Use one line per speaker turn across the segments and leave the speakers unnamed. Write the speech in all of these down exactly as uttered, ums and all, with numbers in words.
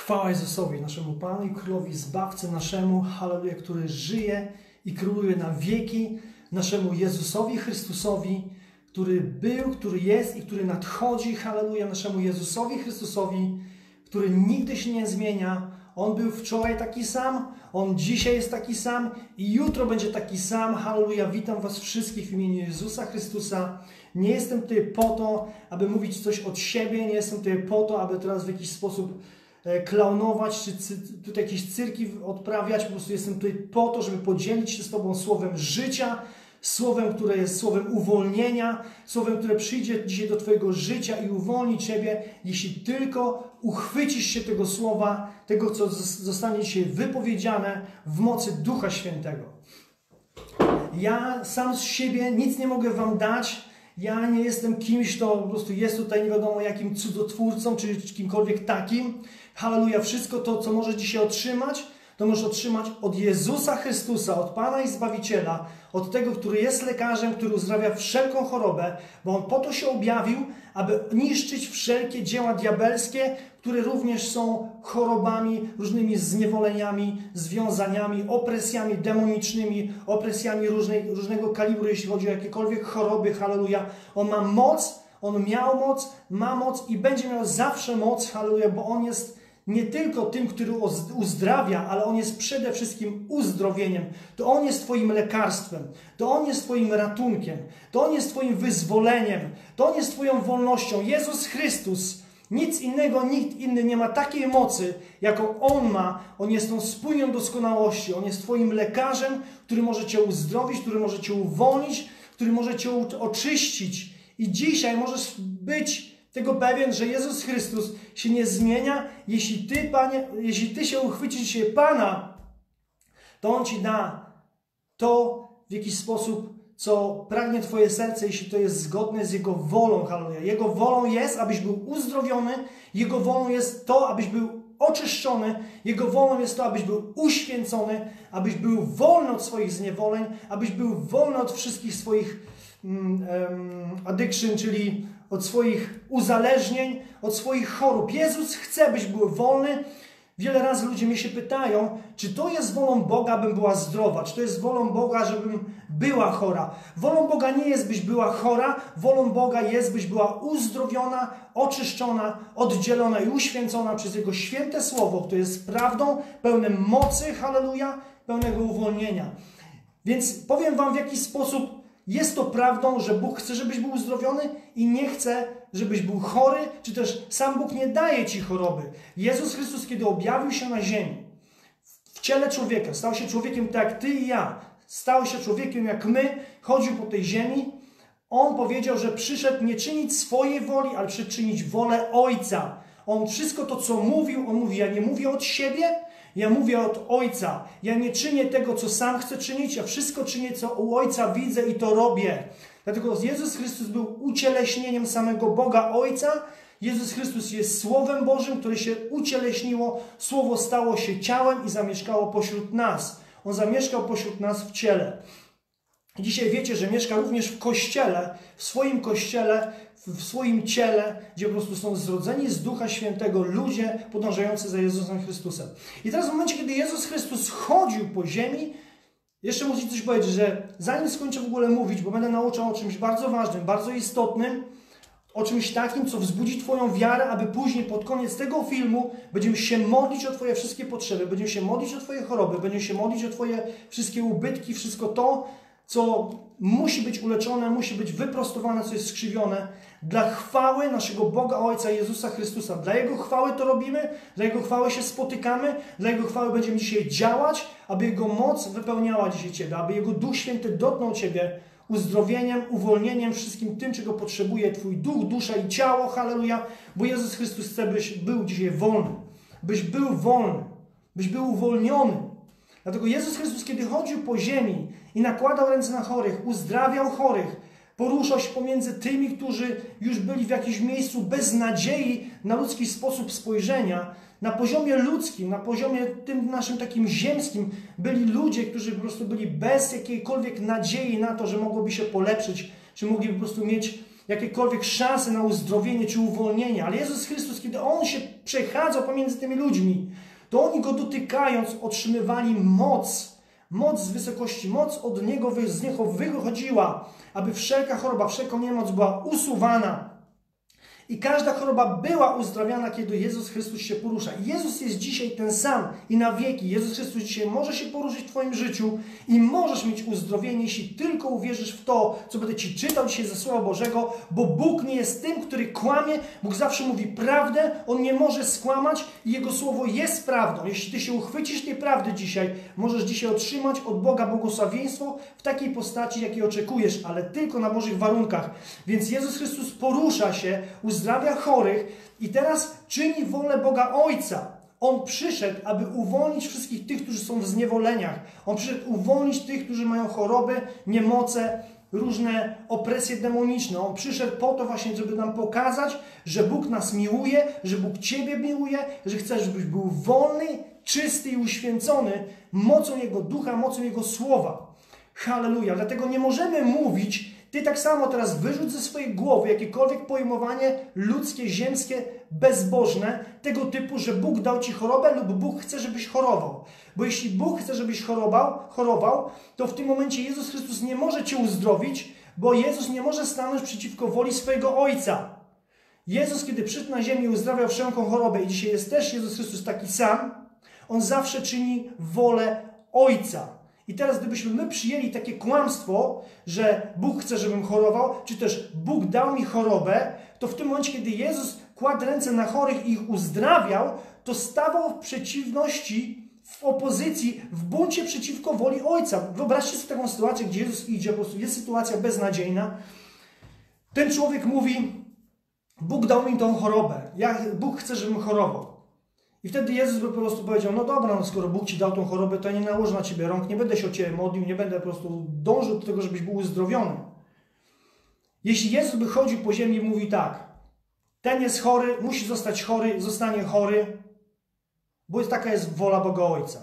Chwała Jezusowi, naszemu Panu i Królowi, Zbawcy naszemu, halleluja, który żyje i króluje na wieki, naszemu Jezusowi Chrystusowi, który był, który jest i który nadchodzi, halleluja, naszemu Jezusowi Chrystusowi, który nigdy się nie zmienia. On był wczoraj taki sam, On dzisiaj jest taki sam i jutro będzie taki sam. Halleluja, witam Was wszystkich w imieniu Jezusa Chrystusa. Nie jestem tutaj po to, aby mówić coś od siebie, nie jestem tutaj po to, aby teraz w jakiś sposób klaunować, czy tutaj jakieś cyrki odprawiać. Po prostu jestem tutaj po to, żeby podzielić się z Tobą słowem życia, słowem, które jest słowem uwolnienia, słowem, które przyjdzie dzisiaj do Twojego życia i uwolni Ciebie, jeśli tylko uchwycisz się tego słowa, tego, co zostanie dzisiaj wypowiedziane w mocy Ducha Świętego. Ja sam z siebie nic nie mogę Wam dać. Ja nie jestem kimś, kto po prostu jest tutaj nie wiadomo jakim cudotwórcą, czy kimkolwiek takim. Halleluja, wszystko to, co możesz dzisiaj otrzymać, to możesz otrzymać od Jezusa Chrystusa, od Pana i Zbawiciela, od tego, który jest lekarzem, który uzdrawia wszelką chorobę, bo On po to się objawił, aby niszczyć wszelkie dzieła diabelskie, które również są chorobami, różnymi zniewoleniami, związaniami, opresjami demonicznymi, opresjami różnej, różnego kalibru, jeśli chodzi o jakiekolwiek choroby. Halleluja. On ma moc, On miał moc, ma moc i będzie miał zawsze moc. Halleluja, bo On jest nie tylko tym, który uzdrawia, ale On jest przede wszystkim uzdrowieniem. To On jest Twoim lekarstwem. To On jest Twoim ratunkiem. To On jest Twoim wyzwoleniem. To On jest Twoją wolnością. Jezus Chrystus. Nic innego, nikt inny nie ma takiej mocy, jaką On ma. On jest tą spójnią doskonałości. On jest Twoim lekarzem, który może Cię uzdrowić, który może Cię uwolnić, który może Cię oczyścić. I dzisiaj możesz być tego pewien, że Jezus Chrystus się nie zmienia. Jeśli Ty, Panie, jeśli Ty się uchwycisz się Pana, to On Ci da to w jakiś sposób, co pragnie Twoje serce, jeśli to jest zgodne z Jego wolą. Halleluja. Jego wolą jest, abyś był uzdrowiony. Jego wolą jest to, abyś był oczyszczony. Jego wolą jest to, abyś był uświęcony, abyś był wolny od swoich zniewoleń, abyś był wolny od wszystkich swoich um, addiction, czyli od swoich uzależnień, od swoich chorób. Jezus chce, byś był wolny. Wiele razy ludzie mnie się pytają, czy to jest wolą Boga, abym była zdrowa, czy to jest wolą Boga, żebym była chora. Wolą Boga nie jest, byś była chora, wolą Boga jest, byś była uzdrowiona, oczyszczona, oddzielona i uświęcona przez Jego święte słowo, które jest prawdą, pełnym mocy, halleluja, pełnego uwolnienia. Więc powiem Wam, w jaki sposób jest to prawdą, że Bóg chce, żebyś był uzdrowiony i nie chce, żebyś był chory, czy też sam Bóg nie daje Ci choroby. Jezus Chrystus, kiedy objawił się na ziemi, w ciele człowieka, stał się człowiekiem tak jak Ty i ja, stał się człowiekiem jak my, chodził po tej ziemi, On powiedział, że przyszedł nie czynić swojej woli, ale przyszedł czynić wolę Ojca. On wszystko to, co mówił, On mówi, ja nie mówię od siebie, ja mówię od Ojca. Ja nie czynię tego, co sam chcę czynić, ja wszystko czynię, co u Ojca widzę i to robię. Dlatego Jezus Chrystus był ucieleśnieniem samego Boga Ojca. Jezus Chrystus jest Słowem Bożym, które się ucieleśniło. Słowo stało się ciałem i zamieszkało pośród nas. On zamieszkał pośród nas w ciele. Dzisiaj wiecie, że mieszka również w Kościele, w swoim Kościele, w swoim ciele, gdzie po prostu są zrodzeni z Ducha Świętego ludzie podążający za Jezusem Chrystusem. I teraz w momencie, kiedy Jezus Chrystus chodził po ziemi, jeszcze muszę coś powiedzieć, że zanim skończę w ogóle mówić, bo będę nauczał o czymś bardzo ważnym, bardzo istotnym, o czymś takim, co wzbudzi Twoją wiarę, aby później pod koniec tego filmu będziemy się modlić o Twoje wszystkie potrzeby, będziemy się modlić o Twoje choroby, będziemy się modlić o Twoje wszystkie ubytki, wszystko to, co musi być uleczone, musi być wyprostowane, co jest skrzywione. Dla chwały naszego Boga Ojca Jezusa Chrystusa. Dla Jego chwały to robimy, dla Jego chwały się spotykamy, dla Jego chwały będziemy dzisiaj działać, aby Jego moc wypełniała dzisiaj Ciebie, aby Jego Duch Święty dotknął Ciebie uzdrowieniem, uwolnieniem, wszystkim tym, czego potrzebuje Twój duch, dusza i ciało. Halleluja. Bo Jezus Chrystus chce, byś był dzisiaj wolny. Byś był wolny. Byś był uwolniony. Dlatego Jezus Chrystus, kiedy chodził po ziemi i nakładał ręce na chorych, uzdrawiał chorych, poruszał się pomiędzy tymi, którzy już byli w jakimś miejscu bez nadziei na ludzki sposób spojrzenia, na poziomie ludzkim, na poziomie tym naszym takim ziemskim, byli ludzie, którzy po prostu byli bez jakiejkolwiek nadziei na to, że mogłoby się polepszyć, czy mogli po prostu mieć jakiekolwiek szanse na uzdrowienie czy uwolnienie. Ale Jezus Chrystus, kiedy On się przechadzał pomiędzy tymi ludźmi, to oni Go dotykając otrzymywali moc. Moc z wysokości, moc od Niego z Niego wychodziła, aby wszelka choroba, wszelka niemoc była usuwana. I każda choroba była uzdrawiana, kiedy Jezus Chrystus się porusza. Jezus jest dzisiaj ten sam i na wieki. Jezus Chrystus dzisiaj może się poruszyć w Twoim życiu i możesz mieć uzdrowienie, jeśli tylko uwierzysz w to, co będę Ci czytał dzisiaj ze Słowa Bożego, bo Bóg nie jest tym, który kłamie. Bóg zawsze mówi prawdę, On nie może skłamać i Jego Słowo jest prawdą. Jeśli Ty się uchwycisz tej prawdy dzisiaj, możesz dzisiaj otrzymać od Boga błogosławieństwo w takiej postaci, jakiej oczekujesz, ale tylko na Bożych warunkach. Więc Jezus Chrystus porusza się, uzdrawia chorych i teraz czyni wolę Boga Ojca. On przyszedł, aby uwolnić wszystkich tych, którzy są w zniewoleniach. On przyszedł uwolnić tych, którzy mają choroby, niemoce, różne opresje demoniczne. On przyszedł po to właśnie, żeby nam pokazać, że Bóg nas miłuje, że Bóg Ciebie miłuje, że chce, żebyś był wolny, czysty i uświęcony mocą Jego Ducha, mocą Jego Słowa. Halleluja. Dlatego nie możemy mówić, Ty tak samo teraz wyrzuć ze swojej głowy jakiekolwiek pojmowanie ludzkie, ziemskie, bezbożne, tego typu, że Bóg dał Ci chorobę lub Bóg chce, żebyś chorował. Bo jeśli Bóg chce, żebyś chorował, chorował, to w tym momencie Jezus Chrystus nie może Cię uzdrowić, bo Jezus nie może stanąć przeciwko woli swojego Ojca. Jezus, kiedy przyszedł na ziemię, uzdrawiał wszelką chorobę i dzisiaj jest też Jezus Chrystus taki sam, On zawsze czyni wolę Ojca. I teraz gdybyśmy my przyjęli takie kłamstwo, że Bóg chce, żebym chorował, czy też Bóg dał mi chorobę, to w tym momencie, kiedy Jezus kładł ręce na chorych i ich uzdrawiał, to stawał w przeciwności, w opozycji, w buncie przeciwko woli Ojca. Wyobraźcie sobie taką sytuację, gdzie Jezus idzie, po prostu jest sytuacja beznadziejna. Ten człowiek mówi, Bóg dał mi tą chorobę, ja, Bóg chce, żebym chorował. I wtedy Jezus by po prostu powiedział, no dobra, no skoro Bóg Ci dał tą chorobę, to ja nie nałożę na Ciebie rąk, nie będę się o Ciebie modlił, nie będę po prostu dążył do tego, żebyś był uzdrowiony. Jeśli Jezus by chodził po ziemi i mówi tak, ten jest chory, musi zostać chory, zostanie chory, bo taka jest wola Boga Ojca.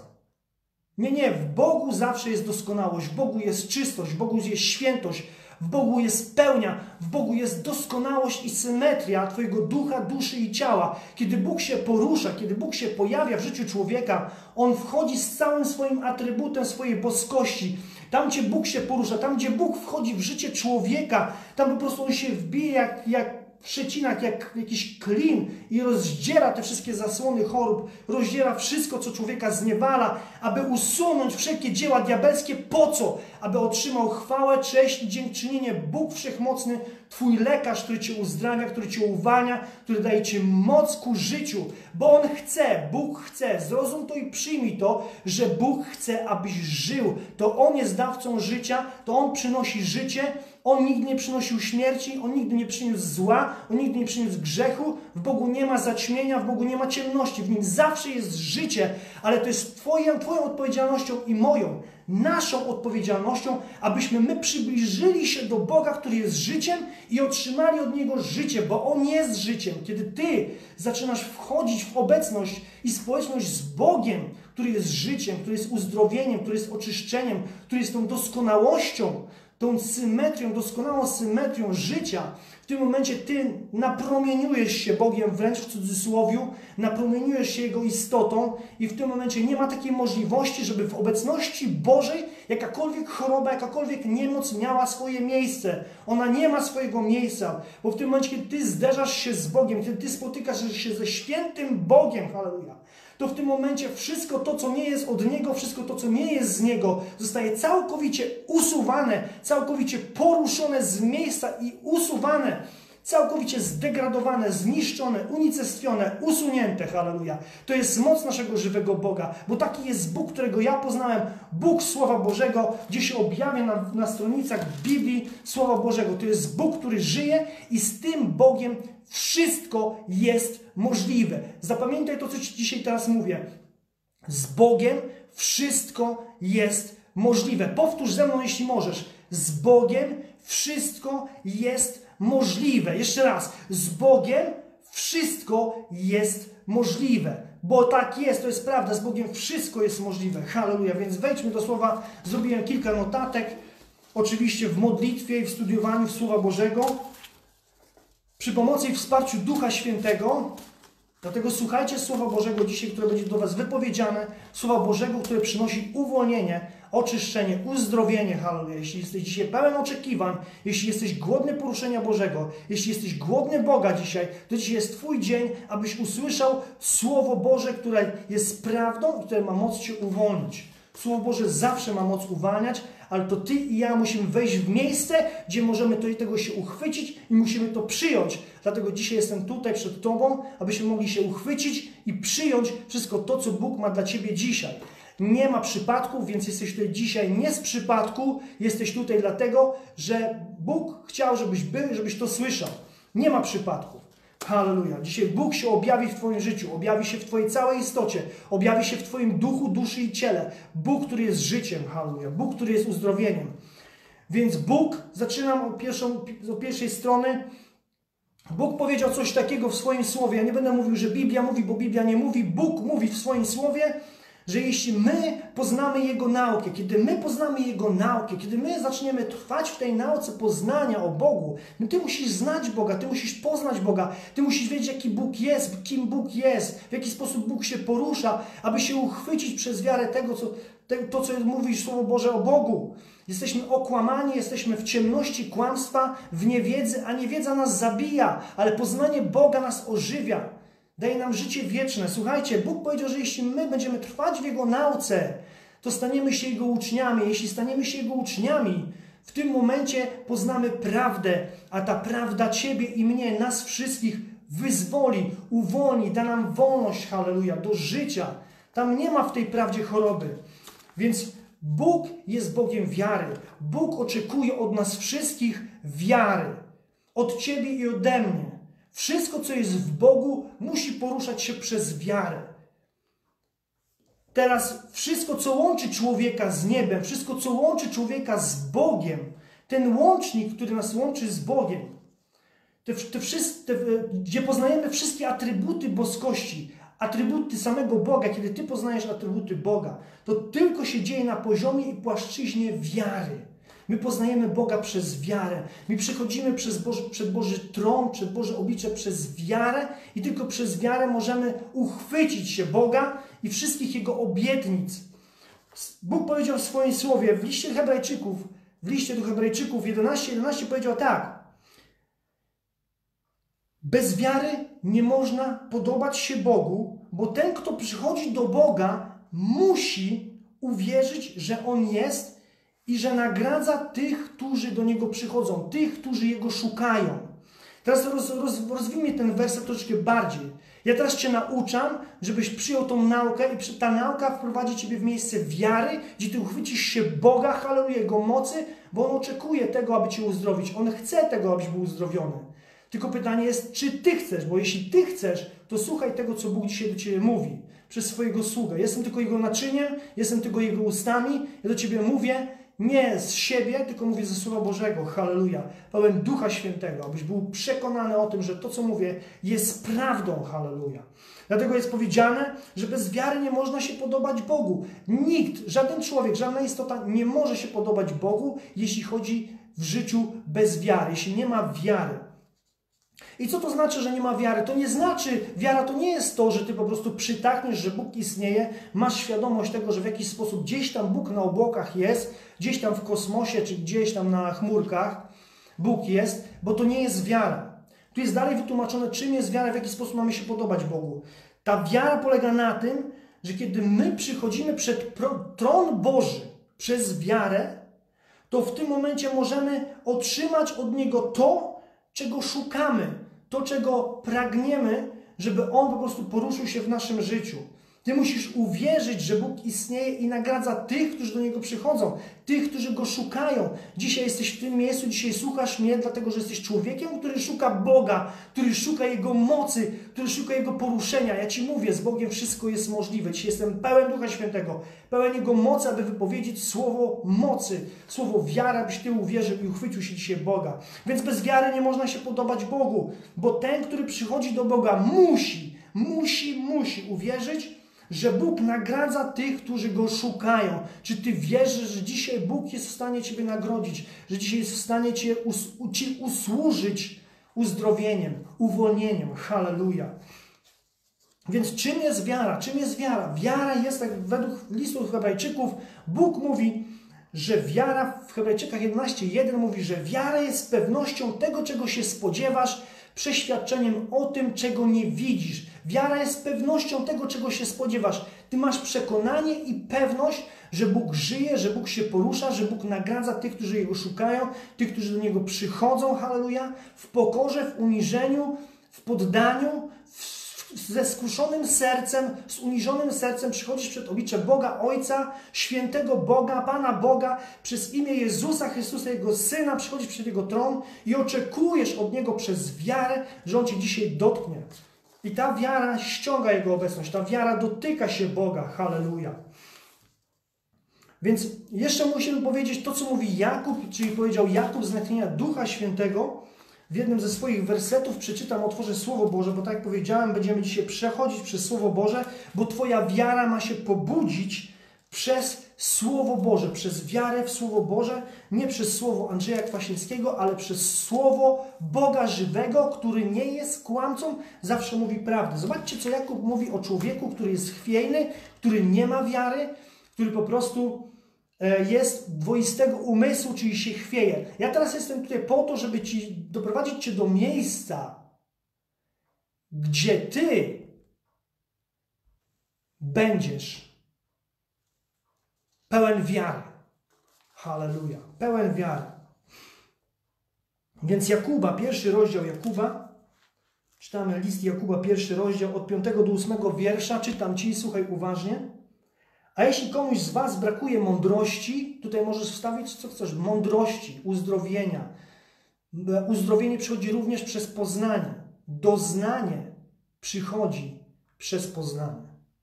Nie, nie, w Bogu zawsze jest doskonałość, w Bogu jest czystość, w Bogu jest świętość, w Bogu jest pełnia, w Bogu jest doskonałość i symetria Twojego ducha, duszy i ciała. Kiedy Bóg się porusza, kiedy Bóg się pojawia w życiu człowieka, On wchodzi z całym swoim atrybutem swojej boskości. Tam, gdzie Bóg się porusza, tam, gdzie Bóg wchodzi w życie człowieka, tam po prostu On się wbije jak, jak przecinak, jak jakiś klin i rozdziera te wszystkie zasłony chorób, rozdziera wszystko, co człowieka zniewala, aby usunąć wszelkie dzieła diabelskie. Po co? Aby otrzymał chwałę, cześć i dziękczynienie. Bóg Wszechmocny, Twój lekarz, który Cię uzdrawia, który Cię uwalnia, który daje Ci moc ku życiu, bo On chce, Bóg chce, zrozum to i przyjmij to, że Bóg chce, abyś żył. To On jest dawcą życia, to On przynosi życie, On nigdy nie przynosił śmierci, On nigdy nie przyniósł zła, On nigdy nie przyniósł grzechu. W Bogu nie ma zaćmienia, w Bogu nie ma ciemności, w Nim zawsze jest życie, ale to jest Twoją, Twoją odpowiedzialnością i moją, naszą odpowiedzialnością, abyśmy my przybliżyli się do Boga, który jest życiem i otrzymali od Niego życie, bo On jest życiem. Kiedy Ty zaczynasz wchodzić w obecność i społeczność z Bogiem, który jest życiem, który jest uzdrowieniem, który jest oczyszczeniem, który jest tą doskonałością, tą symetrią, doskonałą symetrią życia, w tym momencie Ty napromieniujesz się Bogiem, wręcz w cudzysłowiu, napromieniujesz się Jego istotą i w tym momencie nie ma takiej możliwości, żeby w obecności Bożej jakakolwiek choroba, jakakolwiek niemoc miała swoje miejsce. Ona nie ma swojego miejsca, bo w tym momencie, kiedy Ty zderzasz się z Bogiem, kiedy Ty spotykasz się ze świętym Bogiem, halleluja, to w tym momencie wszystko to, co nie jest od Niego, wszystko to, co nie jest z Niego, zostaje całkowicie usuwane, całkowicie poruszone z miejsca i usuwane, całkowicie zdegradowane, zniszczone, unicestwione, usunięte, halleluja. To jest moc naszego żywego Boga, bo taki jest Bóg, którego ja poznałem, Bóg Słowa Bożego, gdzie się objawia na, na stronicach Biblii Słowa Bożego. To jest Bóg, który żyje i z tym Bogiem wszystko jest możliwe. Zapamiętaj to, co Ci dzisiaj teraz mówię. Z Bogiem wszystko jest możliwe. Powtórz ze mną, jeśli możesz. Z Bogiem wszystko jest możliwe. Jeszcze raz. Z Bogiem wszystko jest możliwe. Bo tak jest, to jest prawda. Z Bogiem wszystko jest możliwe. Halleluja. Więc wejdźmy do słowa. Zrobiłem kilka notatek. Oczywiście w modlitwie i w studiowaniu Słowa Bożego. przy pomocy i wsparciu Ducha Świętego. Dlatego słuchajcie Słowa Bożego dzisiaj, które będzie do was wypowiedziane. Słowa Bożego, które przynosi uwolnienie, oczyszczenie, uzdrowienie. Halleluja. Jeśli jesteś dzisiaj pełen oczekiwań, jeśli jesteś głodny poruszenia Bożego, jeśli jesteś głodny Boga dzisiaj, to dzisiaj jest twój dzień, abyś usłyszał Słowo Boże, które jest prawdą i które ma moc cię uwolnić. Słowo Boże zawsze ma moc uwalniać, ale to ty i ja musimy wejść w miejsce, gdzie możemy to i tego się uchwycić i musimy to przyjąć. Dlatego dzisiaj jestem tutaj przed tobą, abyśmy mogli się uchwycić i przyjąć wszystko to, co Bóg ma dla ciebie dzisiaj. Nie ma przypadków, więc jesteś tutaj dzisiaj nie z przypadku. Jesteś tutaj dlatego, że Bóg chciał, żebyś był, żebyś to słyszał. Nie ma przypadków. Halleluja. Dzisiaj Bóg się objawi w twoim życiu, objawi się w twojej całej istocie, objawi się w twoim duchu, duszy i ciele. Bóg, który jest życiem. Halleluja. Bóg, który jest uzdrowieniem. Więc Bóg, zaczynam od, pierwszą, od pierwszej strony. Bóg powiedział coś takiego w swoim słowie. Ja nie będę mówił, że Biblia mówi, bo Biblia nie mówi. Bóg mówi w swoim słowie, że jeśli my poznamy Jego naukę, kiedy my poznamy Jego naukę, kiedy my zaczniemy trwać w tej nauce poznania o Bogu, no ty musisz znać Boga, ty musisz poznać Boga, ty musisz wiedzieć, jaki Bóg jest, kim Bóg jest, w jaki sposób Bóg się porusza, aby się uchwycić przez wiarę tego, co, te, to, co mówi Słowo Boże o Bogu. Jesteśmy okłamani, jesteśmy w ciemności kłamstwa, w niewiedzy, a niewiedza nas zabija, ale poznanie Boga nas ożywia. Daje nam życie wieczne. Słuchajcie, Bóg powiedział, że jeśli my będziemy trwać w Jego nauce, to staniemy się Jego uczniami. Jeśli staniemy się Jego uczniami, w tym momencie poznamy prawdę, a ta prawda Ciebie i mnie, nas wszystkich wyzwoli, uwolni, da nam wolność, halleluja, do życia. Tam nie ma w tej prawdzie choroby. Więc Bóg jest Bogiem wiary. Bóg oczekuje od nas wszystkich wiary. Od Ciebie i ode mnie. Wszystko, co jest w Bogu, musi poruszać się przez wiarę. Teraz wszystko, co łączy człowieka z niebem, wszystko, co łączy człowieka z Bogiem, ten łącznik, który nas łączy z Bogiem, te, te wszystkie, te, gdzie poznajemy wszystkie atrybuty boskości, atrybuty samego Boga, kiedy Ty poznajesz atrybuty Boga, to tylko się dzieje na poziomie i płaszczyźnie wiary. My poznajemy Boga przez wiarę. My przychodzimy przez Boży, przed Boży tron, przed Boże oblicze przez wiarę i tylko przez wiarę możemy uchwycić się Boga i wszystkich Jego obietnic. Bóg powiedział w swoim słowie, w liście Hebrajczyków, w liście do Hebrajczyków jedenaście, jedenaście powiedział tak. Bez wiary nie można podobać się Bogu, bo ten, kto przychodzi do Boga, musi uwierzyć, że On jest i że nagradza tych, którzy do Niego przychodzą, tych, którzy Jego szukają. Teraz roz, roz, rozwijmy ten werset troszeczkę bardziej. Ja teraz Cię nauczam, żebyś przyjął tą naukę i ta nauka wprowadzi Ciebie w miejsce wiary, gdzie Ty uchwycisz się Boga, halleluja, Jego mocy, bo On oczekuje tego, aby Cię uzdrowić. On chce tego, abyś był uzdrowiony. Tylko pytanie jest, czy Ty chcesz, bo jeśli Ty chcesz, to słuchaj tego, co Bóg dzisiaj do Ciebie mówi przez swojego sługę. Jestem tylko Jego naczyniem, jestem tylko Jego ustami, ja do Ciebie mówię, nie z siebie, tylko mówię ze Słowa Bożego, halleluja, pełen Ducha Świętego, abyś był przekonany o tym, że to, co mówię, jest prawdą, halleluja. Dlatego jest powiedziane, że bez wiary nie można się podobać Bogu. Nikt, żaden człowiek, żadna istota nie może się podobać Bogu, jeśli chodzi w życiu bez wiary, jeśli nie ma wiary. I co to znaczy, że nie ma wiary? To nie znaczy, wiara to nie jest to, że Ty po prostu przytakniesz, że Bóg istnieje, masz świadomość tego, że w jakiś sposób gdzieś tam Bóg na obłokach jest, gdzieś tam w kosmosie, czy gdzieś tam na chmurkach Bóg jest, bo to nie jest wiara. Tu jest dalej wytłumaczone, czym jest wiara, w jaki sposób mamy się podobać Bogu. Ta wiara polega na tym, że kiedy my przychodzimy przed tron Boży przez wiarę, to w tym momencie możemy otrzymać od Niego to, czego szukamy, to, czego pragniemy, żeby On po prostu poruszył się w naszym życiu. Ty musisz uwierzyć, że Bóg istnieje i nagradza tych, którzy do Niego przychodzą, tych, którzy Go szukają. Dzisiaj jesteś w tym miejscu, dzisiaj słuchasz mnie, dlatego że jesteś człowiekiem, który szuka Boga, który szuka Jego mocy, który szuka Jego poruszenia. Ja Ci mówię, z Bogiem wszystko jest możliwe. Dzisiaj jestem pełen Ducha Świętego, pełen Jego mocy, aby wypowiedzieć słowo mocy, słowo wiara, abyś Ty uwierzył i uchwycił się dzisiaj Boga. Więc bez wiary nie można się podobać Bogu, bo ten, który przychodzi do Boga, musi, musi, musi uwierzyć, że Bóg nagradza tych, którzy Go szukają. Czy Ty wierzysz, że dzisiaj Bóg jest w stanie Ciebie nagrodzić, że dzisiaj jest w stanie Cię us Ci usłużyć, uzdrowieniem, uwolnieniem. Halleluja. Więc czym jest wiara? Czym jest wiara? Wiara jest, tak według listu Hebrajczyków, Bóg mówi, że wiara w Hebrajczykach jedenaście jeden mówi, że wiara jest pewnością tego, czego się spodziewasz, przeświadczeniem o tym, czego nie widzisz. Wiara jest pewnością tego, czego się spodziewasz. Ty masz przekonanie i pewność, że Bóg żyje, że Bóg się porusza, że Bóg nagradza tych, którzy Jego szukają, tych, którzy do Niego przychodzą, halleluja, w pokorze, w uniżeniu, w poddaniu, w ze skruszonym sercem, z uniżonym sercem przychodzisz przed oblicze Boga Ojca, świętego Boga, Pana Boga, przez imię Jezusa Chrystusa, Jego Syna, przychodzisz przed Jego tron i oczekujesz od Niego przez wiarę, że On Cię dzisiaj dotknie. I ta wiara ściąga Jego obecność, ta wiara dotyka się Boga, halleluja. Więc jeszcze musimy powiedzieć to, co mówi Jakub, czyli powiedział Jakub z natchnienia Ducha Świętego. W jednym ze swoich wersetów przeczytam, otworzę Słowo Boże, bo tak jak powiedziałem, będziemy dzisiaj przechodzić przez Słowo Boże, bo Twoja wiara ma się pobudzić przez Słowo Boże, przez wiarę w Słowo Boże, nie przez Słowo Andrzeja Kwaśniewskiego, ale przez Słowo Boga żywego, który nie jest kłamcą, zawsze mówi prawdę. Zobaczcie, co Jakub mówi o człowieku, który jest chwiejny, który nie ma wiary, który po prostu jest dwoistego umysłu, czyli się chwieje. Ja teraz jestem tutaj po to, żeby Ci doprowadzić Cię do miejsca, gdzie Ty będziesz pełen wiary. Halleluja. Pełen wiary. Więc Jakuba, pierwszy rozdział Jakuba, czytamy list Jakuba, pierwszy rozdział, od piątego do ósmego wiersza, czytam Ci, słuchaj uważnie. A jeśli komuś z was brakuje mądrości, tutaj możesz wstawić co chcesz, mądrości, uzdrowienia. Uzdrowienie przychodzi również przez poznanie. Doznanie przychodzi przez poznanie.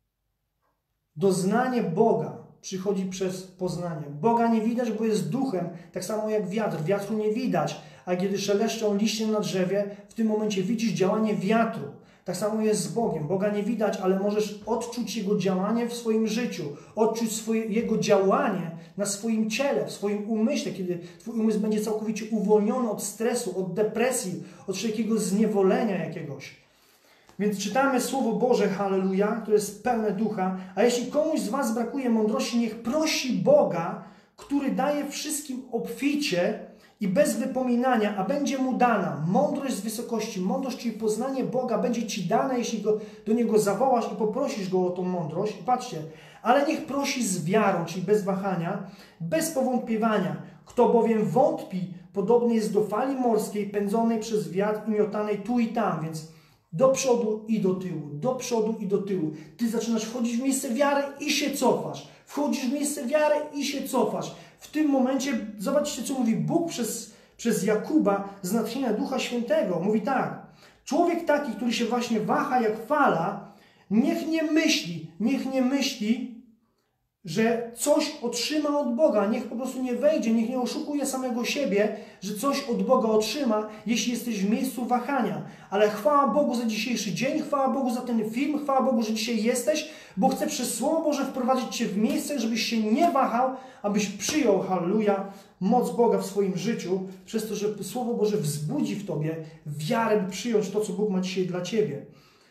Doznanie Boga przychodzi przez poznanie. Boga nie widać, bo jest duchem, tak samo jak wiatr. Wiatru nie widać, a kiedy szeleszczą liście na drzewie, w tym momencie widzisz działanie wiatru. Tak samo jest z Bogiem. Boga nie widać, ale możesz odczuć Jego działanie w swoim życiu. Odczuć swoje, Jego działanie na swoim ciele, w swoim umyśle, kiedy Twój umysł będzie całkowicie uwolniony od stresu, od depresji, od wszelkiego zniewolenia jakiegoś. Więc czytamy Słowo Boże, halleluja, które jest pełne ducha. A jeśli komuś z was brakuje mądrości, niech prosi Boga, który daje wszystkim obficie i bez wypominania, a będzie mu dana mądrość z wysokości. Mądrość, czyli poznanie Boga, będzie ci dane, jeśli go, do Niego zawołasz i poprosisz Go o tą mądrość. I patrzcie, ale niech prosi z wiarą, czyli bez wahania, bez powątpiewania. Kto bowiem wątpi, podobny jest do fali morskiej, pędzonej przez wiatr i miotanej tu i tam. Więc do przodu i do tyłu, do przodu i do tyłu. Ty zaczynasz wchodzić w miejsce wiary i się cofasz. Wchodzisz w miejsce wiary i się cofasz. W tym momencie, zobaczcie, co mówi Bóg przez, przez Jakuba z natchnienia Ducha Świętego. Mówi tak, człowiek taki, który się właśnie waha jak fala, niech nie myśli, niech nie myśli, że coś otrzyma od Boga. Niech po prostu nie wejdzie, niech nie oszukuje samego siebie, że coś od Boga otrzyma, jeśli jesteś w miejscu wahania. Ale chwała Bogu za dzisiejszy dzień, chwała Bogu za ten film, chwała Bogu, że dzisiaj jesteś, bo chcę przez Słowo Boże wprowadzić Cię w miejsce, żebyś się nie wahał, abyś przyjął, halleluja, moc Boga w swoim życiu, przez to, że Słowo Boże wzbudzi w Tobie wiarę, by przyjąć to, co Bóg ma dzisiaj dla Ciebie.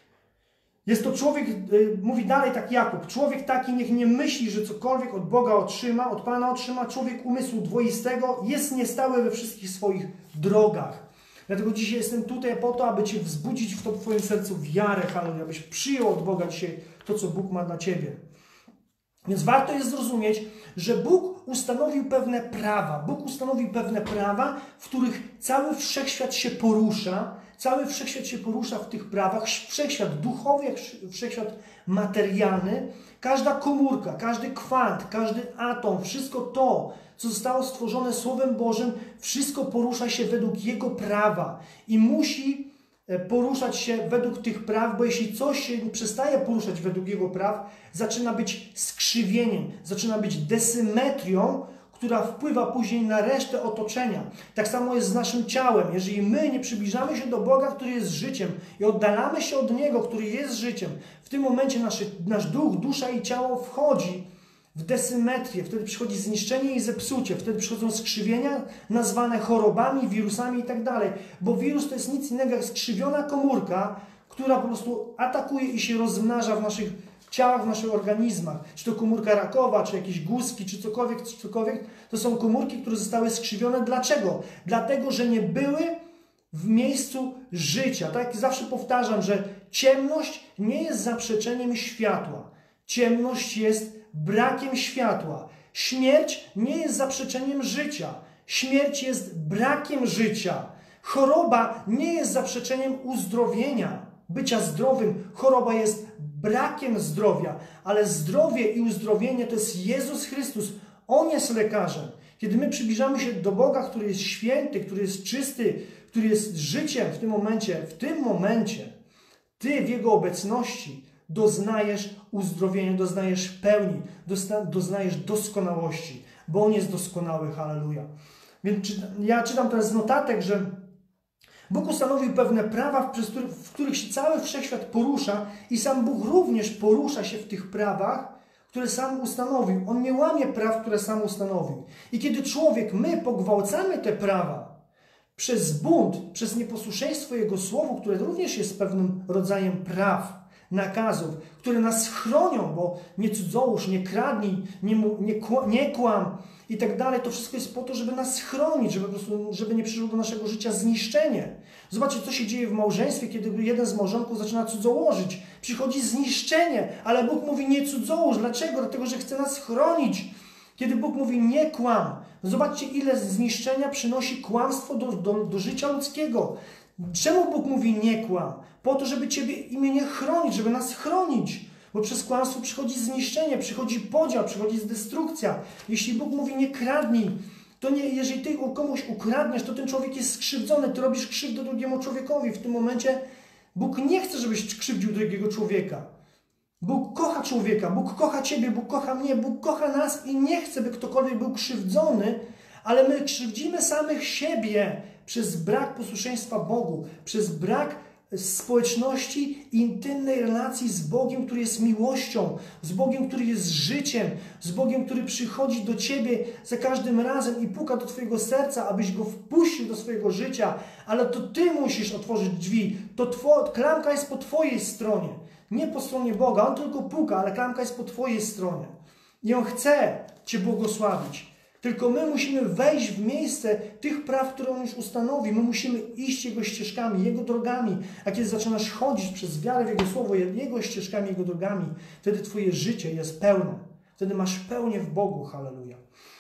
Jest to człowiek, yy, mówi dalej tak Jakub, człowiek taki niech nie myśli, że cokolwiek od Boga otrzyma, od Pana otrzyma, człowiek umysłu dwoistego jest niestały we wszystkich swoich drogach. Dlatego dzisiaj jestem tutaj po to, aby Cię wzbudzić w to w Twoim sercu wiarę, halleluja, abyś przyjął od Boga dzisiaj to, co Bóg ma dla Ciebie. Więc warto jest zrozumieć, że Bóg ustanowił pewne prawa. Bóg ustanowił pewne prawa, w których cały wszechświat się porusza. Cały wszechświat się porusza w tych prawach. Wszechświat duchowy, jak wszechświat materialny. Każda komórka, każdy kwant, każdy atom, wszystko to, co zostało stworzone Słowem Bożym, wszystko porusza się według Jego prawa. I musi poruszać się według tych praw, bo jeśli coś się przestaje poruszać według Jego praw, zaczyna być skrzywieniem, zaczyna być desymetrią, która wpływa później na resztę otoczenia. Tak samo jest z naszym ciałem. Jeżeli my nie przybliżamy się do Boga, który jest życiem i oddalamy się od Niego, który jest życiem, w tym momencie nasz, nasz duch, dusza i ciało wchodzi w desymetrię, wtedy przychodzi zniszczenie i zepsucie, wtedy przychodzą skrzywienia nazwane chorobami, wirusami i tak dalej. Bo wirus to jest nic innego jak skrzywiona komórka, która po prostu atakuje i się rozmnaża w naszych ciałach, w naszych organizmach. Czy to komórka rakowa, czy jakieś guzki, czy cokolwiek, czy cokolwiek. To są komórki, które zostały skrzywione. Dlaczego? Dlatego, że nie były w miejscu życia. Tak jak zawsze powtarzam, że ciemność nie jest zaprzeczeniem światła. Ciemność jest brakiem światła. Śmierć nie jest zaprzeczeniem życia. Śmierć jest brakiem życia. Choroba nie jest zaprzeczeniem uzdrowienia, bycia zdrowym. Choroba jest brakiem zdrowia, ale zdrowie i uzdrowienie to jest Jezus Chrystus. On jest lekarzem. Kiedy my przybliżamy się do Boga, który jest święty, który jest czysty, który jest życiem w tym momencie, w tym momencie, Ty w Jego obecności doznajesz uzdrowienia, doznajesz pełni, doznajesz doskonałości, bo On jest doskonały, halleluja. Więc ja czytam teraz z notatek, że Bóg ustanowił pewne prawa, w których się cały wszechświat porusza i sam Bóg również porusza się w tych prawach, które sam ustanowił. On nie łamie praw, które sam ustanowił. I kiedy człowiek, my pogwałcamy te prawa przez bunt, przez nieposłuszeństwo Jego Słowu, które również jest pewnym rodzajem praw, nakazów, które nas chronią, bo nie cudzołóż, nie kradnij, nie, nie, nie kłam i tak dalej. To wszystko jest po to, żeby nas chronić, żeby, po prostu, żeby nie przyszło do naszego życia zniszczenie. Zobaczcie, co się dzieje w małżeństwie, kiedy jeden z małżonków zaczyna cudzołożyć. Przychodzi zniszczenie, ale Bóg mówi nie cudzołóż. Dlaczego? Dlatego, że chce nas chronić. Kiedy Bóg mówi nie kłam. Zobaczcie, ile zniszczenia przynosi kłamstwo do, do, do życia ludzkiego. Czemu Bóg mówi nie kłam? Po to, żeby Ciebie imię chronić, żeby nas chronić. Bo przez kłamstwo przychodzi zniszczenie, przychodzi podział, przychodzi destrukcja. Jeśli Bóg mówi nie kradnij, to nie, jeżeli Ty komuś ukradniesz, to ten człowiek jest skrzywdzony. Ty robisz krzywdę drugiemu człowiekowi. W tym momencie Bóg nie chce, żebyś krzywdził drugiego człowieka. Bóg kocha człowieka, Bóg kocha Ciebie, Bóg kocha mnie, Bóg kocha nas i nie chce, by ktokolwiek był krzywdzony, ale my krzywdzimy samych siebie przez brak posłuszeństwa Bogu, przez brak społeczności i intymnej relacji z Bogiem, który jest miłością, z Bogiem, który jest życiem, z Bogiem, który przychodzi do Ciebie za każdym razem i puka do Twojego serca, abyś Go wpuścił do swojego życia, ale to Ty musisz otworzyć drzwi. To two, klamka jest po Twojej stronie, nie po stronie Boga. On tylko puka, ale klamka jest po Twojej stronie. I On chce Cię błogosławić. Tylko my musimy wejść w miejsce tych praw, które On już ustanowi. My musimy iść Jego ścieżkami, Jego drogami. A kiedy zaczynasz chodzić przez wiarę w Jego Słowo, Jego ścieżkami, Jego drogami, wtedy Twoje życie jest pełne. Wtedy masz pełnię w Bogu. Halleluja.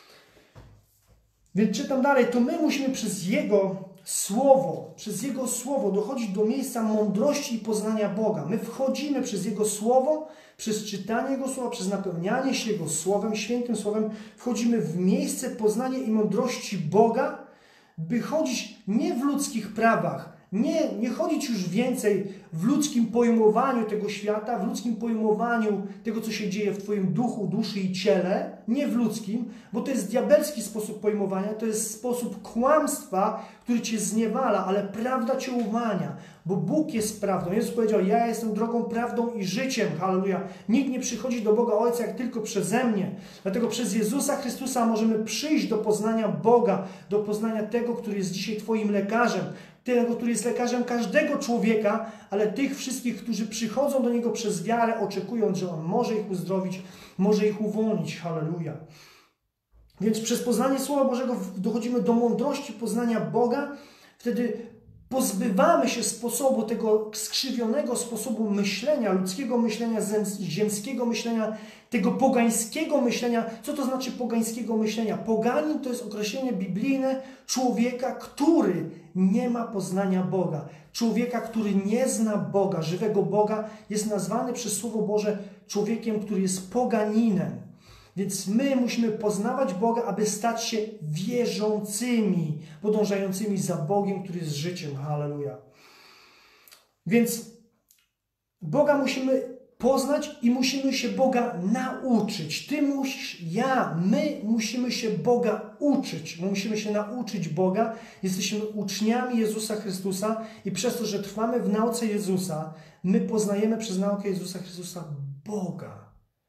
Więc czytam dalej. To my musimy przez Jego Słowo, przez Jego Słowo dochodzić do miejsca mądrości i poznania Boga. My wchodzimy przez Jego Słowo, przez czytanie Jego Słowa, przez napełnianie się Jego Słowem, Świętym Słowem, wchodzimy w miejsce poznania i mądrości Boga, by chodzić nie w ludzkich prawach, nie, nie chodzić już więcej w ludzkim pojmowaniu tego świata, w ludzkim pojmowaniu tego, co się dzieje w Twoim duchu, duszy i ciele, nie w ludzkim, bo to jest diabelski sposób pojmowania, to jest sposób kłamstwa, który Cię zniewala, ale prawda Cię uwalnia, bo Bóg jest prawdą. Jezus powiedział, ja jestem drogą, prawdą i życiem, halleluja. Nikt nie przychodzi do Boga Ojca jak tylko przeze mnie. Dlatego przez Jezusa Chrystusa możemy przyjść do poznania Boga, do poznania tego, który jest dzisiaj Twoim lekarzem, tego, który jest lekarzem każdego człowieka, ale tych wszystkich, którzy przychodzą do Niego przez wiarę, oczekując, że On może ich uzdrowić, może ich uwolnić. Halleluja. Więc przez poznanie Słowa Bożego dochodzimy do mądrości poznania Boga. Wtedy pozbywamy się sposobu tego skrzywionego sposobu myślenia, ludzkiego myślenia, ziemskiego myślenia, tego pogańskiego myślenia. Co to znaczy pogańskiego myślenia? Poganin to jest określenie biblijne człowieka, który nie ma poznania Boga. Człowieka, który nie zna Boga, żywego Boga, jest nazwany przez Słowo Boże człowiekiem, który jest poganinem. Więc my musimy poznawać Boga, aby stać się wierzącymi, podążającymi za Bogiem, który jest życiem. Halleluja. Więc Boga musimy poznać i musimy się Boga nauczyć. Ty musisz, ja, my musimy się Boga uczyć. My musimy się nauczyć Boga. Jesteśmy uczniami Jezusa Chrystusa i przez to, że trwamy w nauce Jezusa, my poznajemy przez naukę Jezusa Chrystusa Boga.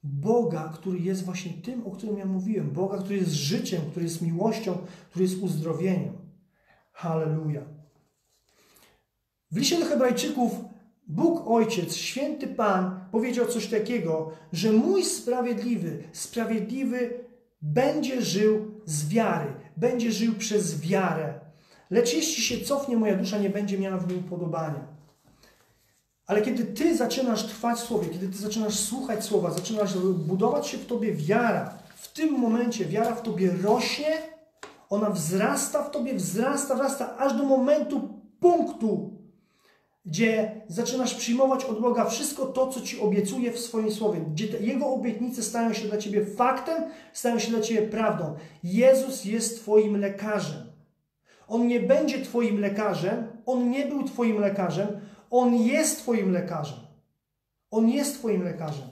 Boga, który jest właśnie tym, o którym ja mówiłem. Boga, który jest życiem, który jest miłością, który jest uzdrowieniem. Halleluja. W liście do Hebrajczyków Bóg Ojciec, Święty Pan powiedział coś takiego, że mój sprawiedliwy, sprawiedliwy będzie żył z wiary, będzie żył przez wiarę. Lecz jeśli się cofnie, moja dusza nie będzie miała w nim upodobania. Ale kiedy Ty zaczynasz trwać w Słowie, kiedy Ty zaczynasz słuchać Słowa, zaczynasz budować się w Tobie wiara, w tym momencie wiara w Tobie rośnie, ona wzrasta w Tobie, wzrasta, wzrasta, aż do momentu, punktu, gdzie zaczynasz przyjmować od Boga wszystko to, co Ci obiecuje w swoim Słowie, gdzie te Jego obietnice stają się dla Ciebie faktem, stają się dla Ciebie prawdą. Jezus jest Twoim lekarzem. On nie będzie Twoim lekarzem, On nie był Twoim lekarzem, On jest Twoim lekarzem. On jest Twoim lekarzem.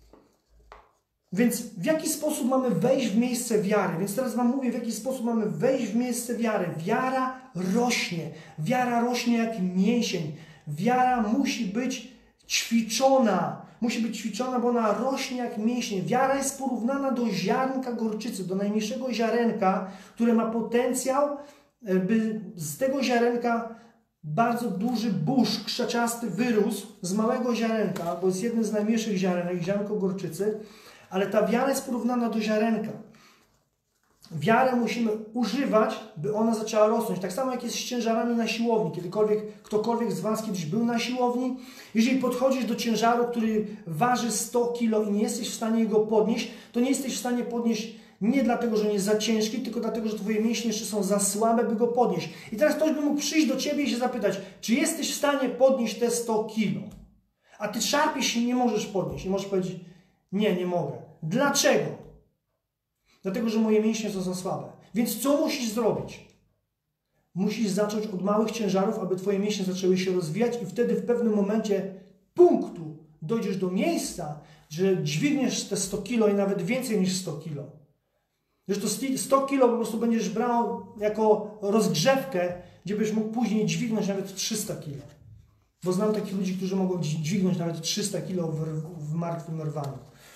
Więc w jaki sposób mamy wejść w miejsce wiary? Więc teraz Wam mówię, w jaki sposób mamy wejść w miejsce wiary. Wiara rośnie. Wiara rośnie jak mięsień. Wiara musi być ćwiczona. Musi być ćwiczona, bo ona rośnie jak mięsień. Wiara jest porównana do ziarnka gorczycy, do najmniejszego ziarenka, które ma potencjał, by z tego ziarenka bardzo duży burz krzaczasty wyrósł z małego ziarenka, bo jest jednym z najmniejszych ziarenek, ziarnko gorczycy, ale ta wiara jest porównana do ziarenka. Wiarę musimy używać, by ona zaczęła rosnąć. Tak samo jak jest z ciężarami na siłowni. Kiedykolwiek, ktokolwiek z Was kiedyś był na siłowni, jeżeli podchodzisz do ciężaru, który waży sto kilo i nie jesteś w stanie go podnieść, to nie jesteś w stanie podnieść nie dlatego, że nie jest za ciężki, tylko dlatego, że Twoje mięśnie jeszcze są za słabe, by go podnieść. I teraz ktoś by mógł przyjść do Ciebie i się zapytać, czy jesteś w stanie podnieść te sto kilo? A Ty szarpiesz się i nie możesz podnieść. I możesz powiedzieć, nie, nie mogę. Dlaczego? Dlatego, że moje mięśnie są za słabe. Więc co musisz zrobić? Musisz zacząć od małych ciężarów, aby Twoje mięśnie zaczęły się rozwijać i wtedy w pewnym momencie punktu dojdziesz do miejsca, że dźwigniesz te sto kilo i nawet więcej niż sto kilo. Że to sto kilo po prostu będziesz brał jako rozgrzewkę, gdzie byś mógł później dźwignąć nawet trzysta kilo. Bo znam takich ludzi, którzy mogą dźwignąć nawet trzysta kilo w, w martwym rwaniu.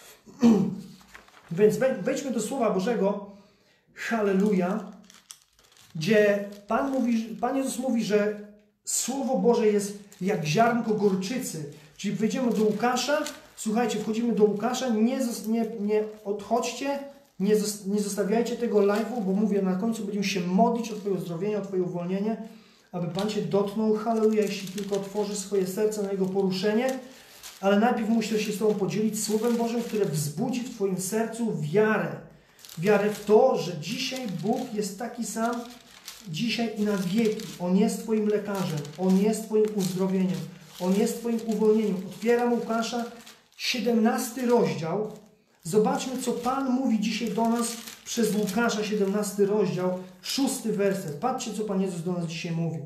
Więc wejdźmy do Słowa Bożego, halleluja, gdzie Pan, mówi, Pan Jezus mówi, że Słowo Boże jest jak ziarnko gorczycy. Czyli wejdziemy do Łukasza, słuchajcie, wchodzimy do Łukasza, nie, nie, nie odchodźcie, nie, nie zostawiajcie tego live'u, bo mówię, na końcu będziemy się modlić o Twoje uzdrowienie, o Twoje uwolnienie, aby Pan Cię dotknął, halleluja, jeśli tylko otworzy swoje serce na Jego poruszenie. Ale najpierw muszę się z Tobą podzielić Słowem Bożym, które wzbudzi w Twoim sercu wiarę. Wiarę w to, że dzisiaj Bóg jest taki sam, dzisiaj i na wieki. On jest Twoim lekarzem, On jest Twoim uzdrowieniem, On jest Twoim uwolnieniem. Otwieram Łukasza, siedemnasty rozdział. Zobaczmy, co Pan mówi dzisiaj do nas przez Łukasza, siedemnasty rozdział, szósty werset. Patrzcie, co Pan Jezus do nas dzisiaj mówi.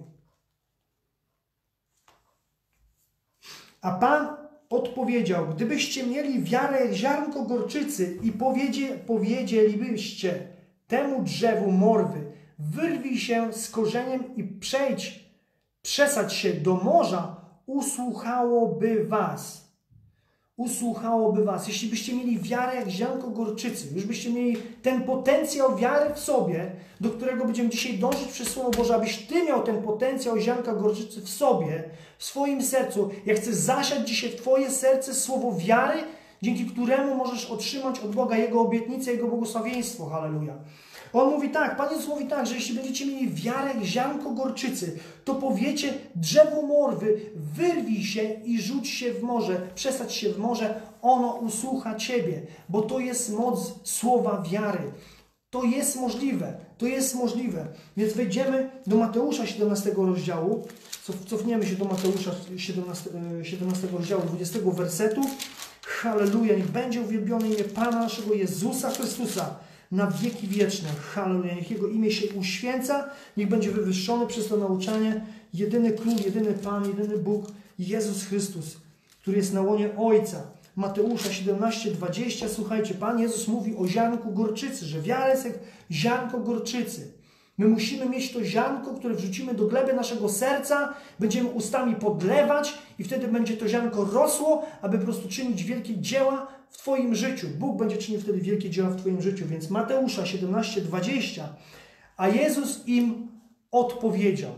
A Pan odpowiedział, gdybyście mieli wiarę jak ziarnko gorczycy i powiedzie, powiedzielibyście temu drzewu morwy, wyrwij się z korzeniem i przejdź, przesadź się do morza, usłuchałoby was. Usłuchałoby was. Jeśli byście mieli wiarę jak ziarnko gorczycy, już byście mieli ten potencjał wiary w sobie, do którego będziemy dzisiaj dążyć przez Słowo Boże, abyś Ty miał ten potencjał ziarnka gorczycy w sobie, w swoim sercu. Ja chcę zasiać dzisiaj w Twoje serce słowo wiary, dzięki któremu możesz otrzymać od Boga Jego obietnicę, Jego błogosławieństwo. Halleluja. On mówi tak, Pan Jezus mówi tak, że jeśli będziecie mieli wiarę jak ziarnko gorczycy, to powiecie drzewu morwy, wyrwij się i rzuć się w morze, przesadź się w morze, ono usłucha Ciebie, bo to jest moc słowa wiary. To jest możliwe, to jest możliwe. Więc wejdziemy do Mateusza siedemnastego rozdziału, cofniemy się do Mateusza siedemnastego rozdziału, dwudziestego wersetu. Halleluja, niech będzie uwielbione imię Pana naszego Jezusa Chrystusa na wieki wieczne. Halleluja, niech Jego imię się uświęca, niech będzie wywyższony przez to nauczanie jedyny Król, jedyny Pan, jedyny Bóg, Jezus Chrystus, który jest na łonie Ojca. Mateusza siedemnaście, dwadzieścia, słuchajcie, Pan Jezus mówi o ziarnku gorczycy, że wiara jest jak ziarnko gorczycy. My musimy mieć to ziarnko, które wrzucimy do gleby naszego serca, będziemy ustami podlewać i wtedy będzie to ziarnko rosło, aby po prostu czynić wielkie dzieła w Twoim życiu. Bóg będzie czynił wtedy wielkie dzieła w Twoim życiu. Więc Mateusza siedemnaście, dwadzieścia. A Jezus im odpowiedział: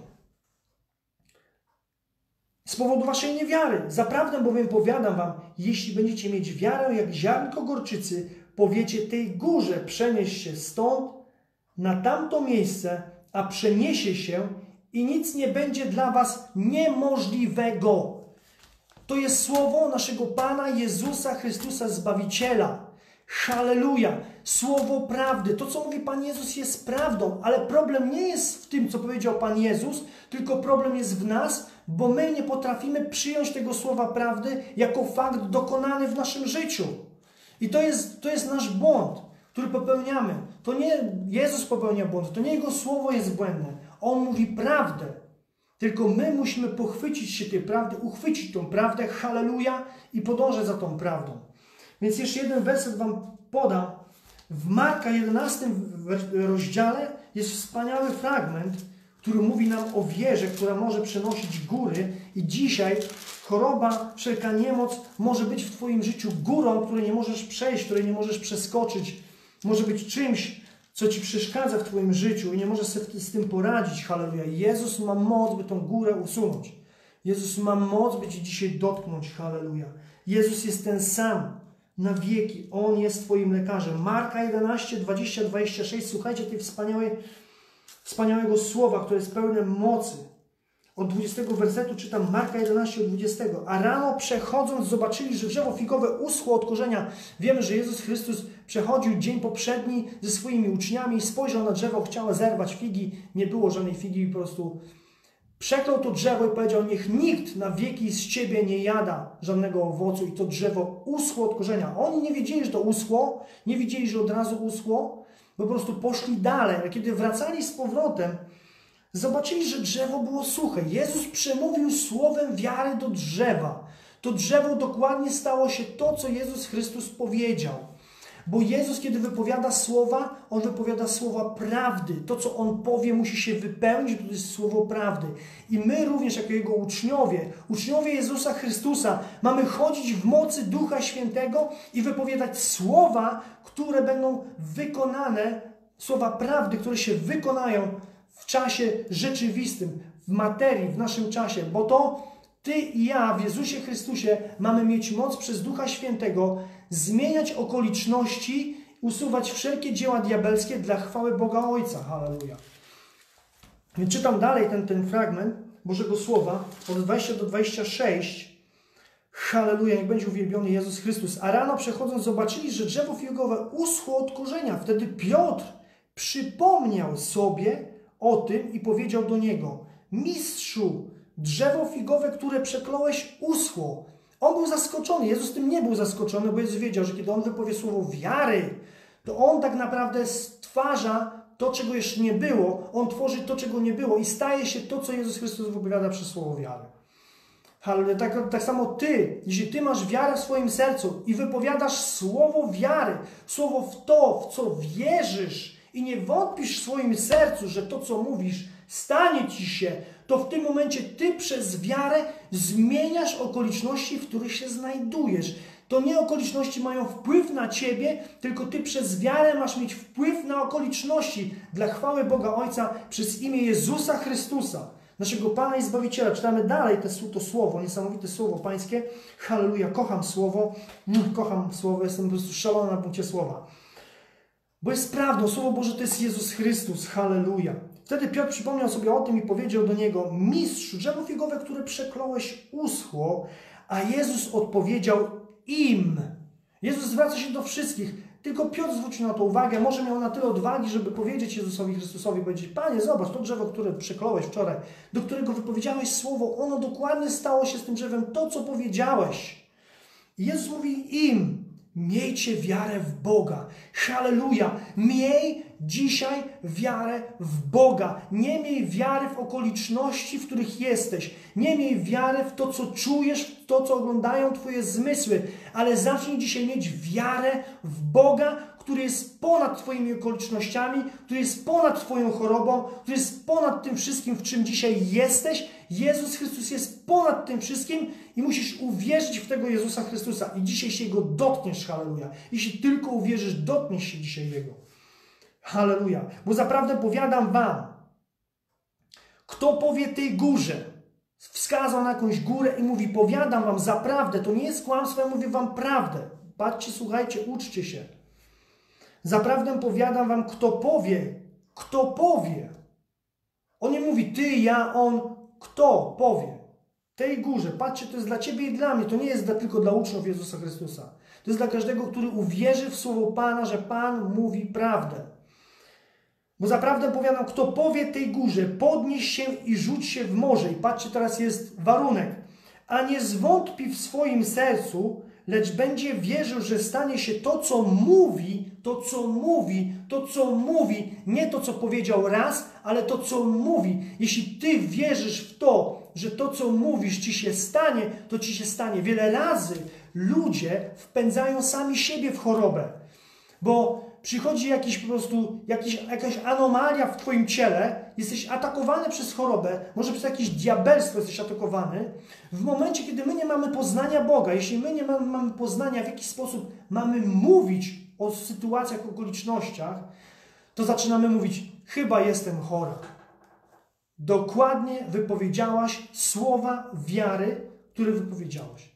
z powodu waszej niewiary. Zaprawdę bowiem powiadam wam, jeśli będziecie mieć wiarę jak ziarnko gorczycy, powiecie tej górze, przenieś się stąd na tamto miejsce, a przeniesie się i nic nie będzie dla was niemożliwego. To jest słowo naszego Pana Jezusa Chrystusa Zbawiciela. Halleluja! Słowo prawdy. To, co mówi Pan Jezus, jest prawdą, ale problem nie jest w tym, co powiedział Pan Jezus, tylko problem jest w nas, bo my nie potrafimy przyjąć tego słowa prawdy jako fakt dokonany w naszym życiu. I to jest, to jest nasz błąd, który popełniamy. To nie Jezus popełnia błąd, to nie Jego słowo jest błędne. On mówi prawdę. Tylko my musimy pochwycić się tej prawdy, uchwycić tą prawdę, halleluja, i podążać za tą prawdą. Więc jeszcze jeden werset wam podam. W Marka jedenastym rozdziale jest wspaniały fragment, który mówi nam o wierze, która może przenosić góry. I dzisiaj choroba, wszelka niemoc może być w Twoim życiu górą, której nie możesz przejść, której nie możesz przeskoczyć. Może być czymś, co Ci przeszkadza w Twoim życiu i nie możesz sobie z tym poradzić. Halleluja. Jezus ma moc, by tą górę usunąć. Jezus ma moc, by Ci dzisiaj dotknąć. Halleluja. Jezus jest ten sam na wieki. On jest Twoim lekarzem. Marka jedenaście, dwadzieścia, dwadzieścia sześć. Słuchajcie tej wspaniałej, wspaniałego słowa, które jest pełne mocy. Od dwudziestego wersetu czytam Marka jedenaście, od dwudziestego. A rano przechodząc zobaczyli, że drzewo figowe uschło od korzenia. Wiemy, że Jezus Chrystus przechodził dzień poprzedni ze swoimi uczniami i spojrzał na drzewo, chciał zerwać figi. Nie było żadnej figi i po prostu przeklął to drzewo i powiedział: niech nikt na wieki z Ciebie nie jada żadnego owocu. I to drzewo uschło od korzenia. Oni nie wiedzieli, że to uschło, nie wiedzieli, że od razu uschło, po prostu poszli dalej. A kiedy wracali z powrotem, zobaczyli, że drzewo było suche. Jezus przemówił słowem wiary do drzewa. To drzewo dokładnie stało się to, co Jezus Chrystus powiedział. Bo Jezus, kiedy wypowiada słowa, On wypowiada słowa prawdy. To, co On powie, musi się wypełnić, to jest słowo prawdy. I my również, jako Jego uczniowie, uczniowie Jezusa Chrystusa, mamy chodzić w mocy Ducha Świętego i wypowiadać słowa, które będą wykonane, słowa prawdy, które się wykonają w czasie rzeczywistym, w materii, w naszym czasie. Bo to Ty i ja w Jezusie Chrystusie mamy mieć moc przez Ducha Świętego zmieniać okoliczności, usuwać wszelkie dzieła diabelskie dla chwały Boga Ojca. Halleluja. Więc czytam dalej ten, ten fragment Bożego Słowa od dwudziestego do dwudziestego szóstego. Halleluja, niech będzie uwielbiony Jezus Chrystus. A rano przechodząc zobaczyli, że drzewo figowe uschło od korzenia. Wtedy Piotr przypomniał sobie o tym i powiedział do Niego: Mistrzu, drzewo figowe, które przekląłeś, uschło. On był zaskoczony. Jezus tym nie był zaskoczony, bo Jezus wiedział, że kiedy On wypowie słowo wiary, to On tak naprawdę stwarza to, czego jeszcze nie było. On tworzy to, czego nie było i staje się to, co Jezus Chrystus wypowiada przez słowo wiary. Halleluja. Tak, tak samo Ty, jeśli Ty masz wiarę w swoim sercu i wypowiadasz słowo wiary, słowo w to, w co wierzysz i nie wątpisz w swoim sercu, że to, co mówisz, stanie Ci się, to w tym momencie Ty przez wiarę zmieniasz okoliczności, w których się znajdujesz. To nie okoliczności mają wpływ na Ciebie, tylko Ty przez wiarę masz mieć wpływ na okoliczności dla chwały Boga Ojca przez imię Jezusa Chrystusa, naszego Pana i Zbawiciela. Czytamy dalej to, to słowo, niesamowite słowo Pańskie. Halleluja, kocham słowo, kocham słowo, jestem po prostu szalony na punkcie słowa. Bo jest prawdą, Słowo Boże to jest Jezus Chrystus. Halleluja. Wtedy Piotr przypomniał sobie o tym i powiedział do Niego: Mistrzu, drzewo figowe, które przekląłeś, uschło. A Jezus odpowiedział im. Jezus zwraca się do wszystkich. Tylko Piotr zwrócił na to uwagę. Może miał na tyle odwagi, żeby powiedzieć Jezusowi Chrystusowi, powiedzieć: Panie, zobacz, to drzewo, które przekląłeś wczoraj, do którego wypowiedziałeś słowo, ono dokładnie stało się z tym drzewem to, co powiedziałeś. I Jezus mówi im: miejcie wiarę w Boga. Halleluja. Miej dzisiaj wiarę w Boga. Nie miej wiary w okoliczności, w których jesteś. Nie miej wiary w to, co czujesz, w to, co oglądają Twoje zmysły. Ale zacznij dzisiaj mieć wiarę w Boga, który jest ponad Twoimi okolicznościami, który jest ponad Twoją chorobą, który jest ponad tym wszystkim, w czym dzisiaj jesteś. Jezus Chrystus jest ponad tym wszystkim i musisz uwierzyć w tego Jezusa Chrystusa. I dzisiaj się Jego dotkniesz, halleluja. Jeśli tylko uwierzysz, dotkniesz się dzisiaj Jego. Halleluja. Bo zaprawdę powiadam wam, kto powie tej górze, wskazał na jakąś górę i mówi, powiadam wam zaprawdę, to nie jest kłamstwo, ja mówię wam prawdę. Patrzcie, słuchajcie, uczcie się. Zaprawdę powiadam wam, kto powie, kto powie. On nie mówi ty, ja, on, kto powie. Tej górze, patrzcie, to jest dla ciebie i dla mnie, to nie jest dla, tylko dla uczniów Jezusa Chrystusa. To jest dla każdego, który uwierzy w słowo Pana, że Pan mówi prawdę. Bo zaprawdę powiadam, kto powie tej górze, podnieś się i rzuć się w morze. I patrzcie, teraz jest warunek. A nie zwątpi w swoim sercu, lecz będzie wierzył, że stanie się to, co mówi, to, co mówi, to, co mówi. Nie to, co powiedział raz, ale to, co mówi. Jeśli ty wierzysz w to, że to, co mówisz, ci się stanie, to ci się stanie. Wiele razy ludzie wpędzają sami siebie w chorobę. Bo przychodzi jakiś po prostu, jakiś, jakaś anomalia w twoim ciele, jesteś atakowany przez chorobę, może przez jakieś diabelstwo jesteś atakowany. W momencie, kiedy my nie mamy poznania Boga, jeśli my nie mamy, mamy poznania, w jaki sposób mamy mówić o sytuacjach, okolicznościach, to zaczynamy mówić, chyba jestem chora. Dokładnie wypowiedziałaś słowa wiary, które wypowiedziałaś.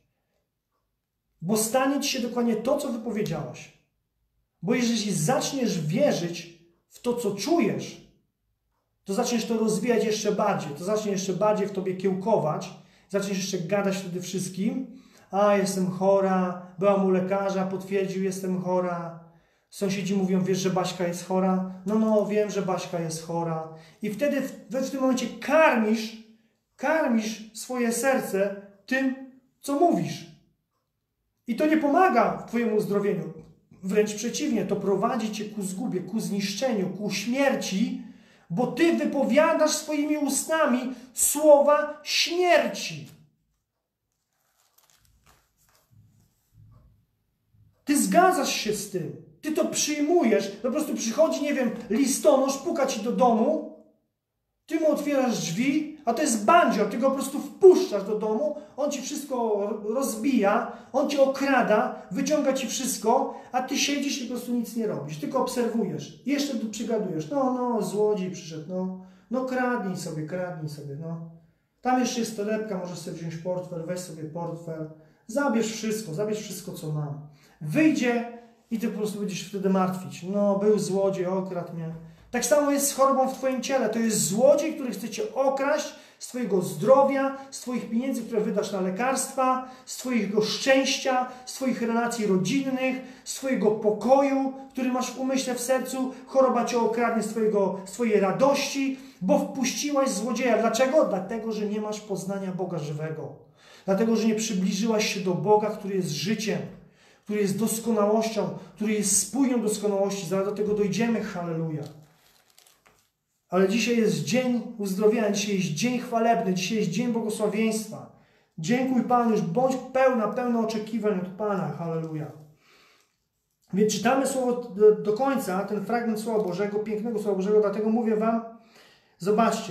Bo stanie ci się dokładnie to, co wypowiedziałaś. Bo jeżeli zaczniesz wierzyć w to, co czujesz, to zaczniesz to rozwijać jeszcze bardziej. To zacznie jeszcze bardziej w tobie kiełkować. Zaczniesz jeszcze gadać wtedy wszystkim. A, jestem chora. Byłam u lekarza, potwierdził, jestem chora. Sąsiedzi mówią, wiesz, że Baśka jest chora? No, no, wiem, że Baśka jest chora. I wtedy w, w tym momencie karmisz, karmisz swoje serce tym, co mówisz. I to nie pomaga twojemu uzdrowieniu. Wręcz przeciwnie, to prowadzi cię ku zgubie, ku zniszczeniu, ku śmierci, bo ty wypowiadasz swoimi ustami słowa śmierci. Ty zgadzasz się z tym. Ty to przyjmujesz. Po prostu przychodzi, nie wiem, listonosz, puka ci do domu, ty mu otwierasz drzwi, a to jest bandzior, ty go po prostu wpuszczasz do domu, on ci wszystko rozbija, on cię okrada, wyciąga ci wszystko, a ty siedzisz i po prostu nic nie robisz, tylko obserwujesz. I jeszcze tu przygadujesz, no, no, złodziej przyszedł, no, no kradnij sobie, kradnij sobie, no. Tam jeszcze jest torebka, możesz sobie wziąć portfel, weź sobie portfel, zabierz wszystko, zabierz wszystko, co mam. Wyjdzie i ty po prostu będziesz wtedy martwić. No, był złodziej, okradł mnie. Tak samo jest z chorobą w twoim ciele. To jest złodziej, który chce cię okraść z twojego zdrowia, z twoich pieniędzy, które wydasz na lekarstwa, z twojego szczęścia, z twoich relacji rodzinnych, z twojego pokoju, który masz w umyśle, w sercu. Choroba cię okradnie z, twojego, z twojej radości, bo wpuściłaś złodzieja. Dlaczego? Dlatego, że nie masz poznania Boga żywego. Dlatego, że nie przybliżyłaś się do Boga, który jest życiem, który jest doskonałością, który jest spójnią doskonałości. Zaraz do tego dojdziemy, halleluja. Ale dzisiaj jest dzień uzdrowienia, dzisiaj jest dzień chwalebny, dzisiaj jest dzień błogosławieństwa. Dziękuj Panu, już bądź pełna, pełna oczekiwań od Pana, halleluja. Więc czytamy słowo do, do końca, ten fragment Słowa Bożego, pięknego Słowa Bożego, dlatego mówię wam, zobaczcie,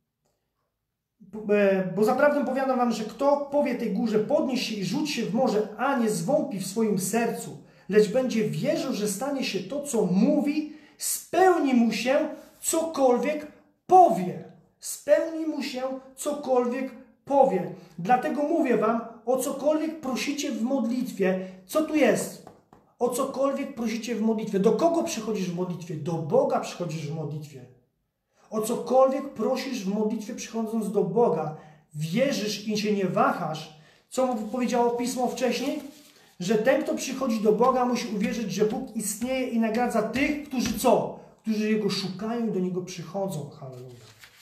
bo zaprawdę powiadam wam, że kto powie tej górze, podnieś się i rzuć się w morze, a nie zwątpi w swoim sercu, lecz będzie wierzył, że stanie się to, co mówi, spełni mu się, cokolwiek powie. Spełni mu się, cokolwiek powie. Dlatego mówię wam, o cokolwiek prosicie w modlitwie. Co tu jest? O cokolwiek prosicie w modlitwie. Do kogo przychodzisz w modlitwie? Do Boga przychodzisz w modlitwie. O cokolwiek prosisz w modlitwie przychodząc do Boga. Wierzysz i się nie wahasz. Co powiedziało Pismo wcześniej? Że ten, kto przychodzi do Boga, musi uwierzyć, że Bóg istnieje i nagradza tych, którzy co? Którzy Jego szukają i do Niego przychodzą. Halleluja.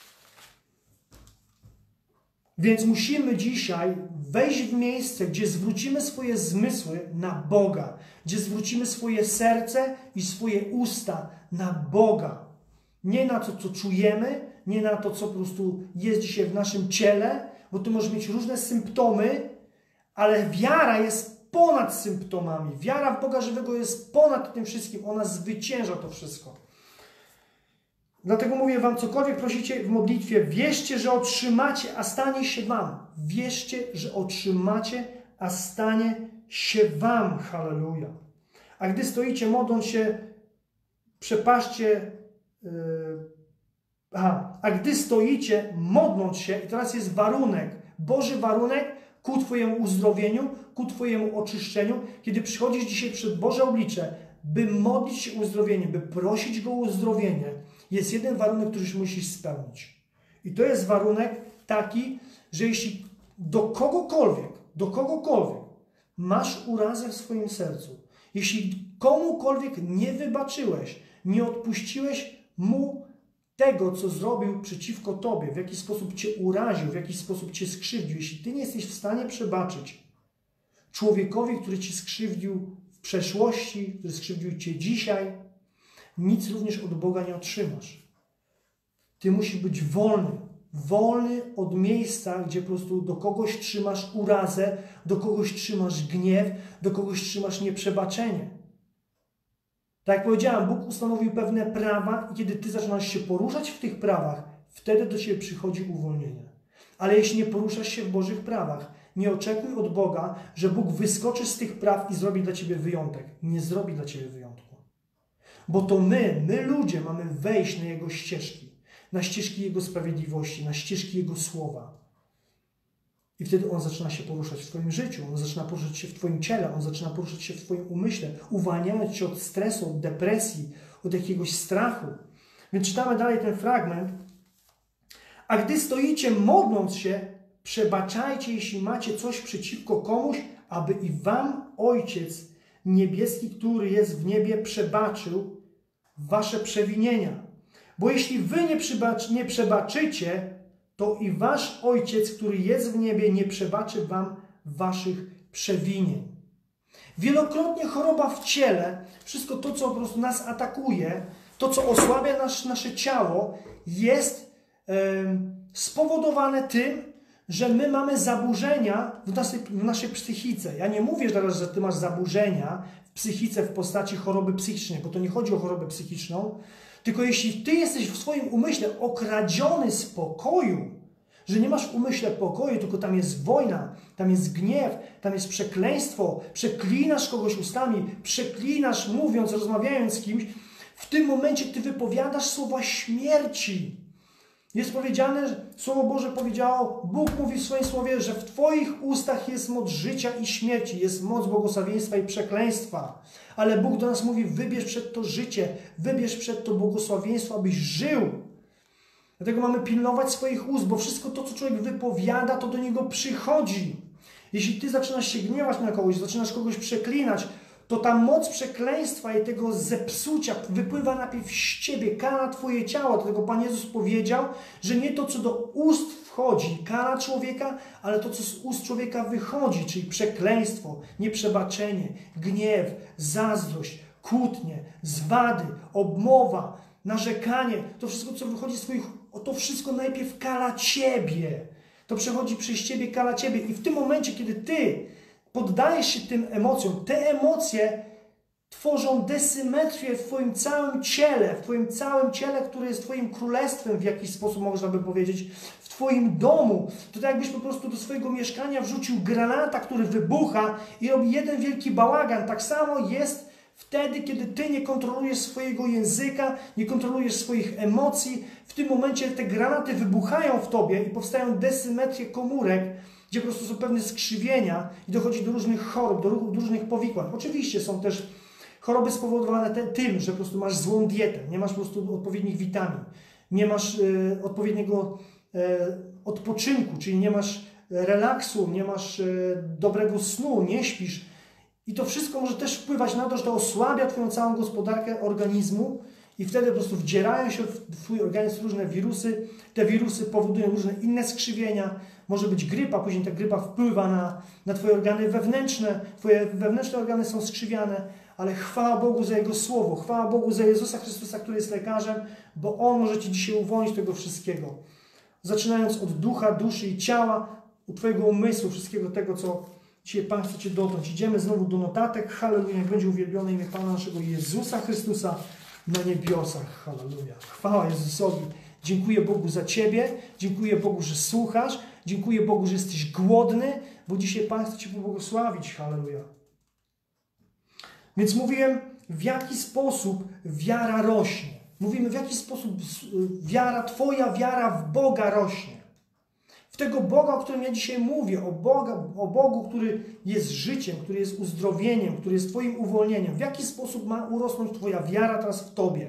Więc musimy dzisiaj wejść w miejsce, gdzie zwrócimy swoje zmysły na Boga. Gdzie zwrócimy swoje serce i swoje usta na Boga. Nie na to, co czujemy, nie na to, co po prostu jest dzisiaj w naszym ciele, bo tu może mieć różne symptomy, ale wiara jest ponad symptomami. Wiara w Boga żywego jest ponad tym wszystkim. Ona zwycięża to wszystko. Dlatego mówię wam, cokolwiek prosicie w modlitwie, wierzcie, że otrzymacie, a stanie się wam. Wierzcie, że otrzymacie, a stanie się wam. Halleluja. A gdy stoicie, modląc się, przepaszcie... Yy, aha, a gdy stoicie, modląc się, i teraz jest warunek, Boży warunek ku twojemu uzdrowieniu, ku twojemu oczyszczeniu, kiedy przychodzisz dzisiaj przed Boże oblicze, by modlić się o uzdrowienie, by prosić Go o uzdrowienie, jest jeden warunek, który musisz spełnić. I to jest warunek taki, że jeśli do kogokolwiek, do kogokolwiek masz urazę w swoim sercu, jeśli komukolwiek nie wybaczyłeś, nie odpuściłeś mu tego, co zrobił przeciwko tobie, w jaki sposób cię uraził, w jaki sposób cię skrzywdził, jeśli ty nie jesteś w stanie przebaczyć człowiekowi, który cię skrzywdził w przeszłości, który skrzywdził cię dzisiaj, nic również od Boga nie otrzymasz. Ty musisz być wolny. Wolny od miejsca, gdzie po prostu do kogoś trzymasz urazę, do kogoś trzymasz gniew, do kogoś trzymasz nieprzebaczenie. Tak jak powiedziałem, Bóg ustanowił pewne prawa i kiedy ty zaczynasz się poruszać w tych prawach, wtedy do ciebie przychodzi uwolnienie. Ale jeśli nie poruszasz się w Bożych prawach, nie oczekuj od Boga, że Bóg wyskoczy z tych praw i zrobi dla ciebie wyjątek. Nie zrobi dla ciebie wyjątku. Bo to my, my ludzie mamy wejść na Jego ścieżki, na ścieżki Jego sprawiedliwości, na ścieżki Jego słowa. I wtedy On zaczyna się poruszać w twoim życiu, On zaczyna poruszać się w twoim ciele, On zaczyna poruszać się w twoim umyśle, uwalniając cię od stresu, od depresji, od jakiegoś strachu. Więc czytamy dalej ten fragment. A gdy stoicie modląc się, przebaczajcie, jeśli macie coś przeciwko komuś, aby i wam Ojciec Niebieski, który jest w niebie, przebaczył wasze przewinienia. Bo jeśli wy nie, przebacz, nie przebaczycie, to i wasz Ojciec, który jest w niebie, nie przebaczy wam waszych przewinień. Wielokrotnie choroba w ciele, wszystko to, co po prostu nas atakuje, to, co osłabia nasz, nasze ciało, jest yy, spowodowane tym, że my mamy zaburzenia w naszej, w naszej psychice. Ja nie mówię teraz, że ty masz zaburzenia w psychice w postaci choroby psychicznej, bo to nie chodzi o chorobę psychiczną, tylko jeśli ty jesteś w swoim umyśle okradziony z pokoju, że nie masz w umyśle pokoju, tylko tam jest wojna, tam jest gniew, tam jest przekleństwo, przeklinasz kogoś ustami, przeklinasz mówiąc, rozmawiając z kimś, w tym momencie ty wypowiadasz słowa śmierci. Jest powiedziane, że Słowo Boże powiedziało, Bóg mówi w swoim Słowie, że w twoich ustach jest moc życia i śmierci, jest moc błogosławieństwa i przekleństwa. Ale Bóg do nas mówi, wybierz przed to życie, wybierz przed to błogosławieństwo, abyś żył. Dlatego mamy pilnować swoich ust, bo wszystko to, co człowiek wypowiada, to do niego przychodzi. Jeśli ty zaczynasz się gniewać na kogoś, zaczynasz kogoś przeklinać, to ta moc przekleństwa i tego zepsucia wypływa najpierw z ciebie, kara twoje ciało. Dlatego Pan Jezus powiedział, że nie to, co do ust wchodzi, kara człowieka, ale to, co z ust człowieka wychodzi, czyli przekleństwo, nieprzebaczenie, gniew, zazdrość, kłótnie, zwady, obmowa, narzekanie. To wszystko, co wychodzi z twoich, to wszystko najpierw kala ciebie. To przechodzi przez ciebie, kala ciebie. I w tym momencie, kiedy ty poddajesz się tym emocjom, te emocje tworzą desymetrię w twoim całym ciele, w twoim całym ciele, które jest twoim królestwem w jakiś sposób, można by powiedzieć, w twoim domu. To tak jakbyś po prostu do swojego mieszkania wrzucił granata, który wybucha i robi jeden wielki bałagan. Tak samo jest wtedy, kiedy ty nie kontrolujesz swojego języka, nie kontrolujesz swoich emocji. W tym momencie te granaty wybuchają w tobie i powstają desymetrie komórek, gdzie po prostu są pewne skrzywienia i dochodzi do różnych chorób, do różnych powikłań. Oczywiście są też choroby spowodowane te, tym, że po prostu masz złą dietę, nie masz po prostu odpowiednich witamin, nie masz e, odpowiedniego e, odpoczynku, czyli nie masz relaksu, nie masz e, dobrego snu, nie śpisz. I to wszystko może też wpływać na to, że to osłabia twoją całą gospodarkę organizmu i wtedy po prostu wdzierają się w twój organizm różne wirusy. Te wirusy powodują różne inne skrzywienia. Może być grypa, później ta grypa wpływa na, na twoje organy wewnętrzne. Twoje wewnętrzne organy są skrzywiane, ale chwała Bogu za Jego Słowo. Chwała Bogu za Jezusa Chrystusa, który jest lekarzem, bo On może ci dzisiaj uwolnić tego wszystkiego. Zaczynając od ducha, duszy i ciała, u twojego umysłu, wszystkiego tego, co Dzisiaj Pan chce Cię dotknąć. Idziemy znowu do notatek. Halleluja. Niech będzie uwielbione imię Pana naszego Jezusa Chrystusa na niebiosach. Halleluja. Chwała Jezusowi. Dziękuję Bogu za Ciebie. Dziękuję Bogu, że słuchasz. Dziękuję Bogu, że jesteś głodny, bo dzisiaj Pan chce Cię pobłogosławić. Halleluja. Więc mówiłem, w jaki sposób wiara rośnie. Mówimy, w jaki sposób wiara, Twoja wiara w Boga rośnie. W tego Boga, o którym ja dzisiaj mówię, o, Boga, o Bogu, który jest życiem, który jest uzdrowieniem, który jest Twoim uwolnieniem. W jaki sposób ma urosnąć Twoja wiara teraz w Tobie?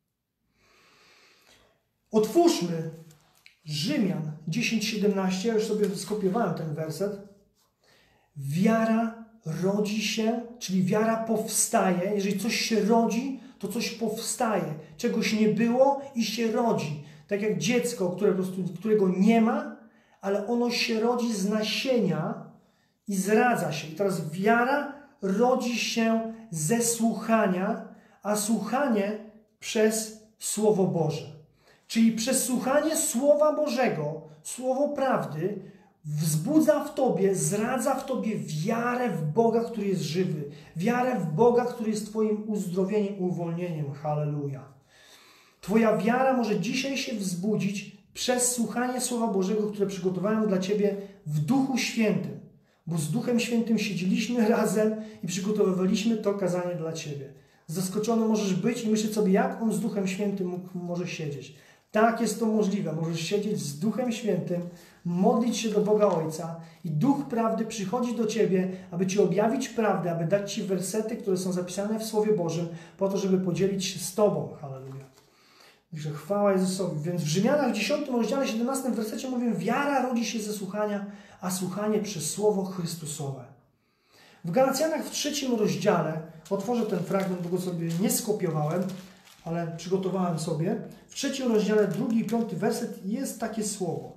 Otwórzmy Rzymian dziesięć siedemnaście. Ja już sobie skopiowałem ten werset. Wiara rodzi się, czyli wiara powstaje. Jeżeli coś się rodzi, to coś powstaje. Czegoś nie było i się rodzi. Tak jak dziecko, które po prostu, którego nie ma, ale ono się rodzi z nasienia i zradza się. I teraz wiara rodzi się ze słuchania, a słuchanie przez Słowo Boże. Czyli przez słuchanie Słowa Bożego, Słowo prawdy, wzbudza w Tobie, zradza w Tobie wiarę w Boga, który jest żywy. Wiarę w Boga, który jest Twoim uzdrowieniem, uwolnieniem. Halleluja. Twoja wiara może dzisiaj się wzbudzić przez słuchanie Słowa Bożego, które przygotowałem dla Ciebie w Duchu Świętym. Bo z Duchem Świętym siedzieliśmy razem i przygotowywaliśmy to kazanie dla Ciebie. Zaskoczony możesz być i myśleć sobie, jak on z Duchem Świętym mógł, może siedzieć. Tak, jest to możliwe. Możesz siedzieć z Duchem Świętym, modlić się do Boga Ojca i Duch Prawdy przychodzi do Ciebie, aby Ci objawić prawdę, aby dać Ci wersety, które są zapisane w Słowie Bożym, po to, żeby podzielić się z Tobą. Halleluja. Także chwała Jezusowi. Więc w Rzymianach dziesiątym rozdziale siedemnastym wersecie mówię, wiara rodzi się ze słuchania, a słuchanie przez Słowo Chrystusowe. W Galacjanach w trzecim rozdziale, otworzę ten fragment, bo go sobie nie skopiowałem, ale przygotowałem sobie. W trzecim rozdziale, drugi i piąty werset jest takie słowo.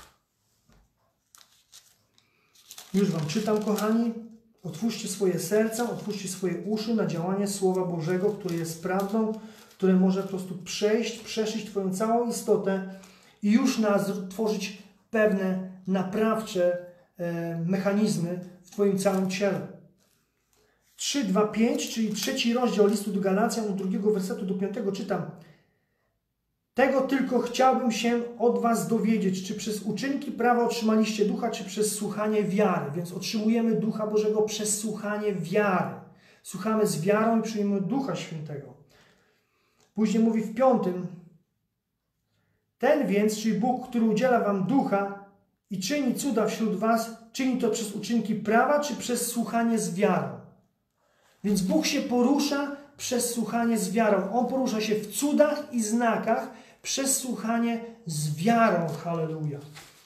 Już Wam czytam, kochani. Otwórzcie swoje serca, otwórzcie swoje uszy na działanie Słowa Bożego, które jest prawdą, które może po prostu przejść, przeszyć Twoją całą istotę i już nas tworzyć pewne naprawcze e, mechanizmy w Twoim całym ciele. trzy, dwa, pięć, czyli trzeci rozdział listu do Galacjan, od drugiego wersetu do piątego czytam. Tego tylko chciałbym się od Was dowiedzieć, czy przez uczynki prawa otrzymaliście ducha, czy przez słuchanie wiary. Więc otrzymujemy Ducha Bożego przez słuchanie wiary. Słuchamy z wiarą i przyjmujemy Ducha Świętego. Później mówi w piątym. Ten więc, czyli Bóg, który udziela Wam Ducha i czyni cuda wśród Was, czyni to przez uczynki prawa, czy przez słuchanie z wiarą. Więc Bóg się porusza przez słuchanie z wiarą. On porusza się w cudach i znakach przez słuchanie z wiarą. Halleluja.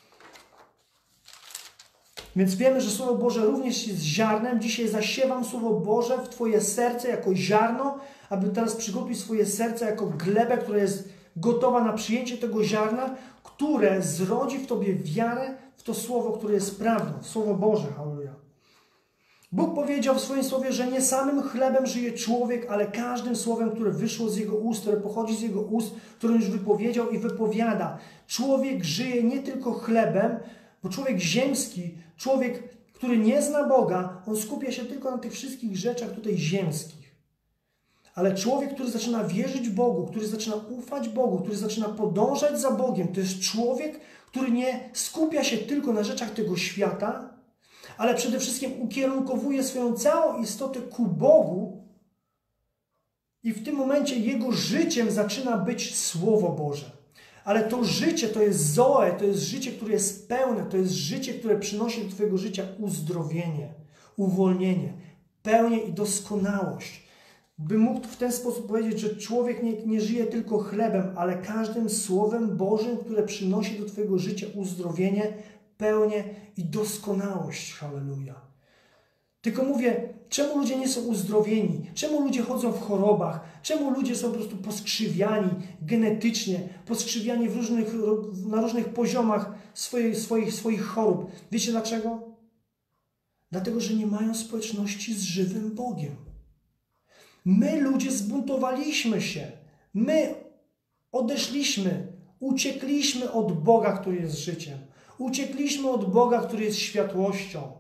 Więc wiemy, że Słowo Boże również jest ziarnem. Dzisiaj zasiewam Słowo Boże w Twoje serce jako ziarno, aby teraz przygotuj swoje serce jako glebę, która jest gotowa na przyjęcie tego ziarna, które zrodzi w Tobie wiarę w to Słowo, które jest prawdą. Słowo Boże. Halleluja. Bóg powiedział w swoim Słowie, że nie samym chlebem żyje człowiek, ale każdym słowem, które wyszło z Jego ust, które pochodzi z Jego ust, które już wypowiedział i wypowiada. Człowiek żyje nie tylko chlebem, bo człowiek ziemski, człowiek, który nie zna Boga, on skupia się tylko na tych wszystkich rzeczach tutaj ziemskich. Ale człowiek, który zaczyna wierzyć Bogu, który zaczyna ufać Bogu, który zaczyna podążać za Bogiem, to jest człowiek, który nie skupia się tylko na rzeczach tego świata, ale przede wszystkim ukierunkowuje swoją całą istotę ku Bogu i w tym momencie jego życiem zaczyna być Słowo Boże. Ale to życie to jest zoe, to jest życie, które jest pełne, to jest życie, które przynosi do Twojego życia uzdrowienie, uwolnienie, pełnię i doskonałość. By mógł w ten sposób powiedzieć, że człowiek nie, nie żyje tylko chlebem, ale każdym Słowem Bożym, które przynosi do Twojego życia uzdrowienie, pełnię i doskonałość. Halleluja. Tylko mówię, czemu ludzie nie są uzdrowieni? Czemu ludzie chodzą w chorobach? Czemu ludzie są po prostu poskrzywiani genetycznie, poskrzywiani w różnych, na różnych poziomach swoich, swoich, swoich chorób? Wiecie dlaczego? Dlatego, że nie mają społeczności z żywym Bogiem. My, ludzie, zbuntowaliśmy się. My odeszliśmy, uciekliśmy od Boga, który jest życiem. Uciekliśmy od Boga, który jest światłością.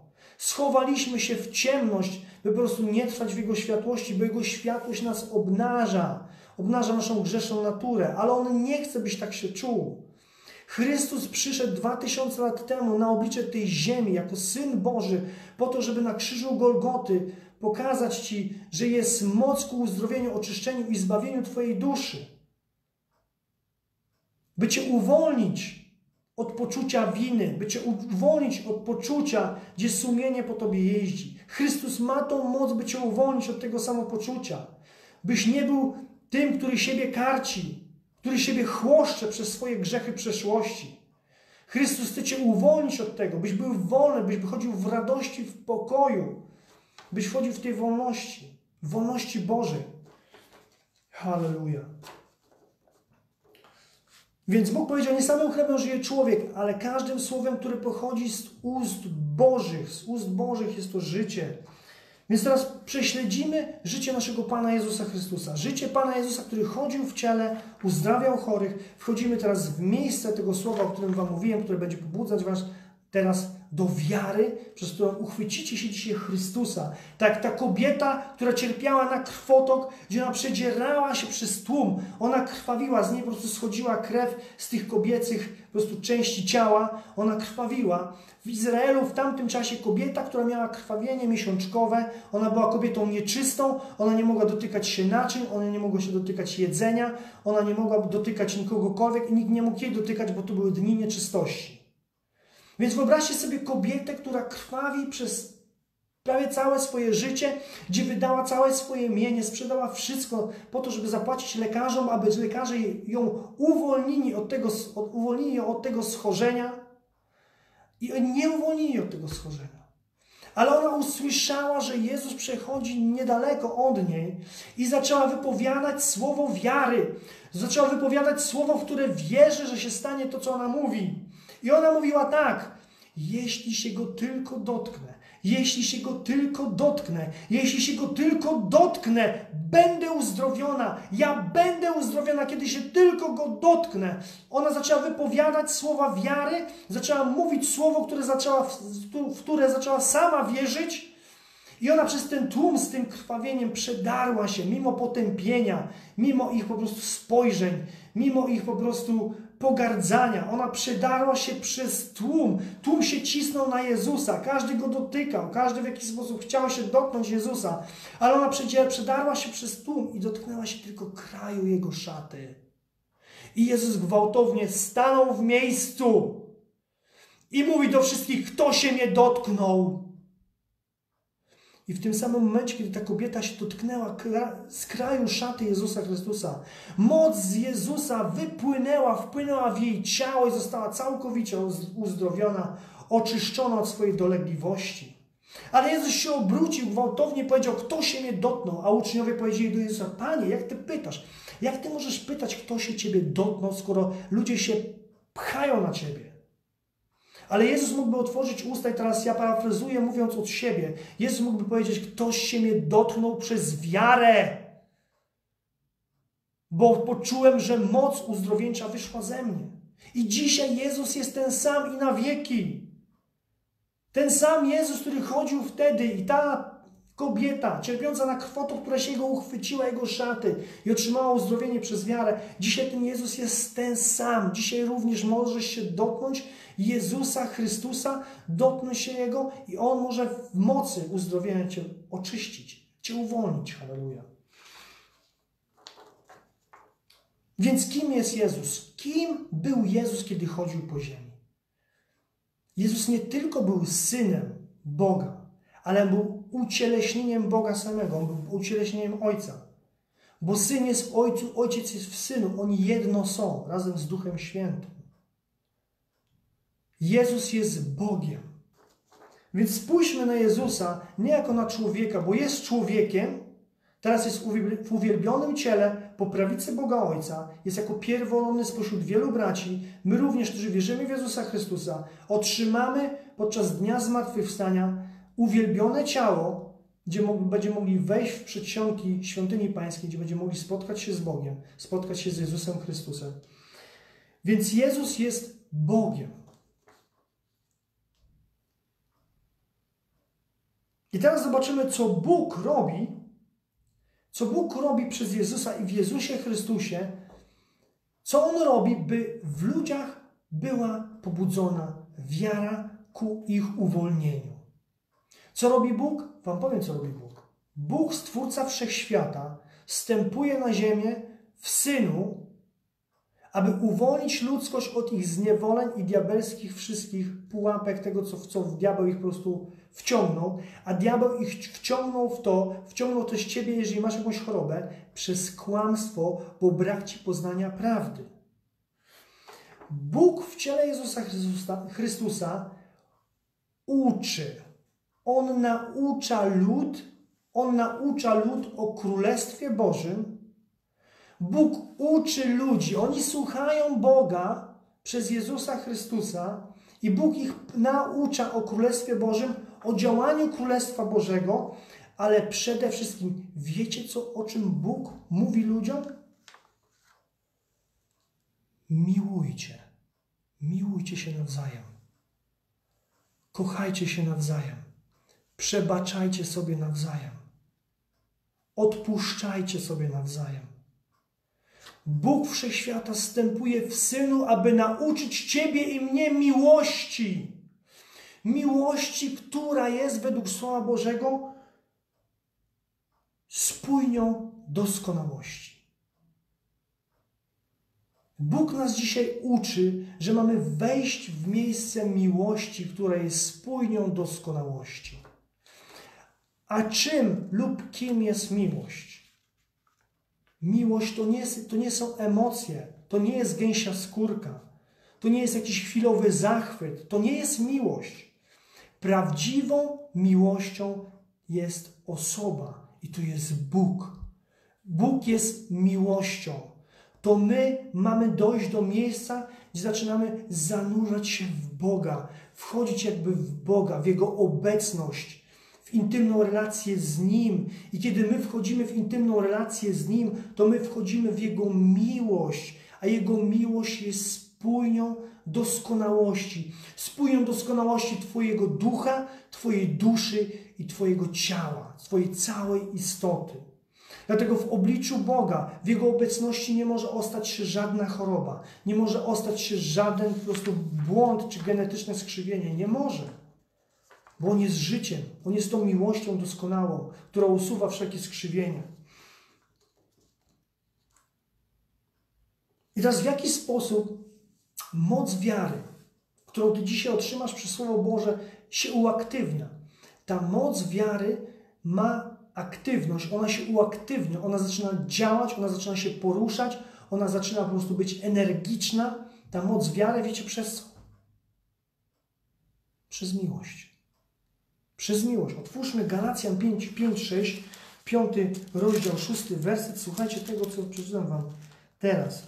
Schowaliśmy się w ciemność, by po prostu nie trwać w Jego światłości, bo Jego światłość nas obnaża. Obnaża naszą grzeszną naturę, ale On nie chce, byś tak się czuł. Chrystus przyszedł dwa tysiące lat temu na oblicze tej ziemi jako Syn Boży po to, żeby na krzyżu Golgoty pokazać Ci, że jest moc ku uzdrowieniu, oczyszczeniu i zbawieniu Twojej duszy. By Cię uwolnić od poczucia winy, by Cię uwolnić od poczucia, gdzie sumienie po Tobie jeździ. Chrystus ma tą moc, by Cię uwolnić od tego samopoczucia. Byś nie był tym, który siebie karci, który siebie chłoszcze przez swoje grzechy przeszłości. Chrystus chce Cię uwolnić od tego, byś był wolny, byś chodził w radości, w pokoju, byś chodził w tej wolności, w wolności Bożej. Halleluja. Więc Bóg powiedział, nie samym chlebem żyje człowiek, ale każdym słowem, które pochodzi z ust Bożych. Z ust Bożych jest to życie. Więc teraz prześledzimy życie naszego Pana Jezusa Chrystusa. Życie Pana Jezusa, który chodził w ciele, uzdrawiał chorych. Wchodzimy teraz w miejsce tego słowa, o którym Wam mówiłem, które będzie pobudzać Was teraz do wiary, przez którą uchwycicie się dzisiaj Chrystusa. Tak, ta kobieta, która cierpiała na krwotok, gdzie ona przedzierała się przez tłum, ona krwawiła, z niej po prostu schodziła krew z tych kobiecych po prostu części ciała, ona krwawiła. W Izraelu w tamtym czasie kobieta, która miała krwawienie miesiączkowe, ona była kobietą nieczystą, ona nie mogła dotykać się naczyń, ona nie mogła się dotykać jedzenia, ona nie mogła dotykać nikogokolwiek i nikt nie mógł jej dotykać, bo to były dni nieczystości. Więc wyobraźcie sobie kobietę, która krwawi przez prawie całe swoje życie, gdzie wydała całe swoje mienie, sprzedała wszystko po to, żeby zapłacić lekarzom, aby lekarze ją uwolnili od tego, uwolnili ją od tego schorzenia i nie uwolnili od tego schorzenia. Ale ona usłyszała, że Jezus przechodzi niedaleko od niej i zaczęła wypowiadać słowo wiary. Zaczęła wypowiadać słowo, w które wierzy, że się stanie to, co ona mówi. I ona mówiła tak, jeśli się go tylko dotknę, jeśli się go tylko dotknę, jeśli się go tylko dotknę, będę uzdrowiona. Ja będę uzdrowiona, kiedy się tylko go dotknę. Ona zaczęła wypowiadać słowa wiary, zaczęła mówić słowo, które zaczęła, w które zaczęła sama wierzyć. I ona przez ten tłum z tym krwawieniem przedarła się, mimo potępienia, mimo ich po prostu spojrzeń, mimo ich po prostu pogardzania. Ona przedarła się przez tłum. Tłum się cisnął na Jezusa. Każdy go dotykał. Każdy w jakiś sposób chciał się dotknąć Jezusa. Ale ona przedarła się przez tłum i dotknęła się tylko kraju Jego szaty. I Jezus gwałtownie stanął w miejscu i mówi do wszystkich, kto się mnie dotknął. I w tym samym momencie, kiedy ta kobieta się dotknęła z kraju szaty Jezusa Chrystusa, moc z Jezusa wypłynęła, wpłynęła w jej ciało i została całkowicie uzdrowiona, oczyszczona od swojej dolegliwości. Ale Jezus się obrócił gwałtownie i powiedział, kto się mnie dotknął? A uczniowie powiedzieli do Jezusa, Panie, jak Ty pytasz? Jak Ty możesz pytać, kto się Ciebie dotknął, skoro ludzie się pchają na Ciebie? Ale Jezus mógłby otworzyć usta i teraz ja parafrazuję, mówiąc od siebie. Jezus mógłby powiedzieć, ktoś się mnie dotknął przez wiarę. Bo poczułem, że moc uzdrowieńcza wyszła ze mnie. I dzisiaj Jezus jest ten sam i na wieki. Ten sam Jezus, który chodził wtedy i ta kobieta cierpiąca na krwotok, która się Jego uchwyciła, Jego szaty i otrzymała uzdrowienie przez wiarę. Dzisiaj ten Jezus jest ten sam. Dzisiaj również możesz się dotknąć Jezusa Chrystusa, dotknąć się Jego i On może w mocy uzdrowienia Cię oczyścić, Cię uwolnić. Halleluja. Więc kim jest Jezus? Kim był Jezus, kiedy chodził po ziemi? Jezus nie tylko był Synem Boga, ale był ucieleśnieniem Boga samego. On był ucieleśnieniem Ojca. Bo Syn jest w Ojcu, Ojciec jest w Synu. Oni jedno są, razem z Duchem Świętym. Jezus jest Bogiem. Więc spójrzmy na Jezusa nie jako na człowieka, bo jest człowiekiem, teraz jest w uwielbionym ciele, po prawicy Boga Ojca, jest jako pierwowolny spośród wielu braci. My również, którzy wierzymy w Jezusa Chrystusa, otrzymamy podczas Dnia Zmartwychwstania uwielbione ciało, gdzie będziemy mogli wejść w przedsionki świątyni pańskiej, gdzie będziemy mogli spotkać się z Bogiem, spotkać się z Jezusem Chrystusem. Więc Jezus jest Bogiem. I teraz zobaczymy, co Bóg robi, co Bóg robi przez Jezusa i w Jezusie Chrystusie, co On robi, by w ludziach była pobudzona wiara ku ich uwolnieniu. Co robi Bóg? Wam powiem, co robi Bóg. Bóg, Stwórca Wszechświata, wstępuje na ziemię w Synu, aby uwolnić ludzkość od ich zniewoleń i diabelskich wszystkich pułapek, tego, co, co diabeł ich po prostu wciągnął, a diabeł ich wciągnął w to, wciągnął też ciebie, jeżeli masz jakąś chorobę, przez kłamstwo, bo brak ci poznania prawdy. Bóg w ciele Jezusa Chrystusa, Chrystusa uczy. On naucza lud, On naucza lud o Królestwie Bożym. Bóg uczy ludzi. Oni słuchają Boga przez Jezusa Chrystusa i Bóg ich naucza o Królestwie Bożym, o działaniu Królestwa Bożego, ale przede wszystkim wiecie, co, o czym Bóg mówi ludziom? Miłujcie. Miłujcie się nawzajem. Kochajcie się nawzajem. Przebaczajcie sobie nawzajem. Odpuszczajcie sobie nawzajem. Bóg Wszechświata wstępuje w Synu, aby nauczyć ciebie i mnie miłości. Miłości, która jest według Słowa Bożego spójnią doskonałości. Bóg nas dzisiaj uczy, że mamy wejść w miejsce miłości, która jest spójnią doskonałości. A czym lub kim jest miłość? Miłość to nie, jest, to nie są emocje, to nie jest gęsia skórka, to nie jest jakiś chwilowy zachwyt, to nie jest miłość. Prawdziwą miłością jest osoba i to jest Bóg. Bóg jest miłością. To my mamy dojść do miejsca, gdzie zaczynamy zanurzać się w Boga, wchodzić jakby w Boga, w Jego obecność, w intymną relację z Nim. I kiedy my wchodzimy w intymną relację z Nim, to my wchodzimy w Jego miłość, a Jego miłość jest spójnią doskonałości. Spójnią doskonałości Twojego ducha, Twojej duszy i Twojego ciała, Twojej całej istoty. Dlatego w obliczu Boga, w Jego obecności nie może ostać się żadna choroba, nie może ostać się żaden po prostu błąd czy genetyczne skrzywienie. Nie może. Bo On jest życiem, On jest tą miłością doskonałą, która usuwa wszelkie skrzywienia. I teraz w jaki sposób moc wiary, którą Ty dzisiaj otrzymasz przez Słowo Boże, się uaktywnia? Ta moc wiary ma aktywność, ona się uaktywnia, ona zaczyna działać, ona zaczyna się poruszać, ona zaczyna po prostu być energiczna. Ta moc wiary, wiecie przez co? Przez miłość. Przez miłość. Otwórzmy Galacjan pięć, pięć, sześć, piąty rozdział, szósty werset. Słuchajcie tego, co przeczytam wam teraz.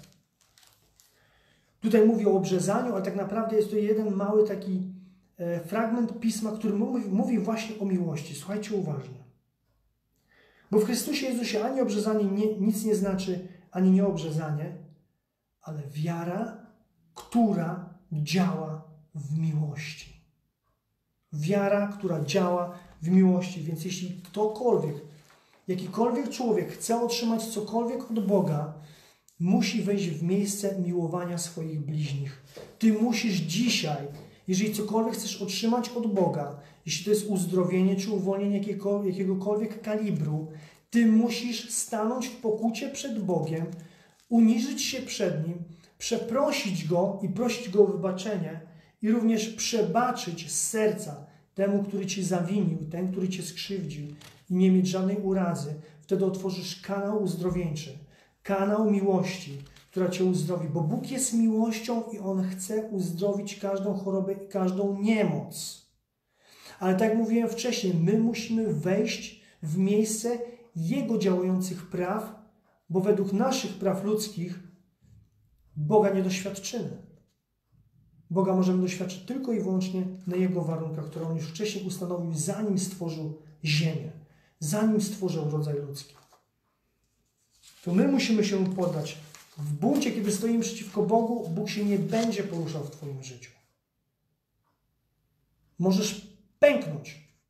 Tutaj mówi o obrzezaniu, ale tak naprawdę jest to jeden mały taki e, fragment Pisma, który mówi, mówi właśnie o miłości. Słuchajcie uważnie. Bo w Chrystusie Jezusie ani obrzezanie nie, nic nie znaczy, ani nieobrzezanie, ale wiara, która działa w miłości. Wiara, która działa w miłości. Więc jeśli ktokolwiek, jakikolwiek człowiek chce otrzymać cokolwiek od Boga, musi wejść w miejsce miłowania swoich bliźnich. Ty musisz dzisiaj, jeżeli cokolwiek chcesz otrzymać od Boga, jeśli to jest uzdrowienie czy uwolnienie jakiegokolwiek kalibru, Ty musisz stanąć w pokucie przed Bogiem, uniżyć się przed Nim, przeprosić Go i prosić Go o wybaczenie i również przebaczyć z serca temu, który Cię zawinił, ten, który Cię skrzywdził i nie mieć żadnej urazy. Wtedy otworzysz kanał uzdrowieńczy, kanał miłości, która Cię uzdrowi, bo Bóg jest miłością i On chce uzdrowić każdą chorobę i każdą niemoc. Ale tak jak mówiłem wcześniej, my musimy wejść w miejsce Jego działających praw, bo według naszych praw ludzkich Boga nie doświadczymy. Boga możemy doświadczyć tylko i wyłącznie na Jego warunkach, które On już wcześniej ustanowił, zanim stworzył ziemię, zanim stworzył rodzaj ludzki. To my musimy się poddać. W buncie, kiedy stoimy przeciwko Bogu, Bóg się nie będzie poruszał w Twoim życiu. Możesz pęknąć.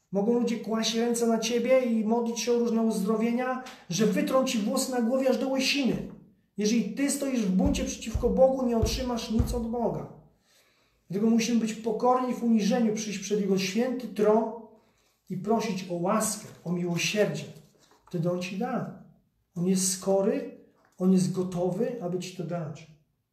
Mogą ludzie kłaść ręce na ciebie i modlić się o różne uzdrowienia, że wytrą ci włosy na głowie aż do łysiny. Jeżeli ty stoisz w buncie przeciwko Bogu, nie otrzymasz nic od Boga. Dlatego musimy być pokorni w uniżeniu, przyjść przed Jego święty tron i prosić o łaskę, o miłosierdzie. Wtedy On ci da. On jest skory, On jest gotowy, aby ci to dać.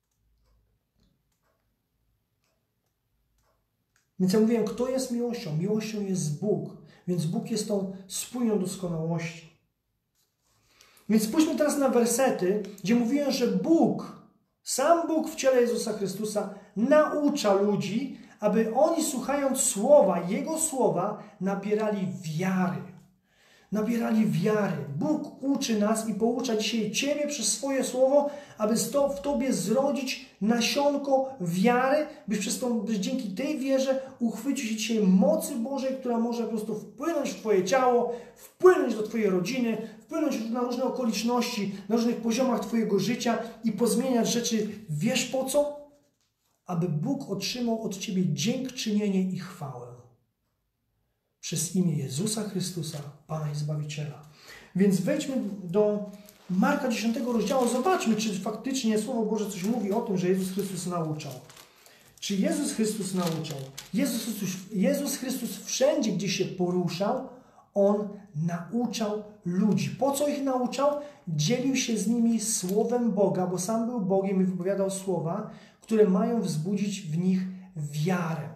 Więc ja mówiłem, kto jest miłością? Miłością jest Bóg. Więc Bóg jest tą spójną doskonałości. Więc spójrzmy teraz na wersety, gdzie mówiłem, że Bóg, sam Bóg w ciele Jezusa Chrystusa naucza ludzi, aby oni, słuchając słowa, Jego słowa, nabierali wiary. Nabierali wiary. Bóg uczy nas i poucza dzisiaj Ciebie przez swoje słowo, aby w Tobie zrodzić nasionko wiary, byś, przez tą, byś dzięki tej wierze uchwycił się dzisiaj mocy Bożej, która może po prostu wpłynąć w Twoje ciało, wpłynąć do Twojej rodziny, wpłynąć na różne okoliczności, na różnych poziomach Twojego życia i pozmieniać rzeczy. Wiesz po co? Aby Bóg otrzymał od Ciebie dziękczynienie i chwałę. Przez imię Jezusa Chrystusa, Pana i Zbawiciela. Więc wejdźmy do Marka dziesiątego rozdziału. Zobaczmy, czy faktycznie Słowo Boże coś mówi o tym, że Jezus Chrystus nauczał. Czy Jezus Chrystus nauczał? Jezus Chrystus, Jezus Chrystus wszędzie, gdzie się poruszał, On nauczał ludzi. Po co ich nauczał? Dzielił się z nimi Słowem Boga, bo sam był Bogiem i wypowiadał słowa, które mają wzbudzić w nich wiarę.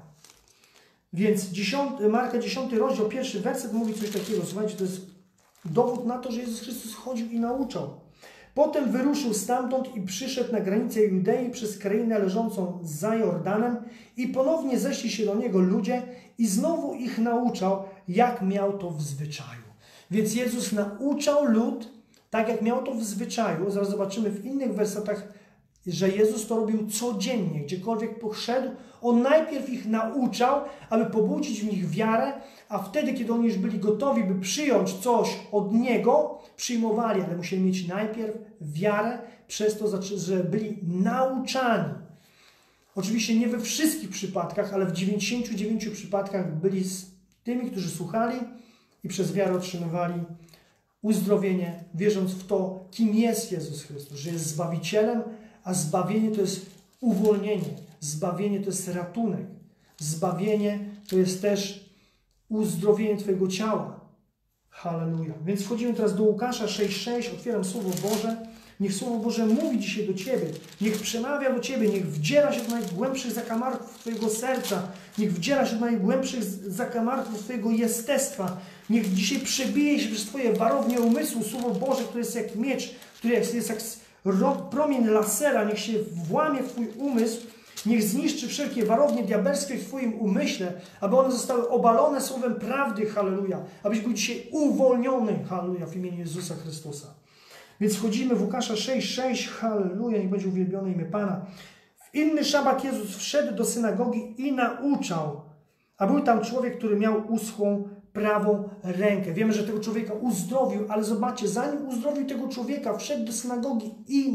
Więc dziesiąty, Marka dziesiąty rozdział, pierwszy werset mówi coś takiego. Słuchajcie, to jest dowód na to, że Jezus Chrystus chodził i nauczał. Potem wyruszył stamtąd i przyszedł na granicę Judei przez krainę leżącą za Jordanem i ponownie zeszli się do Niego ludzie i znowu ich nauczał, jak miał to w zwyczaju. Więc Jezus nauczał lud, tak jak miał to w zwyczaju. Zaraz zobaczymy w innych wersetach, że Jezus to robił codziennie, gdziekolwiek poszedł. On najpierw ich nauczał, aby pobudzić w nich wiarę, a wtedy, kiedy oni już byli gotowi, by przyjąć coś od Niego, przyjmowali, ale musieli mieć najpierw wiarę, przez to, że byli nauczani. Oczywiście nie we wszystkich przypadkach, ale w dziewięćdziesięciu dziewięciu przypadkach byli z tymi, którzy słuchali i przez wiarę otrzymywali uzdrowienie, wierząc w to, kim jest Jezus Chrystus, że jest Zbawicielem, a zbawienie to jest uwolnienie. Zbawienie to jest ratunek. Zbawienie to jest też uzdrowienie Twojego ciała. Halleluja. Więc wchodzimy teraz do Łukasza sześć sześć. Otwieram Słowo Boże. Niech Słowo Boże mówi dzisiaj do Ciebie. Niech przemawia do Ciebie. Niech wdziera się do najgłębszych zakamarków Twojego serca. Niech wdziera się do najgłębszych zakamarków Twojego jestestwa. Niech dzisiaj przebije się przez Twoje warownie umysłu Słowo Boże, które jest jak miecz, które jest jak promień lasera. Niech się włamie w Twój umysł. Niech zniszczy wszelkie warownie diabelskie w Twoim umyśle, aby one zostały obalone słowem prawdy, halleluja. Abyś był dzisiaj uwolniony, halleluja, w imieniu Jezusa Chrystusa. Więc wchodzimy w Łukasza sześć sześć, halleluja, niech będzie uwielbione imię Pana. W inny szabat Jezus wszedł do synagogi i nauczał, a był tam człowiek, który miał uschłą prawą rękę. Wiemy, że tego człowieka uzdrowił, ale zobaczcie, zanim uzdrowił tego człowieka, wszedł do synagogi i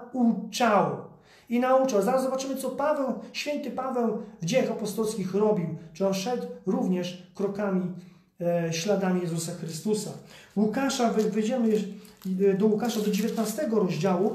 nauczał. I nauczał. Zaraz zobaczymy, co Paweł, święty Paweł w Dziejach Apostolskich robił. Czy on szedł również krokami, e, śladami Jezusa Chrystusa. Łukasza, wejdziemy do Łukasza do dziewiętnastego rozdziału.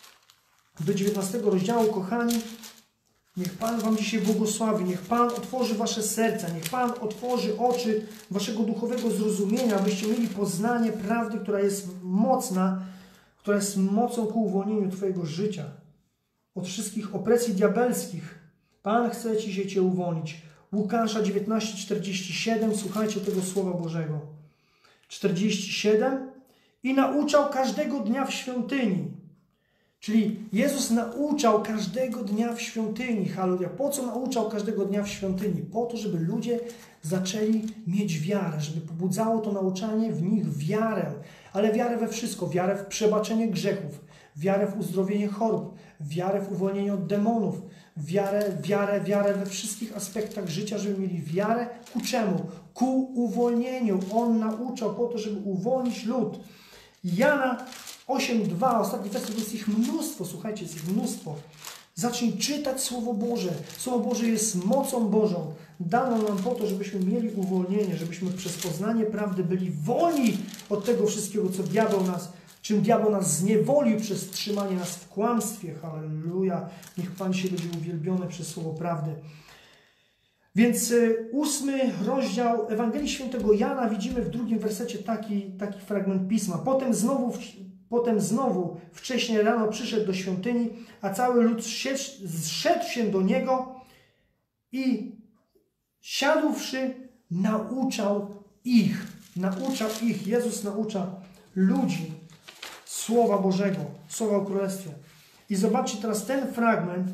Do dziewiętnastego rozdziału, kochani. Niech Pan Wam dzisiaj błogosławi. Niech Pan otworzy Wasze serca. Niech Pan otworzy oczy Waszego duchowego zrozumienia, abyście mieli poznanie prawdy, która jest mocna, która jest mocą ku uwolnieniu Twojego życia. Od wszystkich opresji diabelskich. Pan chce Ci się Cię uwolnić. Łukasza dziewiętnaście czterdzieści siedem. Słuchajcie tego Słowa Bożego. czterdzieści siedem. I nauczał każdego dnia w świątyni. Czyli Jezus nauczał każdego dnia w świątyni. Halleluja. Po co nauczał każdego dnia w świątyni? Po to, żeby ludzie zaczęli mieć wiarę. Żeby pobudzało to nauczanie w nich wiarę. Ale wiarę we wszystko. Wiarę w przebaczenie grzechów. Wiarę w uzdrowienie chorób. Wiarę w uwolnienie od demonów. Wiarę, wiarę, wiarę we wszystkich aspektach życia, żeby mieli wiarę ku czemu? Ku uwolnieniu. On nauczał po to, żeby uwolnić lud. Jana osiem dwa, ostatni werset, jest ich mnóstwo, słuchajcie, jest ich mnóstwo. Zacznij czytać Słowo Boże. Słowo Boże jest mocą Bożą. Dano nam po to, żebyśmy mieli uwolnienie, żebyśmy przez poznanie prawdy byli wolni od tego wszystkiego, co diabeł nas, czym diabeł nas zniewolił przez trzymanie nas w kłamstwie. Halleluja. Niech Pan się będzie uwielbiony przez Słowo prawdy. Więc ósmy rozdział Ewangelii Świętego Jana widzimy w drugim wersecie taki, taki fragment Pisma. Potem znowu, potem znowu wcześnie rano przyszedł do świątyni, a cały lud zszedł się do Niego i siadłszy nauczał ich. Nauczał ich. Jezus naucza ludzi Słowa Bożego, Słowa o Królestwie. I zobaczcie teraz ten fragment.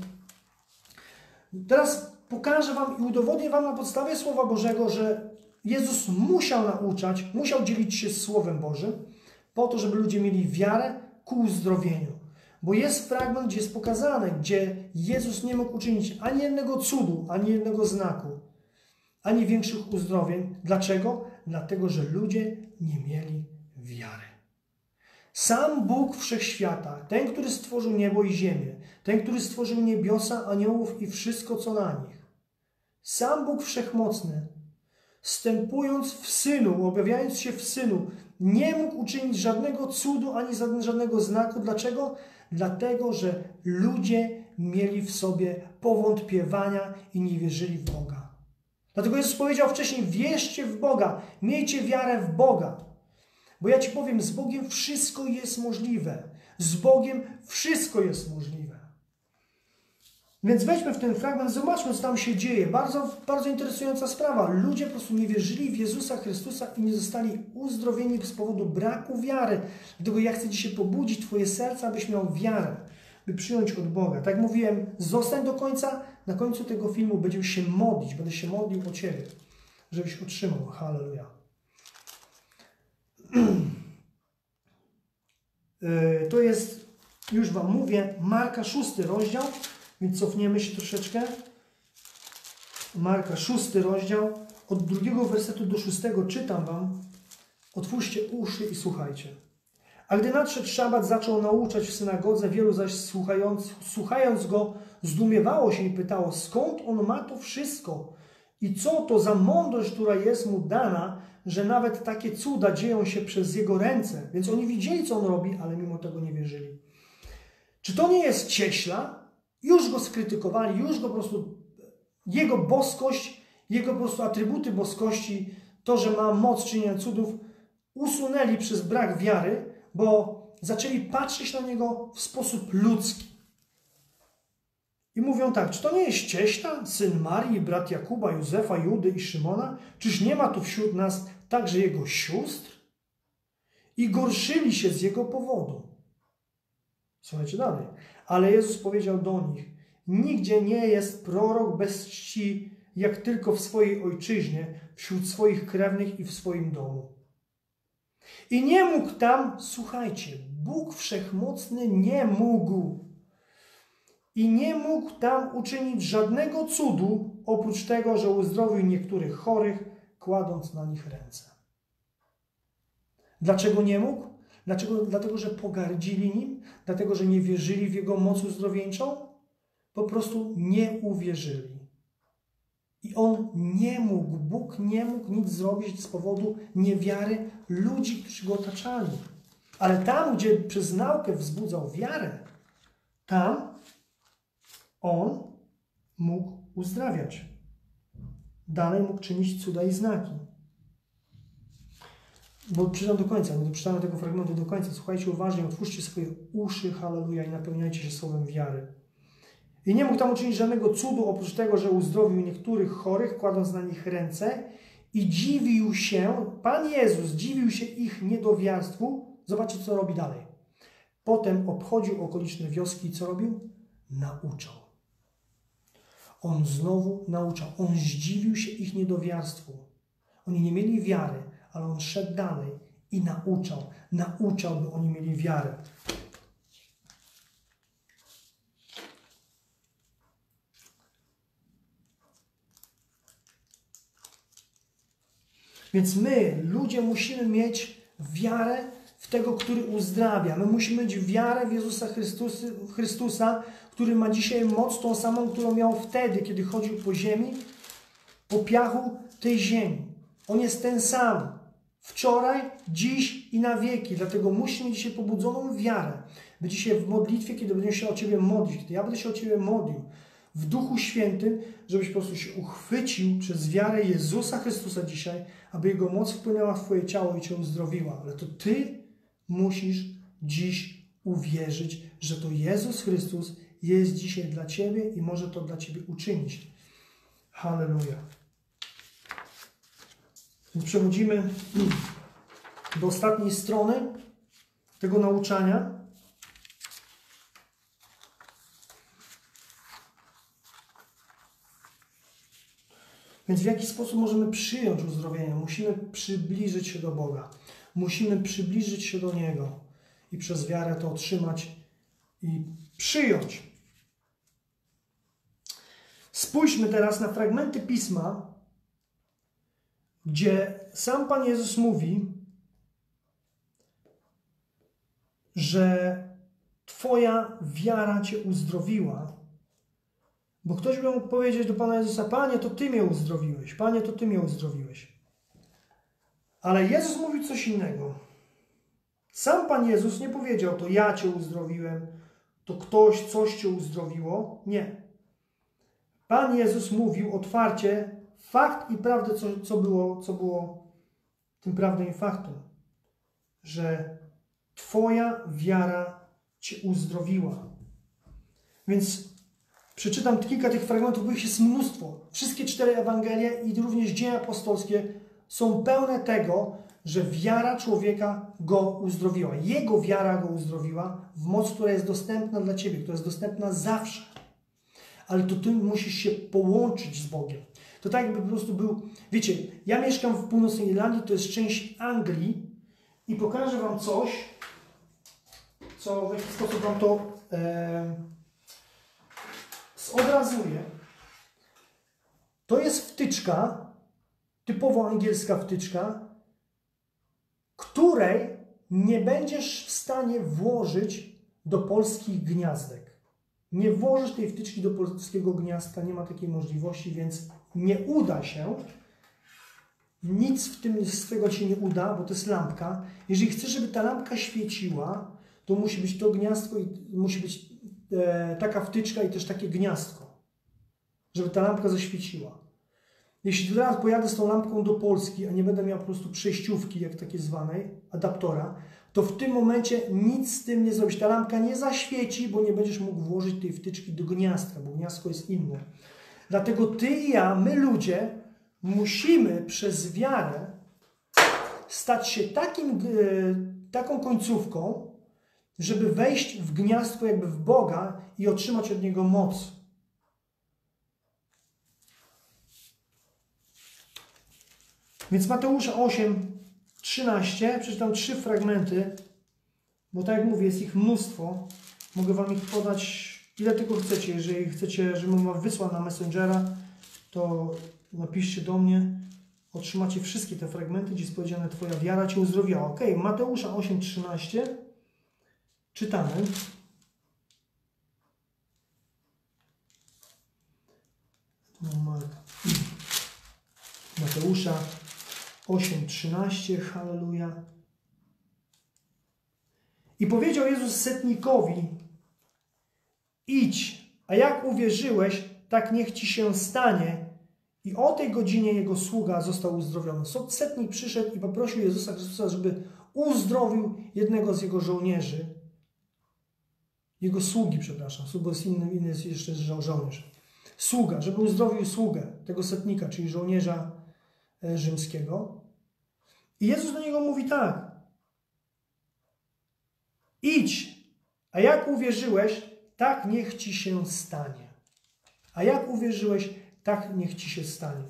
Teraz pokażę wam i udowodnię wam na podstawie Słowa Bożego, że Jezus musiał nauczać, musiał dzielić się Słowem Bożym po to, żeby ludzie mieli wiarę ku uzdrowieniu. Bo jest fragment, gdzie jest pokazane, gdzie Jezus nie mógł uczynić ani jednego cudu, ani jednego znaku, ani większych uzdrowień. Dlaczego? Dlatego, że ludzie nie mieli wiary. Sam Bóg Wszechświata, ten, który stworzył niebo i ziemię, ten, który stworzył niebiosa, aniołów i wszystko, co na nich. Sam Bóg Wszechmocny, wstępując w Synu, objawiając się w Synu, nie mógł uczynić żadnego cudu, ani żadnego znaku. Dlaczego? Dlatego, że ludzie mieli w sobie powątpiewania i nie wierzyli w Boga. Dlatego Jezus powiedział wcześniej, wierzcie w Boga, miejcie wiarę w Boga. Bo ja Ci powiem, z Bogiem wszystko jest możliwe. Z Bogiem wszystko jest możliwe. Więc weźmy w ten fragment, zobaczmy, co tam się dzieje. Bardzo, bardzo interesująca sprawa. Ludzie po prostu nie wierzyli w Jezusa Chrystusa i nie zostali uzdrowieni z powodu braku wiary. Dlatego ja chcę dzisiaj pobudzić Twoje serce, abyś miał wiarę, by przyjąć od Boga. Tak jak mówiłem, zostań do końca. Na końcu tego filmu będziemy się modlić. Będę się modlił o Ciebie, żebyś otrzymał. Halleluja. To jest, już Wam mówię, Marka szósty rozdział, więc cofniemy się troszeczkę. Marka szósty rozdział, od drugiego wersetu do szóstego czytam Wam. Otwórzcie uszy i słuchajcie. A gdy nadszedł szabat, zaczął nauczać w synagodze, wielu zaś słuchając, słuchając Go zdumiewało się i pytało, skąd On ma to wszystko i co to za mądrość, która jest Mu dana, że nawet takie cuda dzieją się przez Jego ręce. Więc oni widzieli, co On robi, ale mimo tego nie wierzyli. Czy to nie jest cieśla? Już Go skrytykowali, już Go po prostu, Jego boskość, Jego po prostu atrybuty boskości, to, że ma moc czynienia cudów, usunęli przez brak wiary, bo zaczęli patrzeć na Niego w sposób ludzki. I mówią tak, czy to nie jest cieśla, syn Marii, brat Jakuba, Józefa, Judy i Szymona? Czyż nie ma tu wśród nas także jego sióstr? I gorszyli się z jego powodu. Słuchajcie dalej. Ale Jezus powiedział do nich, nigdzie nie jest prorok bez czci, jak tylko w swojej ojczyźnie, wśród swoich krewnych i w swoim domu. I nie mógł tam, słuchajcie, Bóg Wszechmocny nie mógł. I nie mógł tam uczynić żadnego cudu, oprócz tego, że uzdrowił niektórych chorych, kładąc na nich ręce. Dlaczego nie mógł? Dlaczego? Dlatego, że pogardzili Nim? Dlatego, że nie wierzyli w Jego moc uzdrowieńczą? Po prostu nie uwierzyli. I On nie mógł, Bóg nie mógł nic zrobić z powodu niewiary ludzi, którzy Go otaczali. Ale tam, gdzie przez naukę wzbudzał wiarę, tam On mógł uzdrawiać. Dalej mógł czynić cuda i znaki. Bo przeczytam do końca, bo przeczytamy tego fragmentu do końca. Słuchajcie uważnie, otwórzcie swoje uszy, halleluja, i napełniajcie się słowem wiary. I nie mógł tam uczynić żadnego cudu, oprócz tego, że uzdrowił niektórych chorych, kładąc na nich ręce. I dziwił się, Pan Jezus dziwił się ich niedowiarstwu. Zobaczcie, co robi dalej. Potem obchodził okoliczne wioski i co robił? Nauczał. On znowu nauczał. On zdziwił się ich niedowiarstwu. Oni nie mieli wiary, ale On szedł dalej i nauczał. Nauczał, by oni mieli wiarę. Więc my, ludzie, musimy mieć wiarę w tego, który uzdrawia. My musimy mieć wiarę w Jezusa Chrystus, Chrystusa, który ma dzisiaj moc tą samą, którą miał wtedy, kiedy chodził po ziemi, po piachu tej ziemi. On jest ten sam. Wczoraj, dziś i na wieki. Dlatego musimy mieć dzisiaj pobudzoną wiarę. By dzisiaj w modlitwie, kiedy będziemy się o Ciebie modlić, kiedy ja będę się o Ciebie modlił, w Duchu Świętym, żebyś po prostu się uchwycił przez wiarę Jezusa Chrystusa dzisiaj, aby Jego moc wpłynęła w Twoje ciało i Cię uzdrowiła. Ale to Ty musisz dziś uwierzyć, że to Jezus Chrystus jest dzisiaj dla Ciebie i może to dla Ciebie uczynić. Halleluja. Więc przechodzimy do ostatniej strony tego nauczania. Więc w jaki sposób możemy przyjąć uzdrowienie? Musimy przybliżyć się do Boga. Musimy przybliżyć się do Niego i przez wiarę to otrzymać i przyjąć. Spójrzmy teraz na fragmenty Pisma, gdzie sam Pan Jezus mówi, że Twoja wiara Cię uzdrowiła. Bo ktoś by mógł powiedzieć do Pana Jezusa: Panie, to Ty mnie uzdrowiłeś. Panie, to Ty mnie uzdrowiłeś. Ale Jezus mówi coś innego. Sam Pan Jezus nie powiedział: to ja Cię uzdrowiłem, to ktoś coś Cię uzdrowiło. Nie. Pan Jezus mówił otwarcie fakt i prawdę, co, co, było, co było tym prawdą i faktem. Że Twoja wiara Cię uzdrowiła. Więc przeczytam kilka tych fragmentów, bo ich jest mnóstwo. Wszystkie cztery Ewangelie i również dzieje apostolskie są pełne tego, że wiara człowieka go uzdrowiła. Jego wiara go uzdrowiła w moc, która jest dostępna dla Ciebie, która jest dostępna zawsze. Ale to Ty musisz się połączyć z Bogiem. To tak jakby po prostu był... Wiecie, ja mieszkam w północnej Irlandii, to jest część Anglii i pokażę Wam coś, co w jakiś sposób Wam to e, zobrazuje. To jest wtyczka, typowo angielska wtyczka, której nie będziesz w stanie włożyć do polskich gniazdek. Nie włożysz tej wtyczki do polskiego gniazdka, nie ma takiej możliwości, więc nie uda się. Nic w tym z tego się nie uda, bo to jest lampka. Jeżeli chcesz, żeby ta lampka świeciła, to musi być to gniazdko i musi być e, taka wtyczka i też takie gniazdko, żeby ta lampka zaświeciła. Jeśli teraz pojadę z tą lampką do Polski, a nie będę miał po prostu przejściówki, jak takie zwanej, adaptora, to w tym momencie nic z tym nie zrobisz. Ta lampka nie zaświeci, bo nie będziesz mógł włożyć tej wtyczki do gniazdka, bo gniazdko jest inne. Dlatego Ty i ja, my ludzie, musimy przez wiarę stać się takim, taką końcówką, żeby wejść w gniazdko jakby w Boga i otrzymać od Niego moc. Więc Mateusza osiem, trzynaście, przeczytam trzy fragmenty, bo tak jak mówię, jest ich mnóstwo. Mogę Wam ich podać ile tylko chcecie. Jeżeli chcecie, żebym Wam wysłał na Messengera, to napiszcie do mnie. Otrzymacie wszystkie te fragmenty, gdzie jest powiedziane: Twoja wiara Cię uzdrowiła. Ok, Mateusza osiem, trzynaście. Czytamy. Mateusza osiem, trzynaście. Halleluja. I powiedział Jezus setnikowi: idź, a jak uwierzyłeś, tak niech ci się stanie. I o tej godzinie jego sługa został uzdrowiony. Setnik przyszedł i poprosił Jezusa Chrystusa, żeby uzdrowił jednego z jego żołnierzy. Jego sługi, przepraszam. Bo jest inny, inny jest jeszcze żo żołnierz. Sługa, żeby uzdrowił sługę tego setnika, czyli żołnierza e, rzymskiego. I Jezus do niego mówi tak: idź, a jak uwierzyłeś, tak niech ci się stanie. A jak uwierzyłeś, tak niech ci się stanie.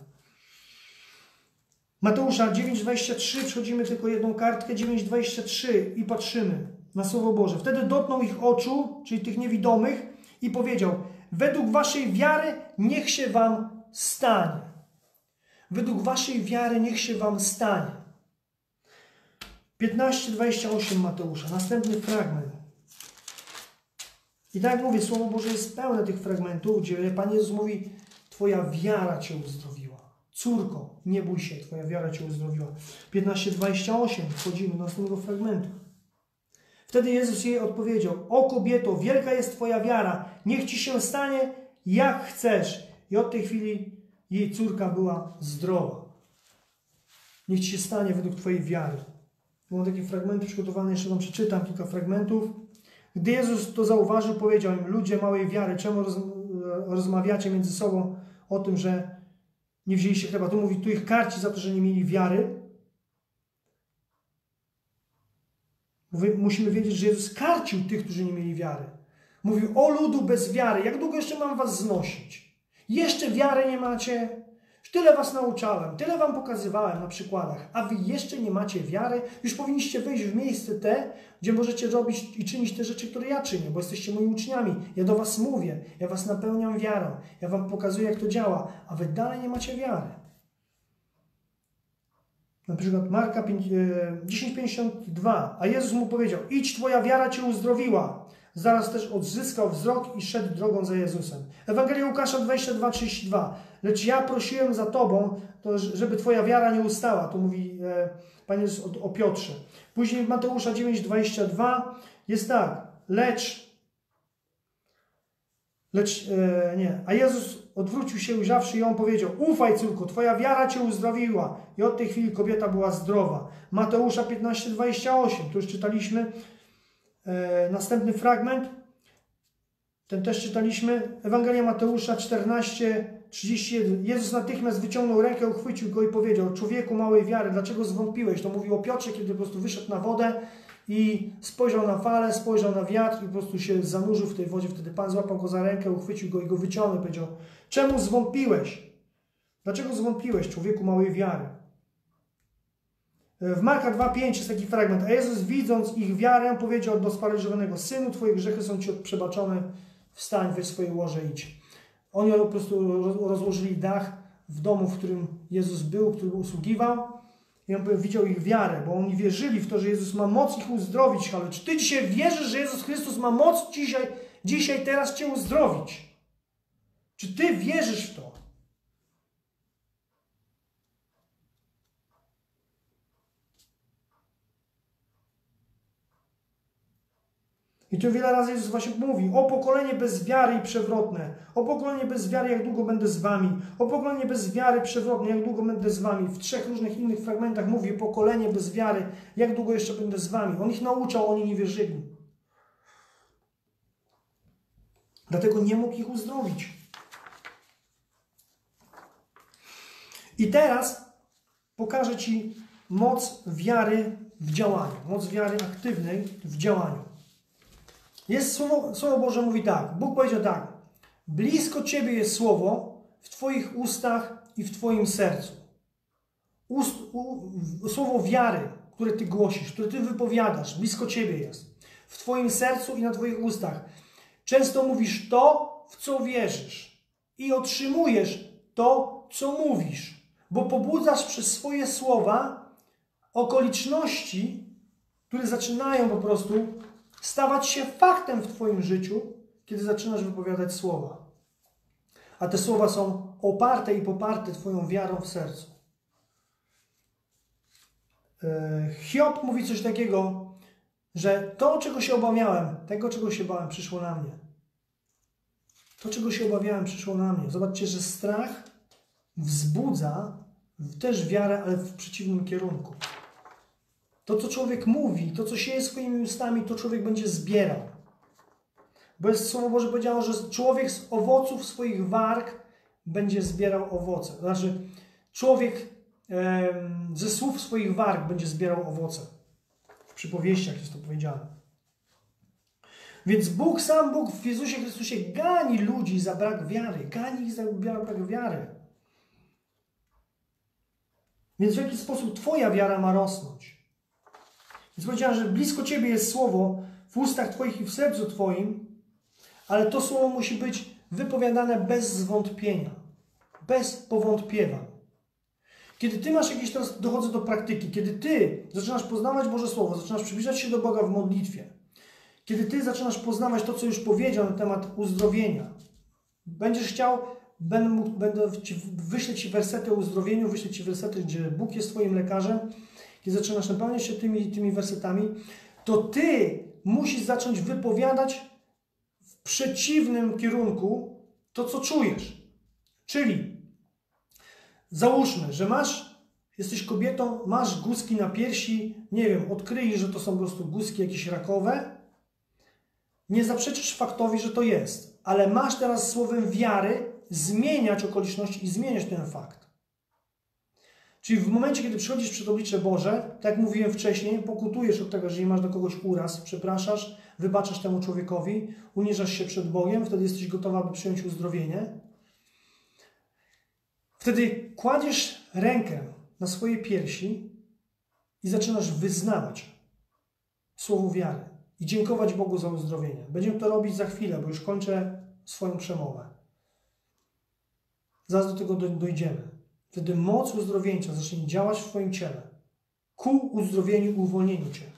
Mateusza dziewięć, dwadzieścia trzy, przechodzimy tylko jedną kartkę, dziewięć, dwadzieścia trzy i patrzymy na Słowo Boże. Wtedy dotknął ich oczu, czyli tych niewidomych, i powiedział: według waszej wiary niech się wam stanie. Według waszej wiary niech się wam stanie. piętnaście dwadzieścia osiem Mateusza, następny fragment. I tak jak mówię, Słowo Boże jest pełne tych fragmentów, gdzie Pan Jezus mówi: Twoja wiara Cię uzdrowiła. Córko, nie bój się, Twoja wiara Cię uzdrowiła. piętnaście dwadzieścia osiem, wchodzimy do następnego fragmentu. Wtedy Jezus jej odpowiedział: O kobieto, wielka jest Twoja wiara, niech Ci się stanie jak chcesz. I od tej chwili jej córka była zdrowa. Niech Ci się stanie według Twojej wiary. Mam takie fragmenty przygotowane, jeszcze Wam przeczytam kilka fragmentów. Gdy Jezus to zauważył, powiedział im: ludzie małej wiary, czemu roz, rozmawiacie między sobą o tym, że nie wzięliście chleba? Tu mówi, tu ich karci za to, że nie mieli wiary. Mówi, musimy wiedzieć, że Jezus karcił tych, którzy nie mieli wiary. Mówił: o ludu bez wiary, jak długo jeszcze mam was znosić? Jeszcze wiary nie macie? Już tyle was nauczałem, tyle wam pokazywałem na przykładach, a wy jeszcze nie macie wiary? Już powinniście wejść w miejsce te, gdzie możecie robić i czynić te rzeczy, które ja czynię, bo jesteście moimi uczniami. Ja do was mówię, ja was napełniam wiarą, ja wam pokazuję, jak to działa, a wy dalej nie macie wiary. Na przykład Marka dziesięć pięćdziesiąt dwa, a Jezus mu powiedział: idź, twoja wiara cię uzdrowiła. Zaraz też odzyskał wzrok i szedł drogą za Jezusem. Ewangelia Łukasza dwadzieścia dwa trzydzieści dwa. Lecz ja prosiłem za Tobą, to żeby Twoja wiara nie ustała. Tu mówi e, Pan Jezus o, o Piotrze. Później w Mateusza dziewięć dwadzieścia dwa jest tak. Lecz, lecz e, nie. A Jezus odwrócił się, ujrzawszy ją, powiedział: ufaj, córko, Twoja wiara Cię uzdrowiła. I od tej chwili kobieta była zdrowa. Mateusza piętnaście dwadzieścia osiem. Tu już czytaliśmy. E, następny fragment, ten też czytaliśmy. Ewangelia Mateusza czternaście trzydzieści jeden. Jezus natychmiast wyciągnął rękę, uchwycił go i powiedział: człowieku małej wiary, dlaczego zwątpiłeś? To mówił o Piotrze, kiedy po prostu wyszedł na wodę i spojrzał na falę, spojrzał na wiatr i po prostu się zanurzył w tej wodzie. Wtedy Pan złapał go za rękę, uchwycił go i go wyciągnął i powiedział: czemu zwątpiłeś? Dlaczego zwątpiłeś, człowieku małej wiary? W Marka dwa pięć jest taki fragment. A Jezus, widząc ich wiarę, powiedział do sparaliżowanego: synu, twoje grzechy są ci przebaczone, wstań, weź swoje łoże, idź. Oni po prostu rozłożyli dach w domu, w którym Jezus był, który usługiwał. I on widział ich wiarę, bo oni wierzyli w to, że Jezus ma moc ich uzdrowić. Ale czy ty dzisiaj wierzysz, że Jezus Chrystus ma moc dzisiaj, dzisiaj teraz cię uzdrowić? Czy ty wierzysz w to? I tu wiele razy Jezus właśnie mówi: o pokolenie bez wiary i przewrotne, o pokolenie bez wiary, jak długo będę z wami, o pokolenie bez wiary przewrotne, jak długo będę z wami. W trzech różnych innych fragmentach mówi: pokolenie bez wiary, jak długo jeszcze będę z wami. On ich nauczał, oni nie wierzyli. Dlatego nie mógł ich uzdrowić. I teraz pokażę Ci moc wiary w działaniu, moc wiary aktywnej w działaniu. Jest słowo, słowo Boże mówi tak. Bóg powiedział tak: blisko Ciebie jest słowo w Twoich ustach i w Twoim sercu. Ust, u, słowo wiary, które Ty głosisz, które Ty wypowiadasz, blisko Ciebie jest. W Twoim sercu i na Twoich ustach. Często mówisz to, w co wierzysz. I otrzymujesz to, co mówisz. Bo pobudzasz przez swoje słowa okoliczności, które zaczynają po prostu stawać się faktem w Twoim życiu, kiedy zaczynasz wypowiadać słowa. A te słowa są oparte i poparte Twoją wiarą w sercu. Hiob mówi coś takiego, że to, czego się obawiałem, tego, czego się bałem, przyszło na mnie. To, czego się obawiałem, przyszło na mnie. Zobaczcie, że strach wzbudza też wiarę, ale w przeciwnym kierunku. To, co człowiek mówi, to, co sieje swoimi ustami, to człowiek będzie zbierał. Bo jest Słowo Boże powiedziało, że człowiek z owoców swoich warg będzie zbierał owoce. To znaczy, człowiek e, ze słów swoich warg będzie zbierał owoce. W przypowieściach jest to powiedziane. Więc Bóg, sam Bóg w Jezusie Chrystusie gani ludzi za brak wiary. Gani ich za brak wiary. Więc w jaki sposób Twoja wiara ma rosnąć? Więc powiedziałem, że blisko Ciebie jest słowo w ustach Twoich i w sercu Twoim, ale to słowo musi być wypowiadane bez zwątpienia, bez powątpiewań. Kiedy Ty masz jakieś, teraz dochodzę do praktyki, kiedy Ty zaczynasz poznawać Boże Słowo, zaczynasz przybliżać się do Boga w modlitwie, kiedy Ty zaczynasz poznawać to, co już powiedział na temat uzdrowienia, będziesz chciał, będę, mógł, będę ci, wyślę Ci wersety o uzdrowieniu, wyślę Ci wersety, gdzie Bóg jest Twoim lekarzem, kiedy zaczynasz napełniać się tymi, tymi wersetami, to Ty musisz zacząć wypowiadać w przeciwnym kierunku to, co czujesz. Czyli załóżmy, że masz, jesteś kobietą, masz guzki na piersi, nie wiem, odkryjesz, że to są po prostu guzki jakieś rakowe, nie zaprzeczysz faktowi, że to jest, ale masz teraz słowem wiary zmieniać okoliczności i zmieniać ten fakt. Czyli w momencie, kiedy przychodzisz przed oblicze Boże, tak jak mówiłem wcześniej, pokutujesz od tego, że nie masz do kogoś uraz, przepraszasz, wybaczasz temu człowiekowi, uniżasz się przed Bogiem, wtedy jesteś gotowa, aby przyjąć uzdrowienie. Wtedy kładziesz rękę na swoje piersi i zaczynasz wyznawać słowo wiary i dziękować Bogu za uzdrowienie. Będziemy to robić za chwilę, bo już kończę swoją przemowę. Zaraz do tego dojdziemy. Wtedy moc uzdrowieńcza zacznie działać w Twoim ciele ku uzdrowieniu i uwolnieniu Cię.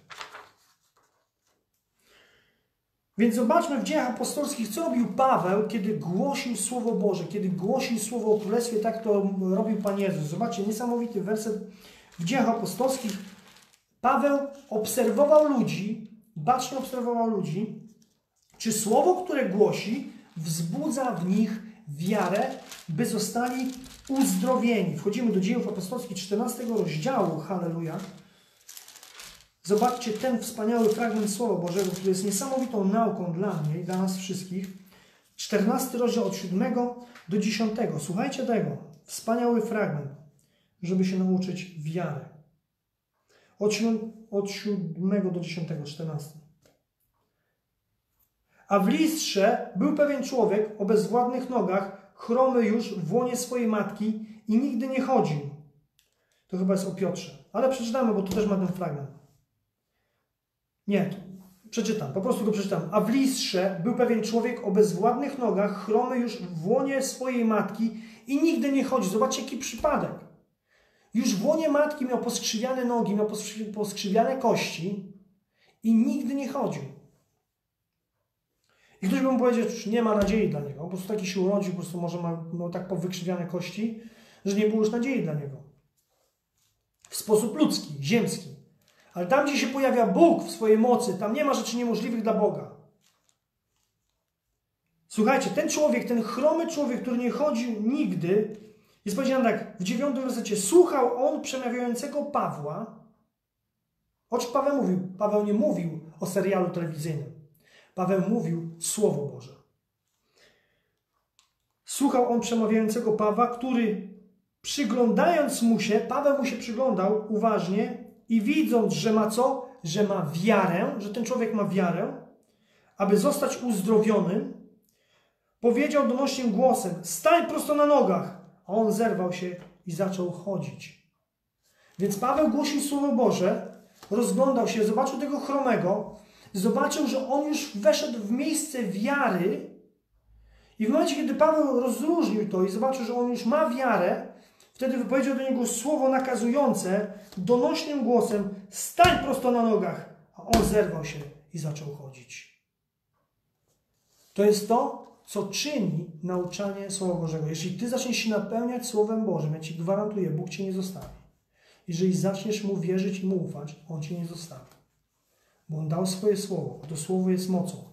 Więc zobaczmy w Dziejach Apostolskich, co robił Paweł, kiedy głosił Słowo Boże, kiedy głosił Słowo o Królestwie, tak to robił Pan Jezus. Zobaczcie, niesamowity werset w Dziejach Apostolskich. Paweł obserwował ludzi, bacznie obserwował ludzi, czy Słowo, które głosi, wzbudza w nich wiarę, by zostali uzdrowieni. Wchodzimy do Dziejów Apostolskich czternastego rozdziału. Halleluja. Zobaczcie ten wspaniały fragment Słowa Bożego, który jest niesamowitą nauką dla mnie i dla nas wszystkich. czternasty rozdział od siódmego do dziesiątego. Słuchajcie tego. Wspaniały fragment, żeby się nauczyć wiary. Od, od siódmego do dziesiątego, czternasty. A w Listrze był pewien człowiek o bezwładnych nogach, chromy już w łonie swojej matki i nigdy nie chodził. To chyba jest o Piotrze. Ale przeczytamy, bo tu też ma ten fragment. Nie, przeczytam, po prostu go przeczytam. A w Listrze był pewien człowiek o bezwładnych nogach, chromy już w łonie swojej matki i nigdy nie chodził. Zobaczcie, jaki przypadek. Już w łonie matki miał poskrzywiane nogi, miał poskrzywiane kości i nigdy nie chodził. I ktoś by mu powiedział, że nie ma nadziei dla niego. Po prostu taki się urodził, po prostu może ma no, tak powykrzywiane kości, że nie było już nadziei dla niego. W sposób ludzki, ziemski. Ale tam, gdzie się pojawia Bóg w swojej mocy, tam nie ma rzeczy niemożliwych dla Boga. Słuchajcie, ten człowiek, ten chromy człowiek, który nie chodził nigdy, jest powiedziane tak, w dziewiątym wersecie, słuchał on przemawiającego Pawła. O czym Paweł mówił? Paweł nie mówił o serialu telewizyjnym. Paweł mówił Słowo Boże. Słuchał on przemawiającego Pawła, który przyglądając mu się, Paweł mu się przyglądał uważnie i widząc, że ma co? Że ma wiarę, że ten człowiek ma wiarę, aby zostać uzdrowionym, powiedział donośnym głosem, stań prosto na nogach, a on zerwał się i zaczął chodzić. Więc Paweł głosił Słowo Boże, rozglądał się, zobaczył tego chromego, zobaczył, że on już weszedł w miejsce wiary i w momencie, kiedy Paweł rozróżnił to i zobaczył, że on już ma wiarę, wtedy wypowiedział do niego słowo nakazujące donośnym głosem, stań prosto na nogach, a on zerwał się i zaczął chodzić. To jest to, co czyni nauczanie Słowa Bożego. Jeśli ty zaczniesz się napełniać Słowem Bożym, ja ci gwarantuję, Bóg cię nie zostawi. Jeżeli zaczniesz Mu wierzyć i Mu ufać, On cię nie zostawi. Bo On dał swoje Słowo, a to Słowo jest mocą.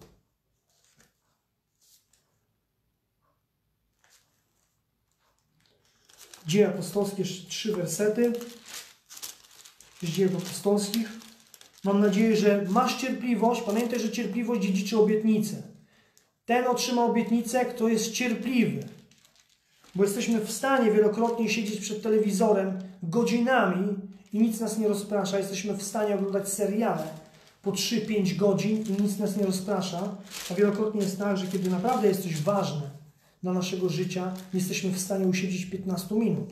Dzieje apostolskie, trzy wersety z Dziejów apostolskich. Mam nadzieję, że masz cierpliwość. Pamiętaj, że cierpliwość dziedziczy obietnicę. Ten otrzyma obietnicę, kto jest cierpliwy. Bo jesteśmy w stanie wielokrotnie siedzieć przed telewizorem godzinami i nic nas nie rozprasza. Jesteśmy w stanie oglądać seriale po trzy pięć godzin i nic nas nie rozprasza. A wielokrotnie jest tak, że kiedy naprawdę jest coś ważne dla naszego życia, nie jesteśmy w stanie usiedzieć piętnaście minut.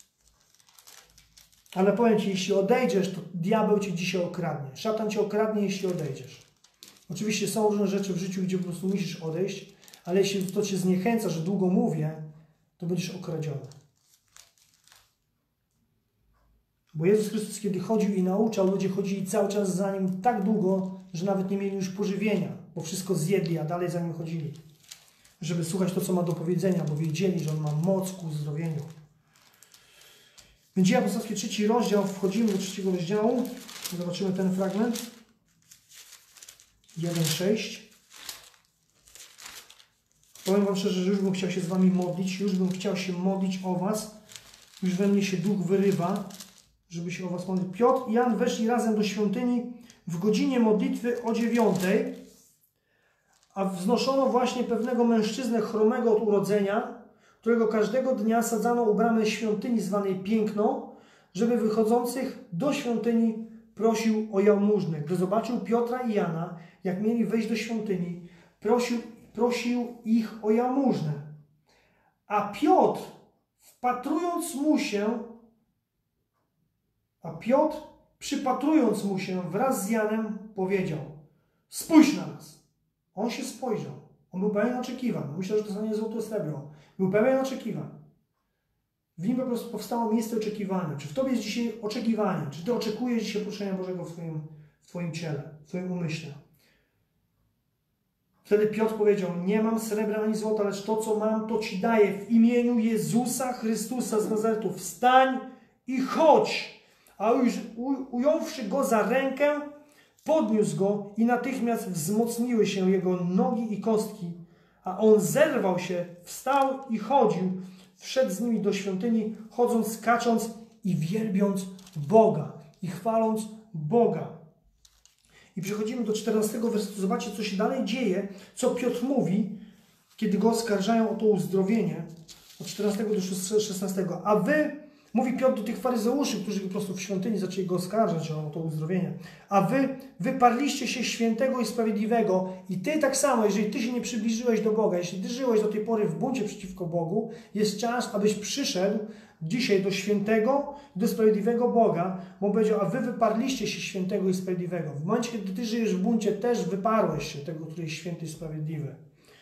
Ale powiem ci, jeśli odejdziesz, to diabeł cię dzisiaj okradnie. Szatan cię okradnie, jeśli odejdziesz. Oczywiście są różne rzeczy w życiu, gdzie po prostu musisz odejść, ale jeśli to cię zniechęca, że długo mówię, to będziesz okradziony. Bo Jezus Chrystus, kiedy chodził i nauczał, ludzie chodzili cały czas za Nim tak długo, że nawet nie mieli już pożywienia, bo wszystko zjedli, a dalej za Nim chodzili. Żeby słuchać to, co ma do powiedzenia, bo wiedzieli, że On ma moc ku uzdrowieniu. Więc Dzieje Apostolskie, trzeci rozdział, wchodzimy do trzeciego rozdziału. Zobaczymy ten fragment. jeden sześć. Powiem wam szczerze, że już bym chciał się z wami modlić, już bym chciał się modlić o was. Już we mnie się duch wyrywa, żeby się o was modlić. Piotr i Jan weszli razem do świątyni w godzinie modlitwy o dziewiątej, a wznoszono właśnie pewnego mężczyznę chromego od urodzenia, którego każdego dnia sadzano u bramy świątyni zwanej Piękną, żeby wychodzących do świątyni prosił o jałmużnę. Gdy zobaczył Piotra i Jana, jak mieli wejść do świątyni, prosił, prosił ich o jałmużnę. A Piotr, wpatrując mu się, a Piotr, przypatrując mu się wraz z Janem, powiedział: spójrz na nas. On się spojrzał. On był pełen oczekiwań. Myślę, że to nie złoto srebro. Był pełen oczekiwań. W nim po prostu powstało miejsce oczekiwania. Czy w tobie jest dzisiaj oczekiwanie? Czy ty oczekujesz dzisiaj poruszenia Bożego w twoim, w twoim ciele, w twoim umyśle? Wtedy Piotr powiedział: nie mam srebra ani złota, lecz to, co mam, to ci daję. W imieniu Jezusa Chrystusa z Nazaretu wstań i chodź. A już ująwszy go za rękę, podniósł go i natychmiast wzmocniły się jego nogi i kostki. A on zerwał się, wstał i chodził. Wszedł z nimi do świątyni, chodząc, skacząc i wielbiąc Boga. I chwaląc Boga. I przechodzimy do czternastego wersetu. Zobaczcie, co się dalej dzieje, co Piotr mówi, kiedy go oskarżają o to uzdrowienie. Od czternastego do szesnastego. A wy, mówi Piotr do tych faryzeuszy, którzy po prostu w świątyni zaczęli go oskarżać o to uzdrowienie. A wy wyparliście się świętego i sprawiedliwego. I ty tak samo, jeżeli ty się nie przybliżyłeś do Boga, jeśli ty żyłeś do tej pory w buncie przeciwko Bogu, jest czas, abyś przyszedł dzisiaj do świętego, do sprawiedliwego Boga, bo powiedział: a wy wyparliście się świętego i sprawiedliwego. W momencie, kiedy ty żyjesz w buncie, też wyparłeś się tego, który jest święty i sprawiedliwy.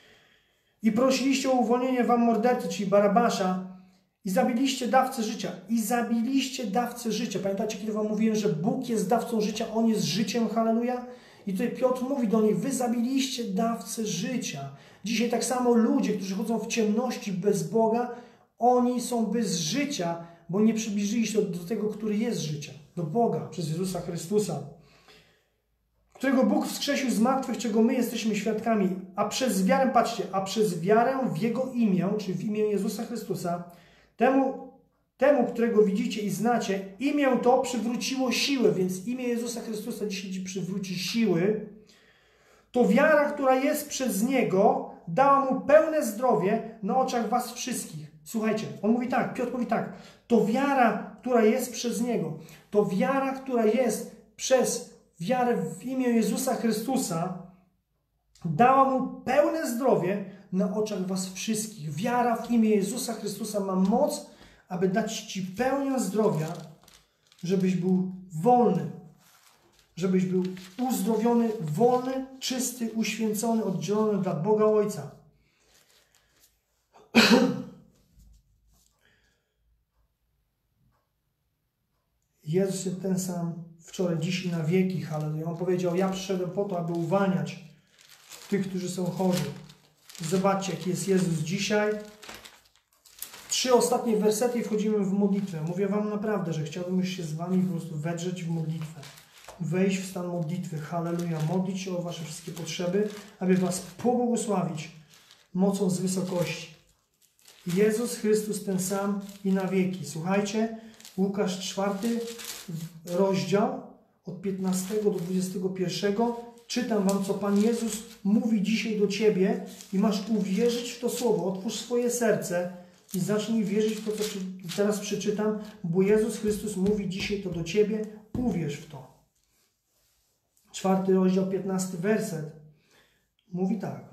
I prosiliście o uwolnienie wam mordercy, czyli Barabasza, i zabiliście dawcę życia. I zabiliście dawcę życia. Pamiętacie, kiedy wam mówiłem, że Bóg jest dawcą życia, On jest życiem, halleluja? I tutaj Piotr mówi do nich: wy zabiliście dawcę życia. Dzisiaj tak samo ludzie, którzy chodzą w ciemności bez Boga, oni są bez życia, bo nie przybliżyli się do, do tego, który jest życia. Do Boga, przez Jezusa Chrystusa, którego Bóg wskrzesił z martwych, czego my jesteśmy świadkami. A przez wiarę, patrzcie, a przez wiarę w Jego imię, czyli w imię Jezusa Chrystusa, temu, temu, którego widzicie i znacie, imię to przywróciło siłę, więc imię Jezusa Chrystusa dzisiaj ci przywróci siły. To wiara, która jest przez Niego, dała mu pełne zdrowie na oczach was wszystkich. Słuchajcie, on mówi tak, Piotr mówi tak, to wiara, która jest przez Niego, to wiara, która jest przez wiarę w imię Jezusa Chrystusa, dała mu pełne zdrowie na oczach was wszystkich. Wiara w imię Jezusa Chrystusa ma moc, aby dać ci pełnię zdrowia, żebyś był wolny, żebyś był uzdrowiony, wolny, czysty, uświęcony, oddzielony dla Boga Ojca. Jezus jest ten sam wczoraj, dziś i na wieki. Halleluja. On powiedział: ja przyszedłem po to, aby uwalniać tych, którzy są chorzy. Zobaczcie, jaki jest Jezus dzisiaj. Trzy ostatnie wersety i wchodzimy w modlitwę. Mówię wam naprawdę, że chciałbym już się z wami po prostu wedrzeć w modlitwę. Wejść w stan modlitwy. Halleluja. Modlić się o wasze wszystkie potrzeby, aby was pobłogosławić mocą z wysokości. Jezus Chrystus ten sam i na wieki. Słuchajcie, Łukasz czwarty rozdział od piętnastego do dwudziestego pierwszego. Czytam wam, co Pan Jezus mówi dzisiaj do ciebie i masz uwierzyć w to słowo. Otwórz swoje serce i zacznij wierzyć w to, co teraz przeczytam, bo Jezus Chrystus mówi dzisiaj to do ciebie. Uwierz w to. Czwarty rozdział, piętnasty werset. Mówi tak.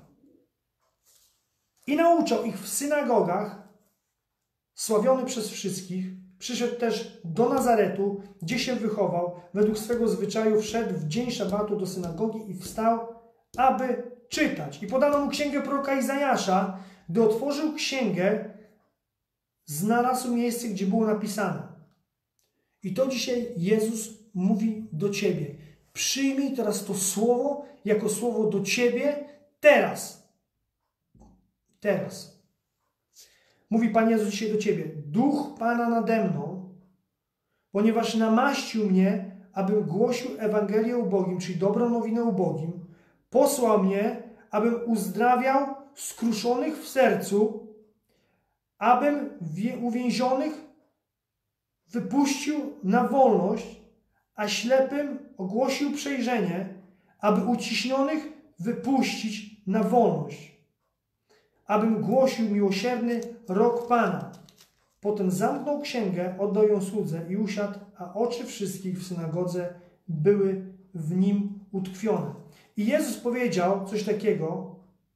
I nauczał ich w synagogach, sławiony przez wszystkich. Przyszedł też do Nazaretu, gdzie się wychował. Według swego zwyczaju wszedł w dzień szabatu do synagogi i wstał, aby czytać. I podano mu księgę proroka Izajasza. Gdy otworzył księgę, znalazł miejsce, gdzie było napisane: I to dzisiaj Jezus mówi do ciebie. Przyjmij teraz to słowo jako słowo do ciebie teraz. Teraz. Mówi Pan Jezus dzisiaj do ciebie. Duch Pana nade mną, ponieważ namaścił mnie, abym głosił Ewangelię ubogim, czyli dobrą nowinę ubogim. Posłał mnie, abym uzdrawiał skruszonych w sercu, abym uwięzionych wypuścił na wolność, a ślepym ogłosił przejrzenie, aby uciśnionych wypuścić na wolność, abym głosił miłosierny rok Pana. Potem zamknął księgę, oddał ją słudze i usiadł, a oczy wszystkich w synagodze były w nim utkwione. I Jezus powiedział coś takiego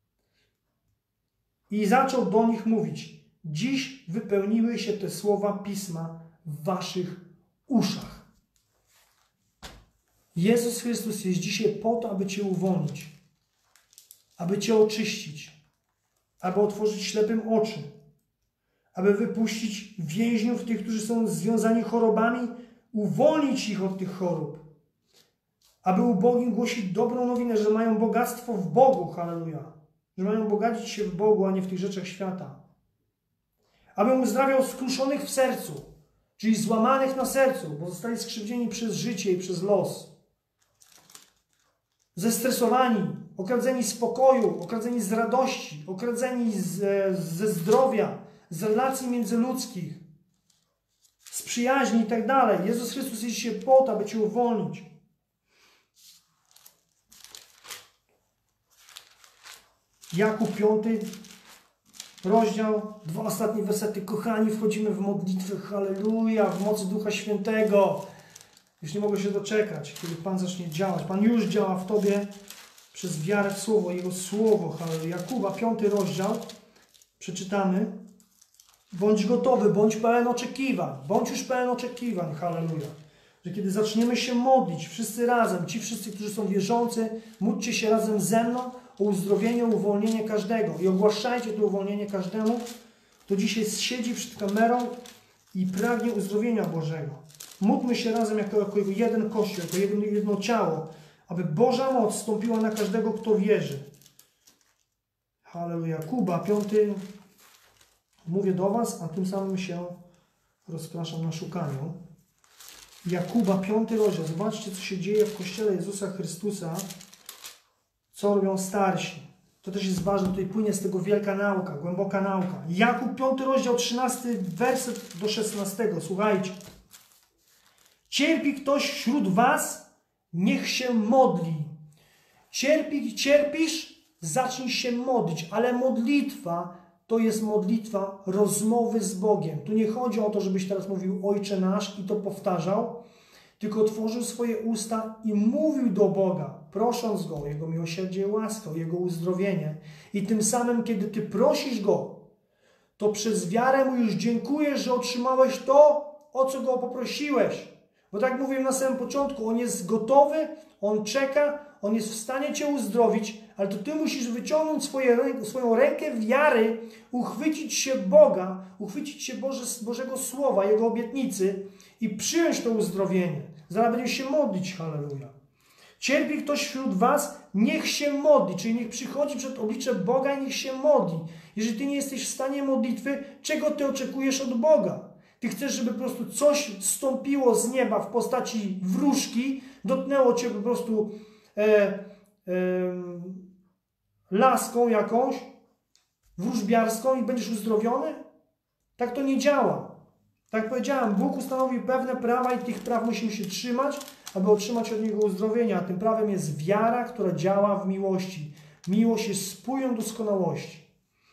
i zaczął do nich mówić. Dziś wypełniły się te słowa Pisma w waszych uszach. Jezus Chrystus jest dzisiaj po to, aby cię uwolnić, aby cię oczyścić, aby otworzyć ślepym oczy, aby wypuścić więźniów, tych, którzy są związani chorobami, uwolnić ich od tych chorób, aby ubogim głosić dobrą nowinę, że mają bogactwo w Bogu, halleluja, że mają bogacić się w Bogu, a nie w tych rzeczach świata. Abym uzdrawiał skruszonych w sercu, czyli złamanych na sercu, bo zostali skrzywdzeni przez życie i przez los. Zestresowani, okradzeni z pokoju, okradzeni z radości, okradzeni z, ze zdrowia, z relacji międzyludzkich, z przyjaźni i tak dalej. Jezus Chrystus jest dzisiaj po to, aby cię uwolnić. Jakub piąty rozdział, dwa ostatnie wersety. Kochani, wchodzimy w modlitwę, halleluja, w mocy Ducha Świętego. Już nie mogę się doczekać, kiedy Pan zacznie działać. Pan już działa w tobie przez wiarę w Słowo, Jego Słowo, halleluja. Jakuba, piąty rozdział, przeczytamy. Bądź gotowy, bądź pełen oczekiwań. Bądź już pełen oczekiwań, halleluja. Że kiedy zaczniemy się modlić, wszyscy razem, ci wszyscy, którzy są wierzący, módlcie się razem ze mną o uzdrowienie, uwolnienie każdego. I ogłaszajcie to uwolnienie każdemu, kto dzisiaj siedzi przed kamerą i pragnie uzdrowienia Bożego. Módlmy się razem jako, jako jeden Kościół, jako jedno, jedno ciało, aby Boża moc stąpiła na każdego, kto wierzy. Halleluja. Jakuba, piąty. Mówię do was, a tym samym się rozpraszam na szukaniu. Jakuba, piąty rozdział. Zobaczcie, co się dzieje w Kościele Jezusa Chrystusa. Co robią starsi. To też jest ważne. Tutaj płynie z tego wielka nauka, głęboka nauka. Jakub, piąty rozdział, trzynasty werset do szesnastego. Słuchajcie. Cierpi ktoś wśród was, niech się modli. Cierpi, cierpisz, zacznij się modlić. Ale modlitwa to jest modlitwa rozmowy z Bogiem. Tu nie chodzi o to, żebyś teraz mówił Ojcze nasz i to powtarzał, tylko otworzył swoje usta i mówił do Boga, prosząc Go o Jego miłosierdzie i łaskę, o Jego uzdrowienie. I tym samym, kiedy Ty prosisz Go, to przez wiarę Mu już dziękujesz, że otrzymałeś to, o co Go poprosiłeś. Bo tak mówiłem na samym początku, On jest gotowy, On czeka, On jest w stanie Cię uzdrowić, ale to Ty musisz wyciągnąć swoje, swoją rękę wiary, uchwycić się Boga, uchwycić się Boże, Bożego Słowa, Jego obietnicy i przyjąć to uzdrowienie. Zaraz będziesz się modlić, halleluja. Cierpi ktoś wśród was, niech się modli, czyli niech przychodzi przed oblicze Boga i niech się modli. Jeżeli Ty nie jesteś w stanie modlitwy, czego Ty oczekujesz od Boga? Ty chcesz, żeby po prostu coś zstąpiło z nieba w postaci wróżki, dotknęło Cię po prostu e, e, laską jakąś, wróżbiarską i będziesz uzdrowiony? Tak to nie działa. Tak jak powiedziałem, Bóg ustanowił pewne prawa i tych praw musimy się trzymać, aby otrzymać od Niego uzdrowienia. A tym prawem jest wiara, która działa w miłości. Miłość jest spójną doskonałości.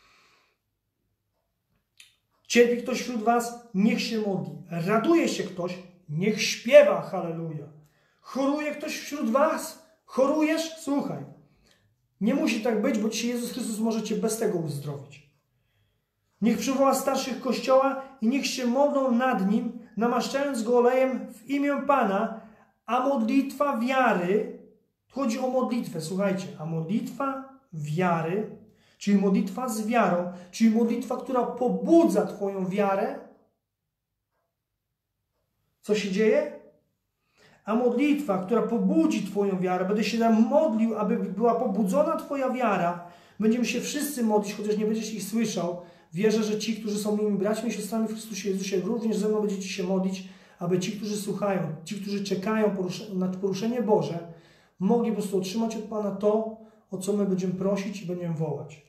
Cierpi ktoś wśród was, niech się modli. Raduje się ktoś, niech śpiewa, halleluja. Choruje ktoś wśród was? Chorujesz? Słuchaj. Nie musi tak być, bo dzisiaj Jezus Chrystus może Cię bez tego uzdrowić. Niech przywoła starszych Kościoła i niech się modlą nad Nim, namaszczając Go olejem w imię Pana, a modlitwa wiary, chodzi o modlitwę, słuchajcie, a modlitwa wiary, czyli modlitwa z wiarą, czyli modlitwa, która pobudza Twoją wiarę, Co się dzieje? A modlitwa, która pobudzi Twoją wiarę, będę się tam modlił, aby była pobudzona Twoja wiara. Będziemy się wszyscy modlić, chociaż nie będziesz ich słyszał. Wierzę, że ci, którzy są moimi braćmi i siostrami w Chrystusie Jezusie, również ze mną będziecie się modlić, aby ci, którzy słuchają, ci, którzy czekają na poruszenie Boże, mogli po prostu otrzymać od Pana to, o co my będziemy prosić i będziemy wołać.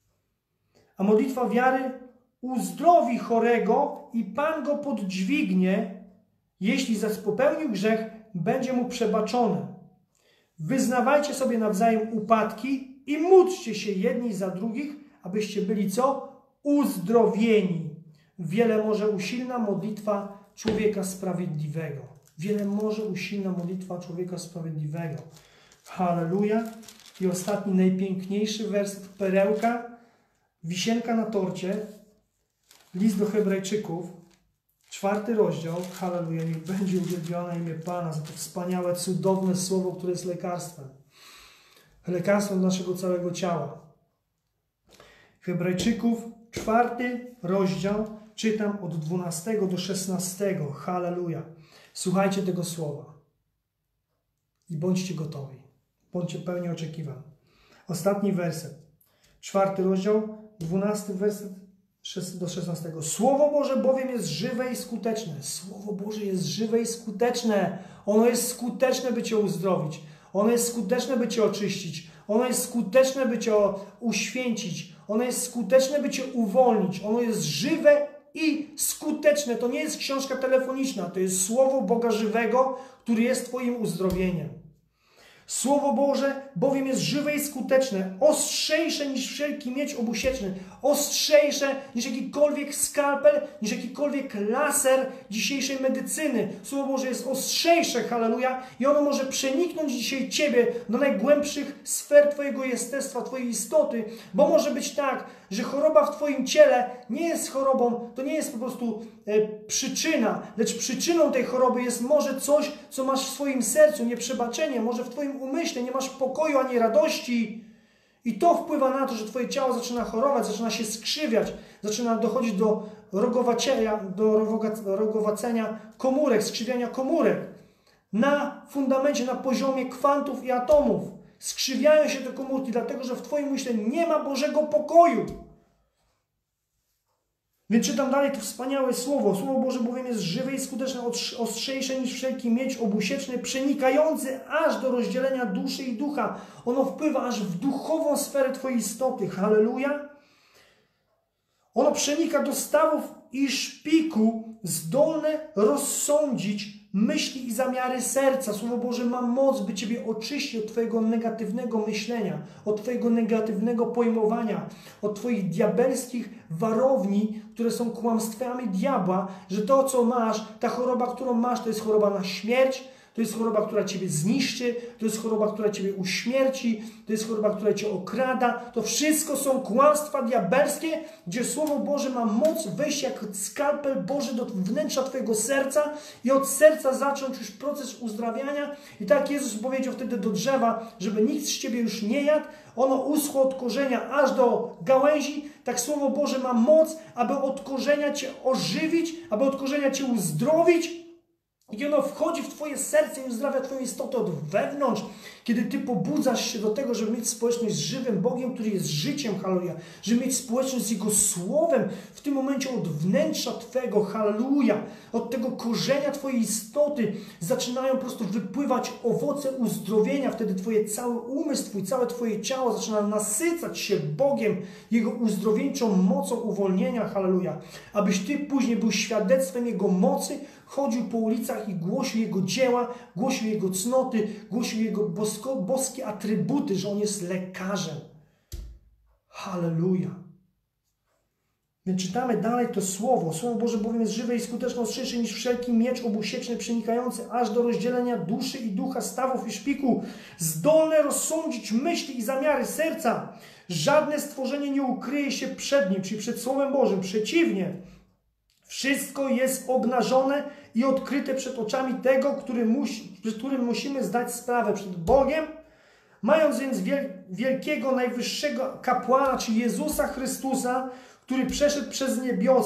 A modlitwa wiary uzdrowi chorego i Pan go poddźwignie, jeśli zaś popełnił grzech, będzie mu przebaczone. Wyznawajcie sobie nawzajem upadki i módlcie się jedni za drugich, abyście byli co? Uzdrowieni. Wiele może usilna modlitwa człowieka sprawiedliwego. Wiele może usilna modlitwa człowieka sprawiedliwego. Halleluja. I ostatni, najpiękniejszy werset, perełka, wisienka na torcie, list do Hebrajczyków, czwarty rozdział. Halleluja. Niech będzie uwielbione imię Pana za to wspaniałe, cudowne słowo, które jest lekarstwem. Lekarstwem naszego całego ciała. Hebrajczyków, czwarty rozdział, czytam od dwunastego do szesnastego. Halleluja. Słuchajcie tego słowa. I bądźcie gotowi. Bądźcie pełni oczekiwań. Ostatni werset. Czwarty rozdział, dwunasty werset do szesnastego. Słowo Boże bowiem jest żywe i skuteczne. Słowo Boże jest żywe i skuteczne. Ono jest skuteczne, by Cię uzdrowić. Ono jest skuteczne, by Cię oczyścić. Ono jest skuteczne, by Cię uświęcić. Ono jest skuteczne, by Cię uwolnić. Ono jest żywe i skuteczne. To nie jest książka telefoniczna. To jest Słowo Boga żywego, który jest Twoim uzdrowieniem. Słowo Boże bowiem jest żywe i skuteczne, ostrzejsze niż wszelki miecz obusieczny, ostrzejsze niż jakikolwiek skalpel, niż jakikolwiek laser dzisiejszej medycyny. Słowo Boże jest ostrzejsze, halleluja, i ono może przeniknąć dzisiaj Ciebie do najgłębszych sfer Twojego jestestwa, Twojej istoty, bo może być tak, że choroba w Twoim ciele nie jest chorobą, to nie jest po prostu e, przyczyna, lecz przyczyną tej choroby jest może coś, co masz w swoim sercu, nieprzebaczenie, może w Twoim umyśle nie masz pokoju ani radości i to wpływa na to, że Twoje ciało zaczyna chorować, zaczyna się skrzywiać, zaczyna dochodzić do rogowacenia, do rogowacenia komórek, skrzywiania komórek na fundamencie, na poziomie kwantów i atomów. Skrzywiają się te komórki, dlatego że w Twoim umyśle nie ma Bożego pokoju. Więc czytam dalej to wspaniałe słowo. Słowo Boże bowiem jest żywe i skuteczne, ostrzejsze niż wszelki miecz obusieczny, przenikający aż do rozdzielenia duszy i ducha. Ono wpływa aż w duchową sferę Twojej istoty. Halleluja. Ono przenika do stawów i szpiku, zdolne rozsądzić myśli i zamiary serca. Słowo Boże ma moc, by Ciebie oczyścić od Twojego negatywnego myślenia, od Twojego negatywnego pojmowania, od Twoich diabelskich warowni, które są kłamstwami diabła, że to, co masz, ta choroba, którą masz, to jest choroba na śmierć, to jest choroba, która Ciebie zniszczy, to jest choroba, która Ciebie uśmierci, to jest choroba, która Cię okrada. To wszystko są kłamstwa diabelskie, gdzie Słowo Boże ma moc wejść jak skalpel Boży do wnętrza Twojego serca i od serca zacząć już proces uzdrawiania. I tak Jezus powiedział wtedy do drzewa, żeby nikt z Ciebie już nie jadł. Ono uschło od korzenia aż do gałęzi. Tak Słowo Boże ma moc, aby od korzenia Cię ożywić, aby od korzenia Cię uzdrowić. I ono wchodzi w Twoje serce i uzdrawia Twoją istotę od wewnątrz. Kiedy Ty pobudzasz się do tego, żeby mieć społeczność z żywym Bogiem, który jest życiem, halleluja. Żeby mieć społeczność z Jego Słowem. W tym momencie od wnętrza Twego, halleluja. Od tego korzenia Twojej istoty zaczynają po prostu wypływać owoce uzdrowienia. Wtedy Twoje cały umysł, Twój, całe Twoje ciało zaczyna nasycać się Bogiem, Jego uzdrowieńczą mocą uwolnienia, halleluja. Abyś Ty później był świadectwem Jego mocy, chodził po ulicach i głosił Jego dzieła, głosił Jego cnoty, głosił Jego bosko, boskie atrybuty, że On jest lekarzem. Halleluja. Więc czytamy dalej to Słowo. Słowo Boże bowiem jest żywe i skuteczne, ostrzejsze niż wszelki miecz obusieczny, przenikający aż do rozdzielenia duszy i ducha, stawów i szpiku, zdolne rozsądzić myśli i zamiary serca. Żadne stworzenie nie ukryje się przed Nim, czyli przed Słowem Bożym. Przeciwnie, wszystko jest obnażone i odkryte przed oczami tego, który musi, przed którym musimy zdać sprawę przed Bogiem. Mając więc wielkiego, najwyższego kapłana, czyli Jezusa Chrystusa, który przeszedł przez niebiosa.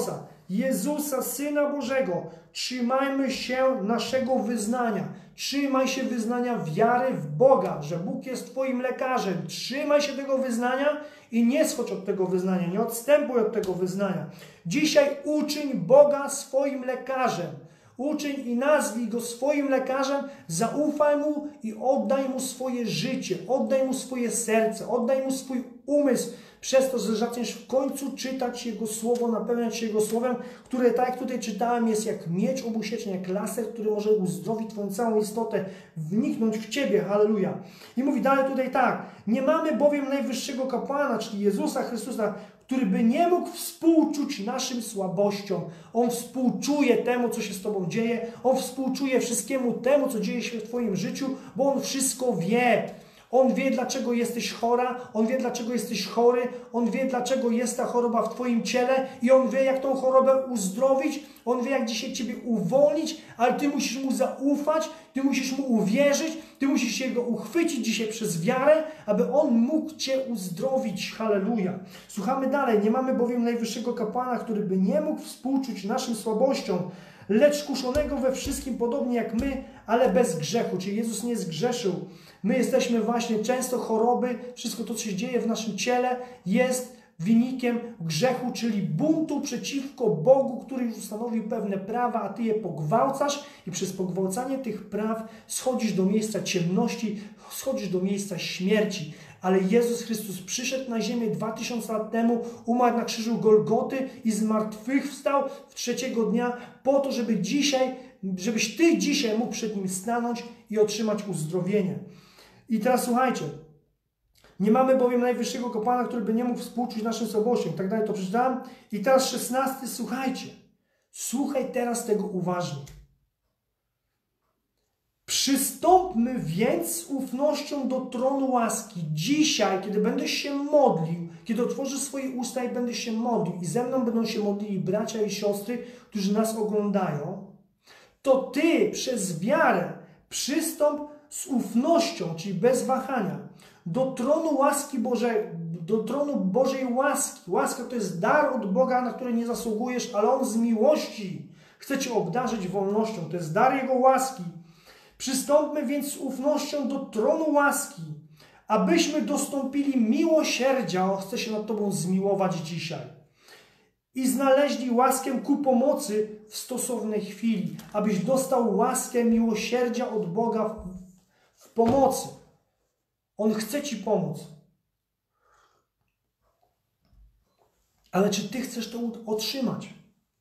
Jezusa, Syna Bożego. Trzymajmy się naszego wyznania. Trzymaj się wyznania wiary w Boga, że Bóg jest Twoim lekarzem. Trzymaj się tego wyznania i nie schodź od tego wyznania, nie odstępuj od tego wyznania. Dzisiaj uczyń Boga swoim lekarzem. Uczyń i nazwij Go swoim lekarzem, zaufaj Mu i oddaj Mu swoje życie, oddaj Mu swoje serce, oddaj Mu swój umysł, przez to, że zaczniesz w końcu czytać Jego Słowo, napełniać się Jego Słowem, które, tak jak tutaj czytałem, jest jak miecz obusieczny, jak laser, który może uzdrowić Twoją całą istotę, wniknąć w Ciebie, halleluja. I mówi dalej tutaj tak, nie mamy bowiem najwyższego kapłana, czyli Jezusa Chrystusa, który by nie mógł współczuć naszym słabościom. On współczuje temu, co się z Tobą dzieje, On współczuje wszystkiemu temu, co dzieje się w Twoim życiu, bo On wszystko wie. On wie, dlaczego jesteś chora, On wie, dlaczego jesteś chory, On wie, dlaczego jest ta choroba w Twoim ciele i On wie, jak tą chorobę uzdrowić, On wie, jak dzisiaj Ciebie uwolnić, ale Ty musisz Mu zaufać, Ty musisz Mu uwierzyć, Ty musisz się Go uchwycić dzisiaj przez wiarę, aby On mógł Cię uzdrowić. Halleluja. Słuchamy dalej. Nie mamy bowiem najwyższego kapłana, który by nie mógł współczuć naszym słabościom, lecz kuszonego we wszystkim podobnie jak my, ale bez grzechu. Czyli Jezus nie zgrzeszył. My jesteśmy właśnie często choroby, wszystko to, co się dzieje w naszym ciele, jest wynikiem grzechu, czyli buntu przeciwko Bogu, który już ustanowił pewne prawa, a Ty je pogwałcasz i przez pogwałcanie tych praw schodzisz do miejsca ciemności, schodzisz do miejsca śmierci. Ale Jezus Chrystus przyszedł na ziemię dwa tysiące lat temu, umarł na krzyżu Golgoty i zmartwychwstał w trzeciego dnia po to, żeby dzisiaj, żebyś Ty dzisiaj mógł przed Nim stanąć i otrzymać uzdrowienie. I teraz słuchajcie, nie mamy bowiem najwyższego kapłana, który by nie mógł współczuć naszym słabościom. I tak dalej to przeczytałem. I teraz szesnasty, słuchajcie. Słuchaj teraz tego uważnie. Przystąpmy więc z ufnością do tronu łaski. Dzisiaj, kiedy będziesz się modlił, kiedy otworzysz swoje usta i będziesz się modlił i ze mną będą się modlili bracia i siostry, którzy nas oglądają, to Ty przez wiarę przystąp z ufnością, czyli bez wahania, do tronu łaski Bożej, do tronu Bożej łaski. Łaska to jest dar od Boga, na który nie zasługujesz, ale On z miłości chce Cię obdarzyć wolnością. To jest dar Jego łaski. Przystąpmy więc z ufnością do tronu łaski, abyśmy dostąpili miłosierdzia. On chce się nad Tobą zmiłować dzisiaj. I znaleźli łaskę ku pomocy w stosownej chwili, abyś dostał łaskę miłosierdzia od Boga w, w pomocy. On chce Ci pomóc. Ale czy Ty chcesz to otrzymać?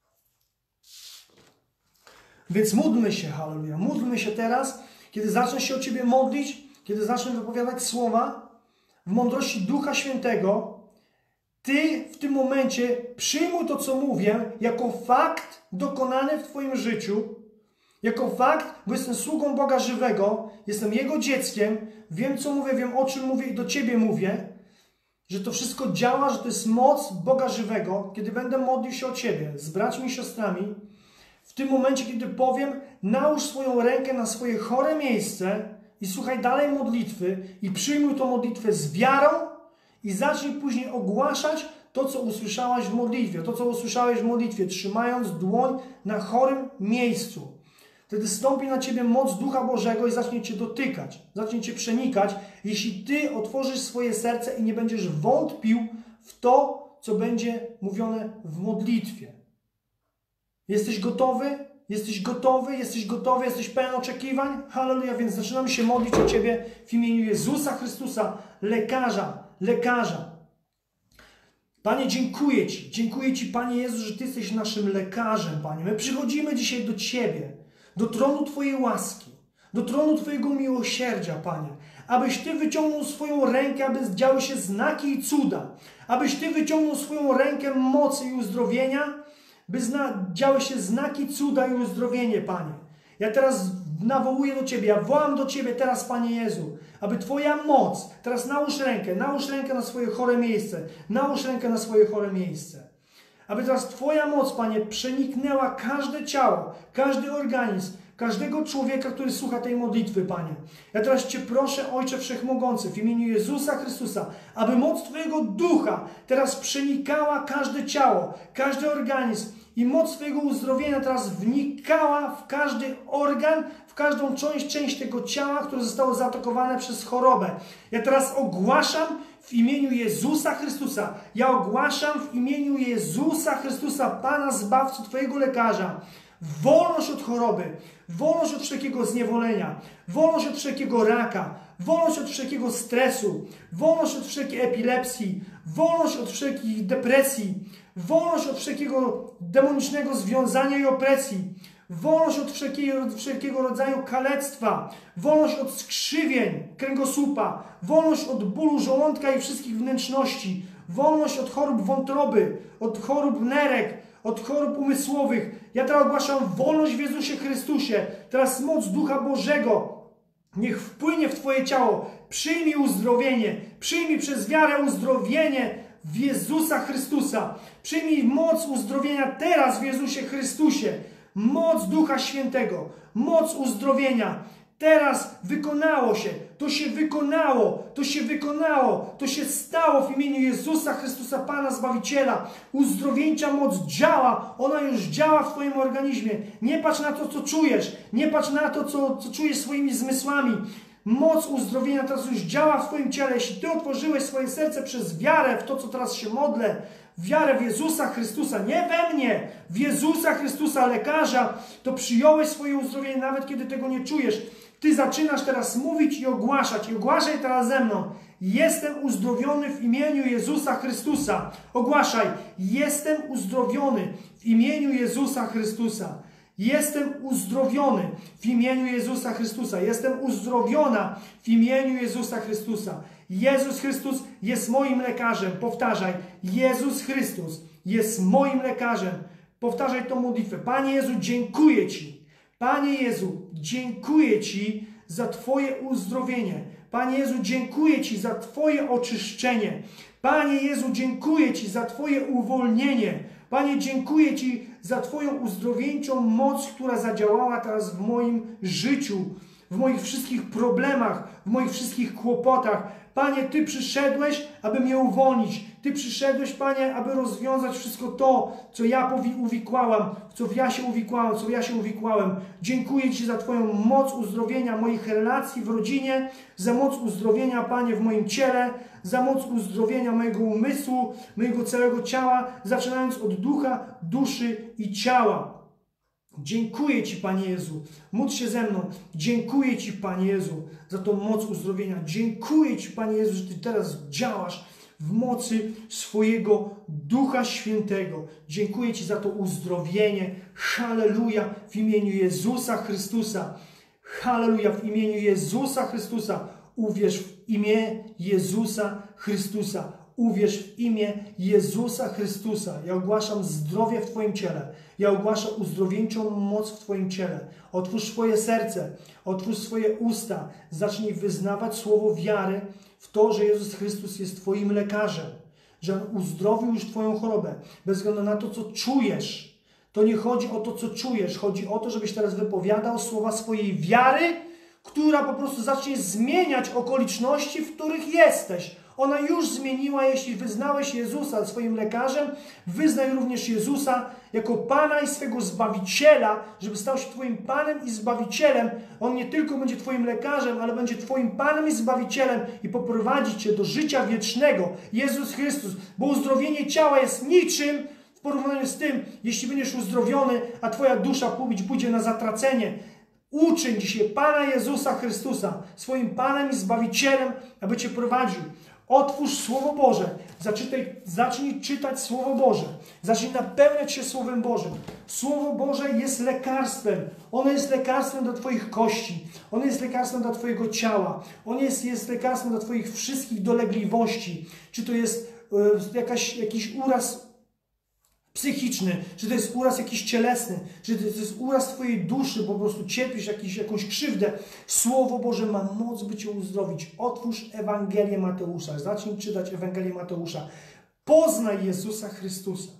Więc módlmy się, halleluja, módlmy się teraz, kiedy zacznę się o Ciebie modlić, kiedy zacznę wypowiadać słowa w mądrości Ducha Świętego, Ty w tym momencie przyjmuj to, co mówię, jako fakt dokonany w Twoim życiu, jako fakt, bo jestem sługą Boga żywego, jestem Jego dzieckiem, wiem, co mówię, wiem, o czym mówię i do Ciebie mówię, że to wszystko działa, że to jest moc Boga żywego, kiedy będę modlił się o Ciebie z braćmi i siostrami. W tym momencie, kiedy powiem, nałóż swoją rękę na swoje chore miejsce i słuchaj dalej modlitwy i przyjmuj tą modlitwę z wiarą i zacznij później ogłaszać to, co usłyszałaś w modlitwie, to, co usłyszałeś w modlitwie, trzymając dłoń na chorym miejscu. Wtedy stąpi na Ciebie moc Ducha Bożego i zacznie Cię dotykać, zacznie Cię przenikać, jeśli Ty otworzysz swoje serce i nie będziesz wątpił w to, co będzie mówione w modlitwie. Jesteś gotowy? Jesteś gotowy? Jesteś gotowy? Jesteś pełen oczekiwań? Halleluja, więc zaczynamy się modlić o Ciebie w imieniu Jezusa Chrystusa, lekarza, lekarza. Panie, dziękuję Ci. Dziękuję Ci, Panie Jezu, że Ty jesteś naszym lekarzem, Panie. My przychodzimy dzisiaj do Ciebie, do tronu Twojej łaski, do tronu Twojego miłosierdzia, Panie. Abyś Ty wyciągnął swoją rękę, aby działy się znaki i cuda. Abyś Ty wyciągnął swoją rękę mocy i uzdrowienia, by działy się znaki, cuda i uzdrowienie, Panie. Ja teraz nawołuję do Ciebie, ja wołam do Ciebie teraz, Panie Jezu, aby Twoja moc, teraz nałóż rękę, nałóż rękę na swoje chore miejsce, nałóż rękę na swoje chore miejsce. Aby teraz Twoja moc, Panie, przeniknęła każde ciało, każdy organizm, każdego człowieka, który słucha tej modlitwy, Panie. Ja teraz Cię proszę, Ojcze Wszechmogący, w imieniu Jezusa Chrystusa, aby moc Twojego Ducha teraz przenikała każde ciało, każdy organizm i moc Twojego uzdrowienia teraz wnikała w każdy organ, w każdą część, część tego ciała, które zostało zaatakowane przez chorobę. Ja teraz ogłaszam w imieniu Jezusa Chrystusa, ja ogłaszam w imieniu Jezusa Chrystusa, Pana Zbawcy, Twojego lekarza, wolność od choroby, wolność od wszelkiego zniewolenia, wolność od wszelkiego raka, wolność od wszelkiego stresu, wolność od wszelkiej epilepsji, wolność od wszelkich depresji, wolność od wszelkiego demonicznego związania i opresji, wolność od wszelkiego, wszelkiego rodzaju kalectwa, wolność od skrzywień kręgosłupa, wolność od bólu żołądka i wszystkich wnętrzności, wolność od chorób wątroby, od chorób nerek, od chorób umysłowych. Ja teraz ogłaszam wolność w Jezusie Chrystusie. Teraz moc Ducha Bożego niech wpłynie w Twoje ciało. Przyjmij uzdrowienie. Przyjmij przez wiarę uzdrowienie w Jezusa Chrystusa. Przyjmij moc uzdrowienia teraz w Jezusie Chrystusie. Moc Ducha Świętego. Moc uzdrowienia. Teraz wykonało się. To się wykonało. To się wykonało. To się stało w imieniu Jezusa Chrystusa, Pana Zbawiciela. Uzdrowieńcza moc działa. Ona już działa w Twoim organizmie. Nie patrz na to, co czujesz. Nie patrz na to, co, co czujesz swoimi zmysłami. Moc uzdrowienia teraz już działa w Twoim ciele. Jeśli Ty otworzyłeś swoje serce przez wiarę w to, co teraz się modlę, wiarę w Jezusa Chrystusa, nie we mnie, w Jezusa Chrystusa, lekarza, to przyjąłeś swoje uzdrowienie, nawet kiedy tego nie czujesz. Ty zaczynasz teraz mówić i ogłaszać. I ogłaszaj teraz ze mną. Jestem uzdrowiony w imieniu Jezusa Chrystusa. Ogłaszaj. Jestem uzdrowiony w imieniu Jezusa Chrystusa. Jestem uzdrowiony w imieniu Jezusa Chrystusa. Jestem uzdrowiona w imieniu Jezusa Chrystusa. Jezus Chrystus jest moim lekarzem. Powtarzaj. Jezus Chrystus jest moim lekarzem. Powtarzaj tą modlitwę. Panie Jezu, dziękuję Ci. Panie Jezu, dziękuję Ci za Twoje uzdrowienie. Panie Jezu, dziękuję Ci za Twoje oczyszczenie. Panie Jezu, dziękuję Ci za Twoje uwolnienie. Panie, dziękuję Ci za Twoją uzdrowieńczą moc, która zadziałała teraz w moim życiu, w moich wszystkich problemach, w moich wszystkich kłopotach. Panie, Ty przyszedłeś, aby mnie uwolnić. Ty przyszedłeś, Panie, aby rozwiązać wszystko to, co ja uwikłałam, w co ja się uwikłałam, co ja się uwikłałem. Dziękuję Ci za Twoją moc uzdrowienia moich relacji w rodzinie, za moc uzdrowienia, Panie, w moim ciele, za moc uzdrowienia mojego umysłu, mojego całego ciała, zaczynając od ducha, duszy i ciała. Dziękuję Ci, Panie Jezu. Módl się ze mną. Dziękuję Ci, Panie Jezu, za tą moc uzdrowienia. Dziękuję Ci, Panie Jezu, że Ty teraz działasz w mocy swojego Ducha Świętego. Dziękuję Ci za to uzdrowienie. Halleluja w imieniu Jezusa Chrystusa. Halleluja w imieniu Jezusa Chrystusa. Uwierz w imię Jezusa Chrystusa. Uwierz w imię Jezusa Chrystusa. Ja ogłaszam zdrowie w Twoim ciele. Ja ogłaszam uzdrowieńczą moc w Twoim ciele. Otwórz swoje serce. Otwórz swoje usta. Zacznij wyznawać słowo wiary w to, że Jezus Chrystus jest Twoim lekarzem. Że On uzdrowił już Twoją chorobę. Bez względu na to, co czujesz. To nie chodzi o to, co czujesz. Chodzi o to, żebyś teraz wypowiadał słowa swojej wiary, która po prostu zacznie zmieniać okoliczności, w których jesteś. Ona już zmieniła, jeśli wyznałeś Jezusa swoim lekarzem, wyznaj również Jezusa jako Pana i swego Zbawiciela, żeby stał się Twoim Panem i Zbawicielem. On nie tylko będzie Twoim lekarzem, ale będzie Twoim Panem i Zbawicielem i poprowadzi Cię do życia wiecznego. Jezus Chrystus, bo uzdrowienie ciała jest niczym w porównaniu z tym, jeśli będziesz uzdrowiony, a Twoja dusza pójdzie na zatracenie. Uczyń dzisiaj Pana Jezusa Chrystusa swoim Panem i Zbawicielem, aby Cię prowadził. Otwórz Słowo Boże. Zaczytaj, zacznij czytać Słowo Boże. Zacznij napełniać się Słowem Bożym. Słowo Boże jest lekarstwem. Ono jest lekarstwem dla Twoich kości. Ono jest lekarstwem dla Twojego ciała. Ono jest, jest lekarstwem dla Twoich wszystkich dolegliwości. Czy to jest y, jakaś, jakiś uraz psychiczny, czy to jest uraz jakiś cielesny, czy to jest uraz Twojej duszy, po prostu cierpisz jakiś, jakąś krzywdę. Słowo Boże ma moc, by Cię uzdrowić. Otwórz Ewangelię Mateusza. Zacznij czytać Ewangelię Mateusza. Poznaj Jezusa Chrystusa.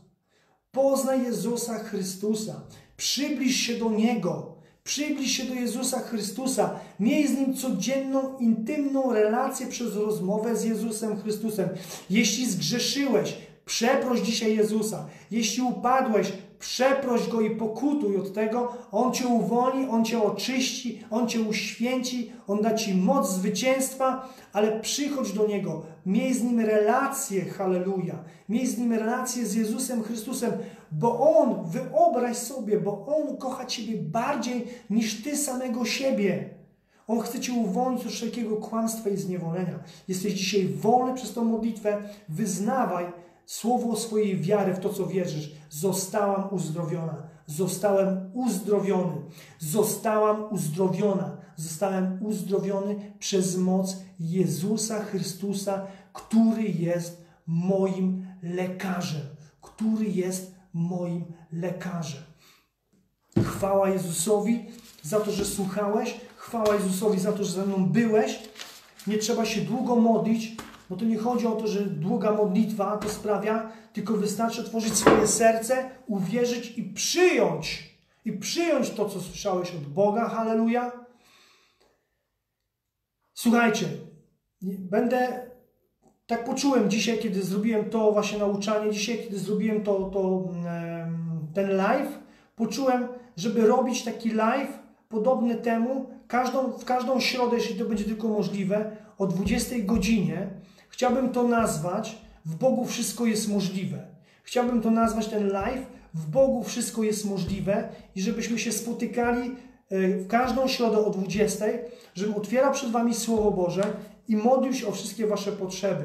Poznaj Jezusa Chrystusa. Przybliż się do Niego. Przybliż się do Jezusa Chrystusa. Miej z Nim codzienną, intymną relację przez rozmowę z Jezusem Chrystusem. Jeśli zgrzeszyłeś, przeproś dzisiaj Jezusa. Jeśli upadłeś, przeproś Go i pokutuj od tego. On Cię uwolni, On Cię oczyści, On Cię uświęci, On da Ci moc zwycięstwa, ale przychodź do Niego. Miej z Nim relację, halleluja. Miej z Nim relację z Jezusem Chrystusem, bo On, wyobraź sobie, bo On kocha Ciebie bardziej niż Ty samego siebie. On chce Cię uwolnić od wszelkiego kłamstwa i zniewolenia. Jesteś dzisiaj wolny przez tą modlitwę. Wyznawaj słowo swojej wiary w to, co wierzysz. Zostałam uzdrowiona. Zostałem uzdrowiony. Zostałam uzdrowiona. Zostałem uzdrowiony przez moc Jezusa Chrystusa, który jest moim lekarzem. Który jest moim lekarzem. Chwała Jezusowi za to, że słuchałeś. Chwała Jezusowi za to, że ze mną byłeś. Nie trzeba się długo modlić, bo to nie chodzi o to, że długa modlitwa to sprawia, tylko wystarczy otworzyć swoje serce, uwierzyć i przyjąć. I przyjąć to, co słyszałeś od Boga. Halleluja. Słuchajcie, będę, tak poczułem dzisiaj, kiedy zrobiłem to właśnie nauczanie, dzisiaj, kiedy zrobiłem to, to ten live, poczułem, żeby robić taki live podobny temu, każdą, w każdą środę, jeśli to będzie tylko możliwe, o dwudziestej godzinie. Chciałbym to nazwać W Bogu wszystko jest możliwe. Chciałbym to nazwać ten live W Bogu wszystko jest możliwe i żebyśmy się spotykali w każdą środę o dwudziestej, żebym otwierał przed Wami Słowo Boże i modlił się o wszystkie Wasze potrzeby.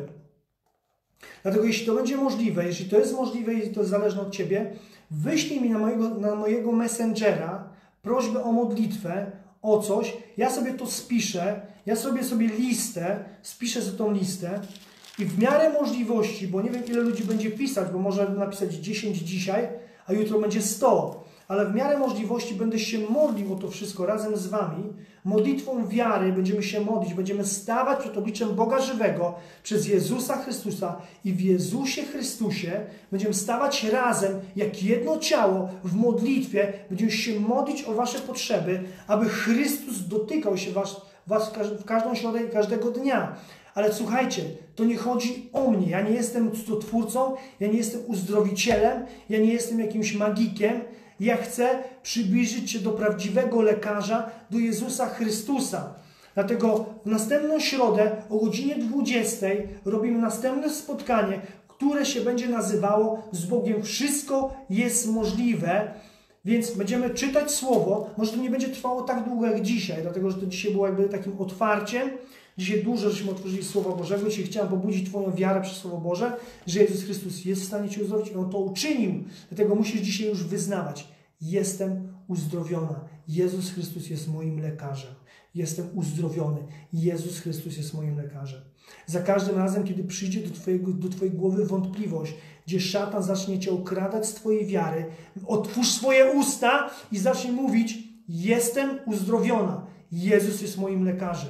Dlatego jeśli to będzie możliwe, jeśli to jest możliwe i to jest zależne od Ciebie, wyślij mi na mojego, na mojego messengera prośbę o modlitwę, o coś, ja sobie to spiszę, ja sobie sobie listę, spiszę sobie tą listę i w miarę możliwości, bo nie wiem ile ludzi będzie pisać, bo może napisać dziesięć dzisiaj, a jutro będzie sto, ale w miarę możliwości będę się modlił o to wszystko razem z Wami. Modlitwą wiary będziemy się modlić, będziemy stawać przed obliczem Boga żywego przez Jezusa Chrystusa i w Jezusie Chrystusie będziemy stawać razem jak jedno ciało w modlitwie. Będziemy się modlić o Wasze potrzeby, aby Chrystus dotykał się Was, was w każdą środę i każdego dnia. Ale słuchajcie, to nie chodzi o mnie. Ja nie jestem cudotwórcą, ja nie jestem uzdrowicielem, ja nie jestem jakimś magikiem. Ja chcę przybliżyć się do prawdziwego lekarza, do Jezusa Chrystusa. Dlatego w następną środę o godzinie dwudziestej robimy następne spotkanie, które się będzie nazywało Z Bogiem wszystko jest możliwe. Więc będziemy czytać Słowo. Może to nie będzie trwało tak długo jak dzisiaj, dlatego że to dzisiaj było jakby takim otwarciem. Dzisiaj dużo żeśmy otworzyli Słowa Bożego. Dzisiaj chciałem pobudzić Twoją wiarę przez Słowo Boże, że Jezus Chrystus jest w stanie Cię uzdrowić i On to uczynił. Dlatego musisz dzisiaj już wyznawać. Jestem uzdrowiona. Jezus Chrystus jest moim lekarzem. Jestem uzdrowiony. Jezus Chrystus jest moim lekarzem. Za każdym razem, kiedy przyjdzie do, twojego, do Twojej głowy wątpliwość, gdzie szatan zacznie Cię okradać z Twojej wiary, otwórz swoje usta i zacznij mówić: jestem uzdrowiona. Jezus jest moim lekarzem.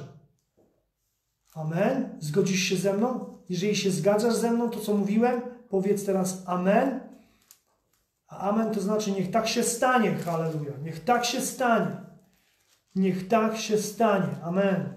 Amen. Zgodzisz się ze mną? Jeżeli się zgadzasz ze mną, to co mówiłem, powiedz teraz amen. A amen to znaczy niech tak się stanie. Halleluja. Niech tak się stanie. Niech tak się stanie. Amen.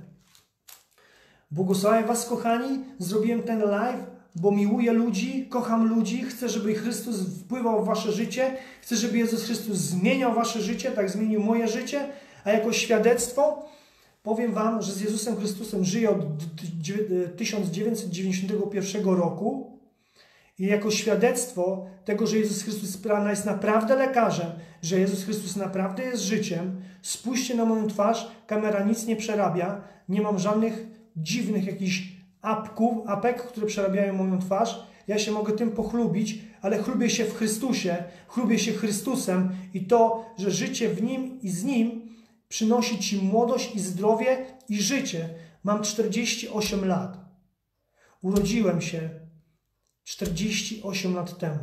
Błogosławię Was, kochani. Zrobiłem ten live, bo miłuję ludzi, kocham ludzi. Chcę, żeby Chrystus wpływał w Wasze życie. Chcę, żeby Jezus Chrystus zmieniał Wasze życie. Tak zmienił moje życie. A jako świadectwo powiem Wam, że z Jezusem Chrystusem żyję od tysiąc dziewięćset dziewięćdziesiątego pierwszego roku i jako świadectwo tego, że Jezus Chrystus jest naprawdę lekarzem, że Jezus Chrystus naprawdę jest życiem, spójrzcie na moją twarz, kamera nic nie przerabia, nie mam żadnych dziwnych jakichś apków, apek, które przerabiają moją twarz. Ja się mogę tym pochlubić, ale chlubię się w Chrystusie, chlubię się Chrystusem i to, że życie w Nim i z Nim przynosi Ci młodość i zdrowie i życie. Mam czterdzieści osiem lat. Urodziłem się czterdzieści osiem lat temu.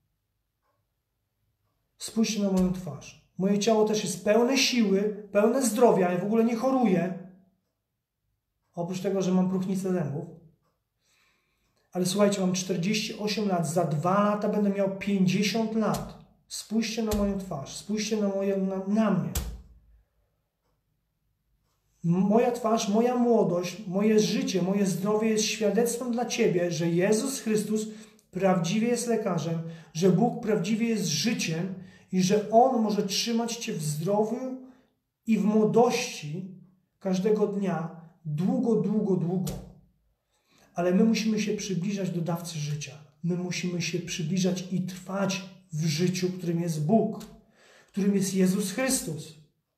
Spójrzcie na moją twarz. Moje ciało też jest pełne siły, pełne zdrowia. Ja w ogóle nie choruję. Oprócz tego, że mam próchnicę zębów. Ale słuchajcie, mam czterdzieści osiem lat. Za dwa lata będę miał pięćdziesiąt lat. Spójrzcie na moją twarz. Spójrzcie na, moje, na, na mnie. Moja twarz, moja młodość, moje życie, moje zdrowie jest świadectwem dla Ciebie, że Jezus Chrystus prawdziwie jest lekarzem, że Bóg prawdziwie jest życiem, i że On może trzymać Cię w zdrowiu i w młodości każdego dnia długo, długo, długo. Ale my musimy się przybliżać do dawcy życia. My musimy się przybliżać i trwać w życiu, którym jest Bóg, którym jest Jezus Chrystus.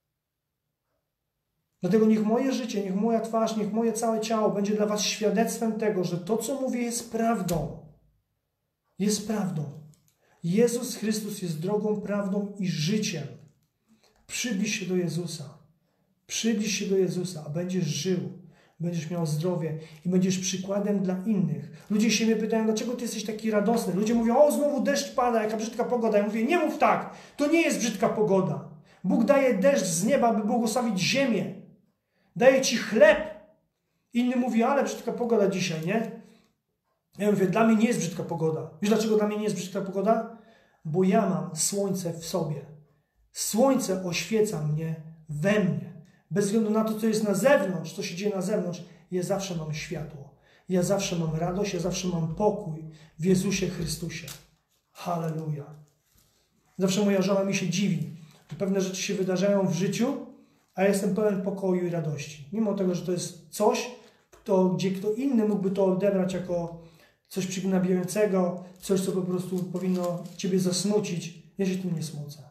Dlatego niech moje życie, niech moja twarz, niech moje całe ciało będzie dla was świadectwem tego, że to, co mówię, jest prawdą. Jest prawdą. Jezus Chrystus jest drogą, prawdą i życiem. Przybliż się do Jezusa. Przybliż się do Jezusa, a będziesz żył. Będziesz miał zdrowie i będziesz przykładem dla innych. Ludzie się mnie pytają, dlaczego ty jesteś taki radosny? Ludzie mówią, o, znowu deszcz pada, jaka brzydka pogoda. Ja mówię, nie mów tak, to nie jest brzydka pogoda. Bóg daje deszcz z nieba, aby błogosławić ziemię. Daje ci chleb. Inny mówi, ale brzydka pogoda dzisiaj, nie? Ja mówię, dla mnie nie jest brzydka pogoda. Wiesz, dlaczego dla mnie nie jest brzydka pogoda? Bo ja mam słońce w sobie. Słońce oświeca mnie we mnie. Bez względu na to, co jest na zewnątrz, co się dzieje na zewnątrz, ja zawsze mam światło. Ja zawsze mam radość, ja zawsze mam pokój w Jezusie Chrystusie. Halleluja. Zawsze moja żona mi się dziwi, że pewne rzeczy się wydarzają w życiu, a ja jestem pełen pokoju i radości. Mimo tego, że to jest coś, to, gdzie kto inny mógłby to odebrać jako coś przygnębiającego, coś, co po prostu powinno ciebie zasmucić, ja się tym nie smucę.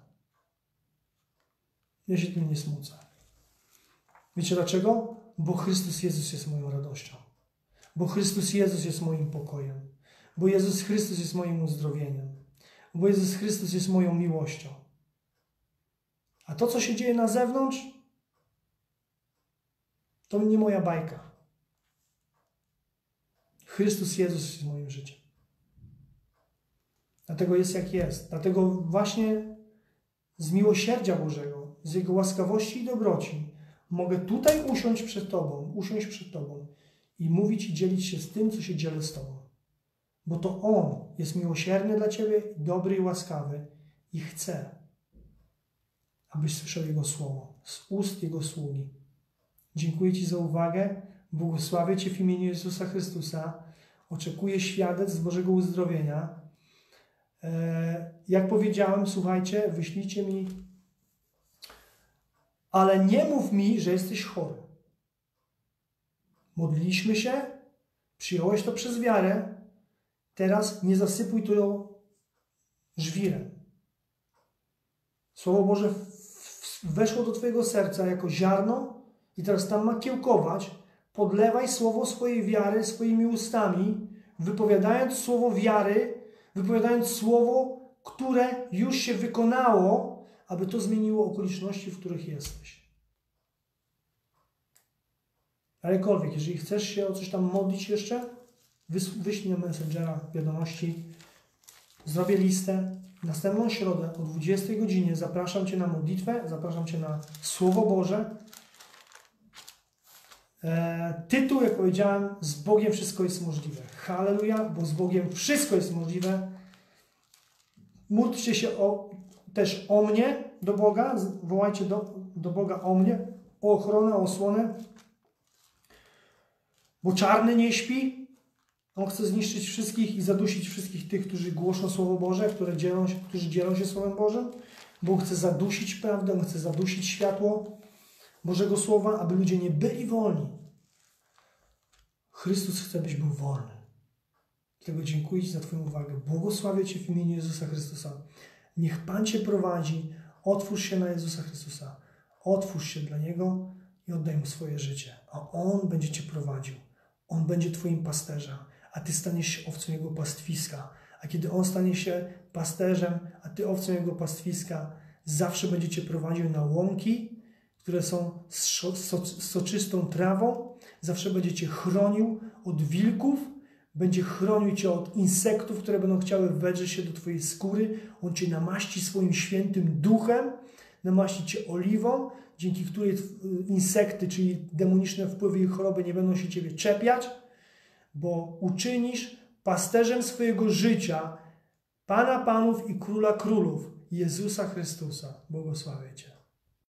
Ja się tym nie smucę. Wiecie dlaczego? Bo Chrystus Jezus jest moją radością. Bo Chrystus Jezus jest moim pokojem. Bo Jezus Chrystus jest moim uzdrowieniem. Bo Jezus Chrystus jest moją miłością. A to, co się dzieje na zewnątrz, to nie moja bajka. Chrystus Jezus jest moim życiem. Dlatego jest jak jest. Dlatego właśnie z miłosierdzia Bożego, z Jego łaskawości i dobroci mogę tutaj usiąść przed Tobą, usiąść przed Tobą i mówić i dzielić się z tym, co się dzielę z Tobą. Bo to On jest miłosierny dla Ciebie, dobry i łaskawy i chce, abyś słyszał Jego słowo z ust Jego sługi. Dziękuję Ci za uwagę. Błogosławię Cię w imieniu Jezusa Chrystusa. Oczekuję świadectw Bożego uzdrowienia. Jak powiedziałem, słuchajcie, wyślijcie mi, ale nie mów mi, że jesteś chory. Modliliśmy się, przyjąłeś to przez wiarę, teraz nie zasypuj to żwirem. Słowo Boże weszło do Twojego serca jako ziarno i teraz tam ma kiełkować. Podlewaj słowo swojej wiary swoimi ustami, wypowiadając słowo wiary, wypowiadając słowo, które już się wykonało, aby to zmieniło okoliczności, w których jesteś. Alekolwiek, jeżeli chcesz się o coś tam modlić jeszcze, wyślij na Messengera wiadomości, zrobię listę. Następną środę o dwudziestej godzinie zapraszam Cię na modlitwę, zapraszam Cię na Słowo Boże. E, tytuł, jak powiedziałem, z Bogiem wszystko jest możliwe. Halleluja, bo z Bogiem wszystko jest możliwe. Módlcie się o, też o mnie do Boga, wołajcie do, do Boga o mnie, o ochronę, o osłonę. Bo czarny nie śpi. On chce zniszczyć wszystkich i zadusić wszystkich tych, którzy głoszą Słowo Boże, które dzielą się, którzy dzielą się Słowem Bożym. Bo chce zadusić prawdę, on chce zadusić światło Bożego Słowa, aby ludzie nie byli wolni. Chrystus chce, byś był wolny. Dlatego dziękuję Ci za Twoją uwagę. Błogosławię Cię w imieniu Jezusa Chrystusa. Niech Pan Cię prowadzi. Otwórz się na Jezusa Chrystusa. Otwórz się dla Niego i oddaj Mu swoje życie. A On będzie Cię prowadził. On będzie Twoim pasterzem, a Ty staniesz się owcą Jego pastwiska. A kiedy On stanie się pasterzem, a Ty owcą Jego pastwiska, zawsze będzie Cię prowadził na łąki, które są z soczystą trawą. Zawsze będzie Cię chronił od wilków, będzie chronił Cię od insektów, które będą chciały wedrzeć się do Twojej skóry. On Cię namaści swoim świętym duchem, namaści Cię oliwą, dzięki której insekty, czyli demoniczne wpływy i choroby nie będą się Ciebie czepiać, bo uczynisz pasterzem swojego życia Pana Panów i Króla Królów, Jezusa Chrystusa. Błogosławię Cię.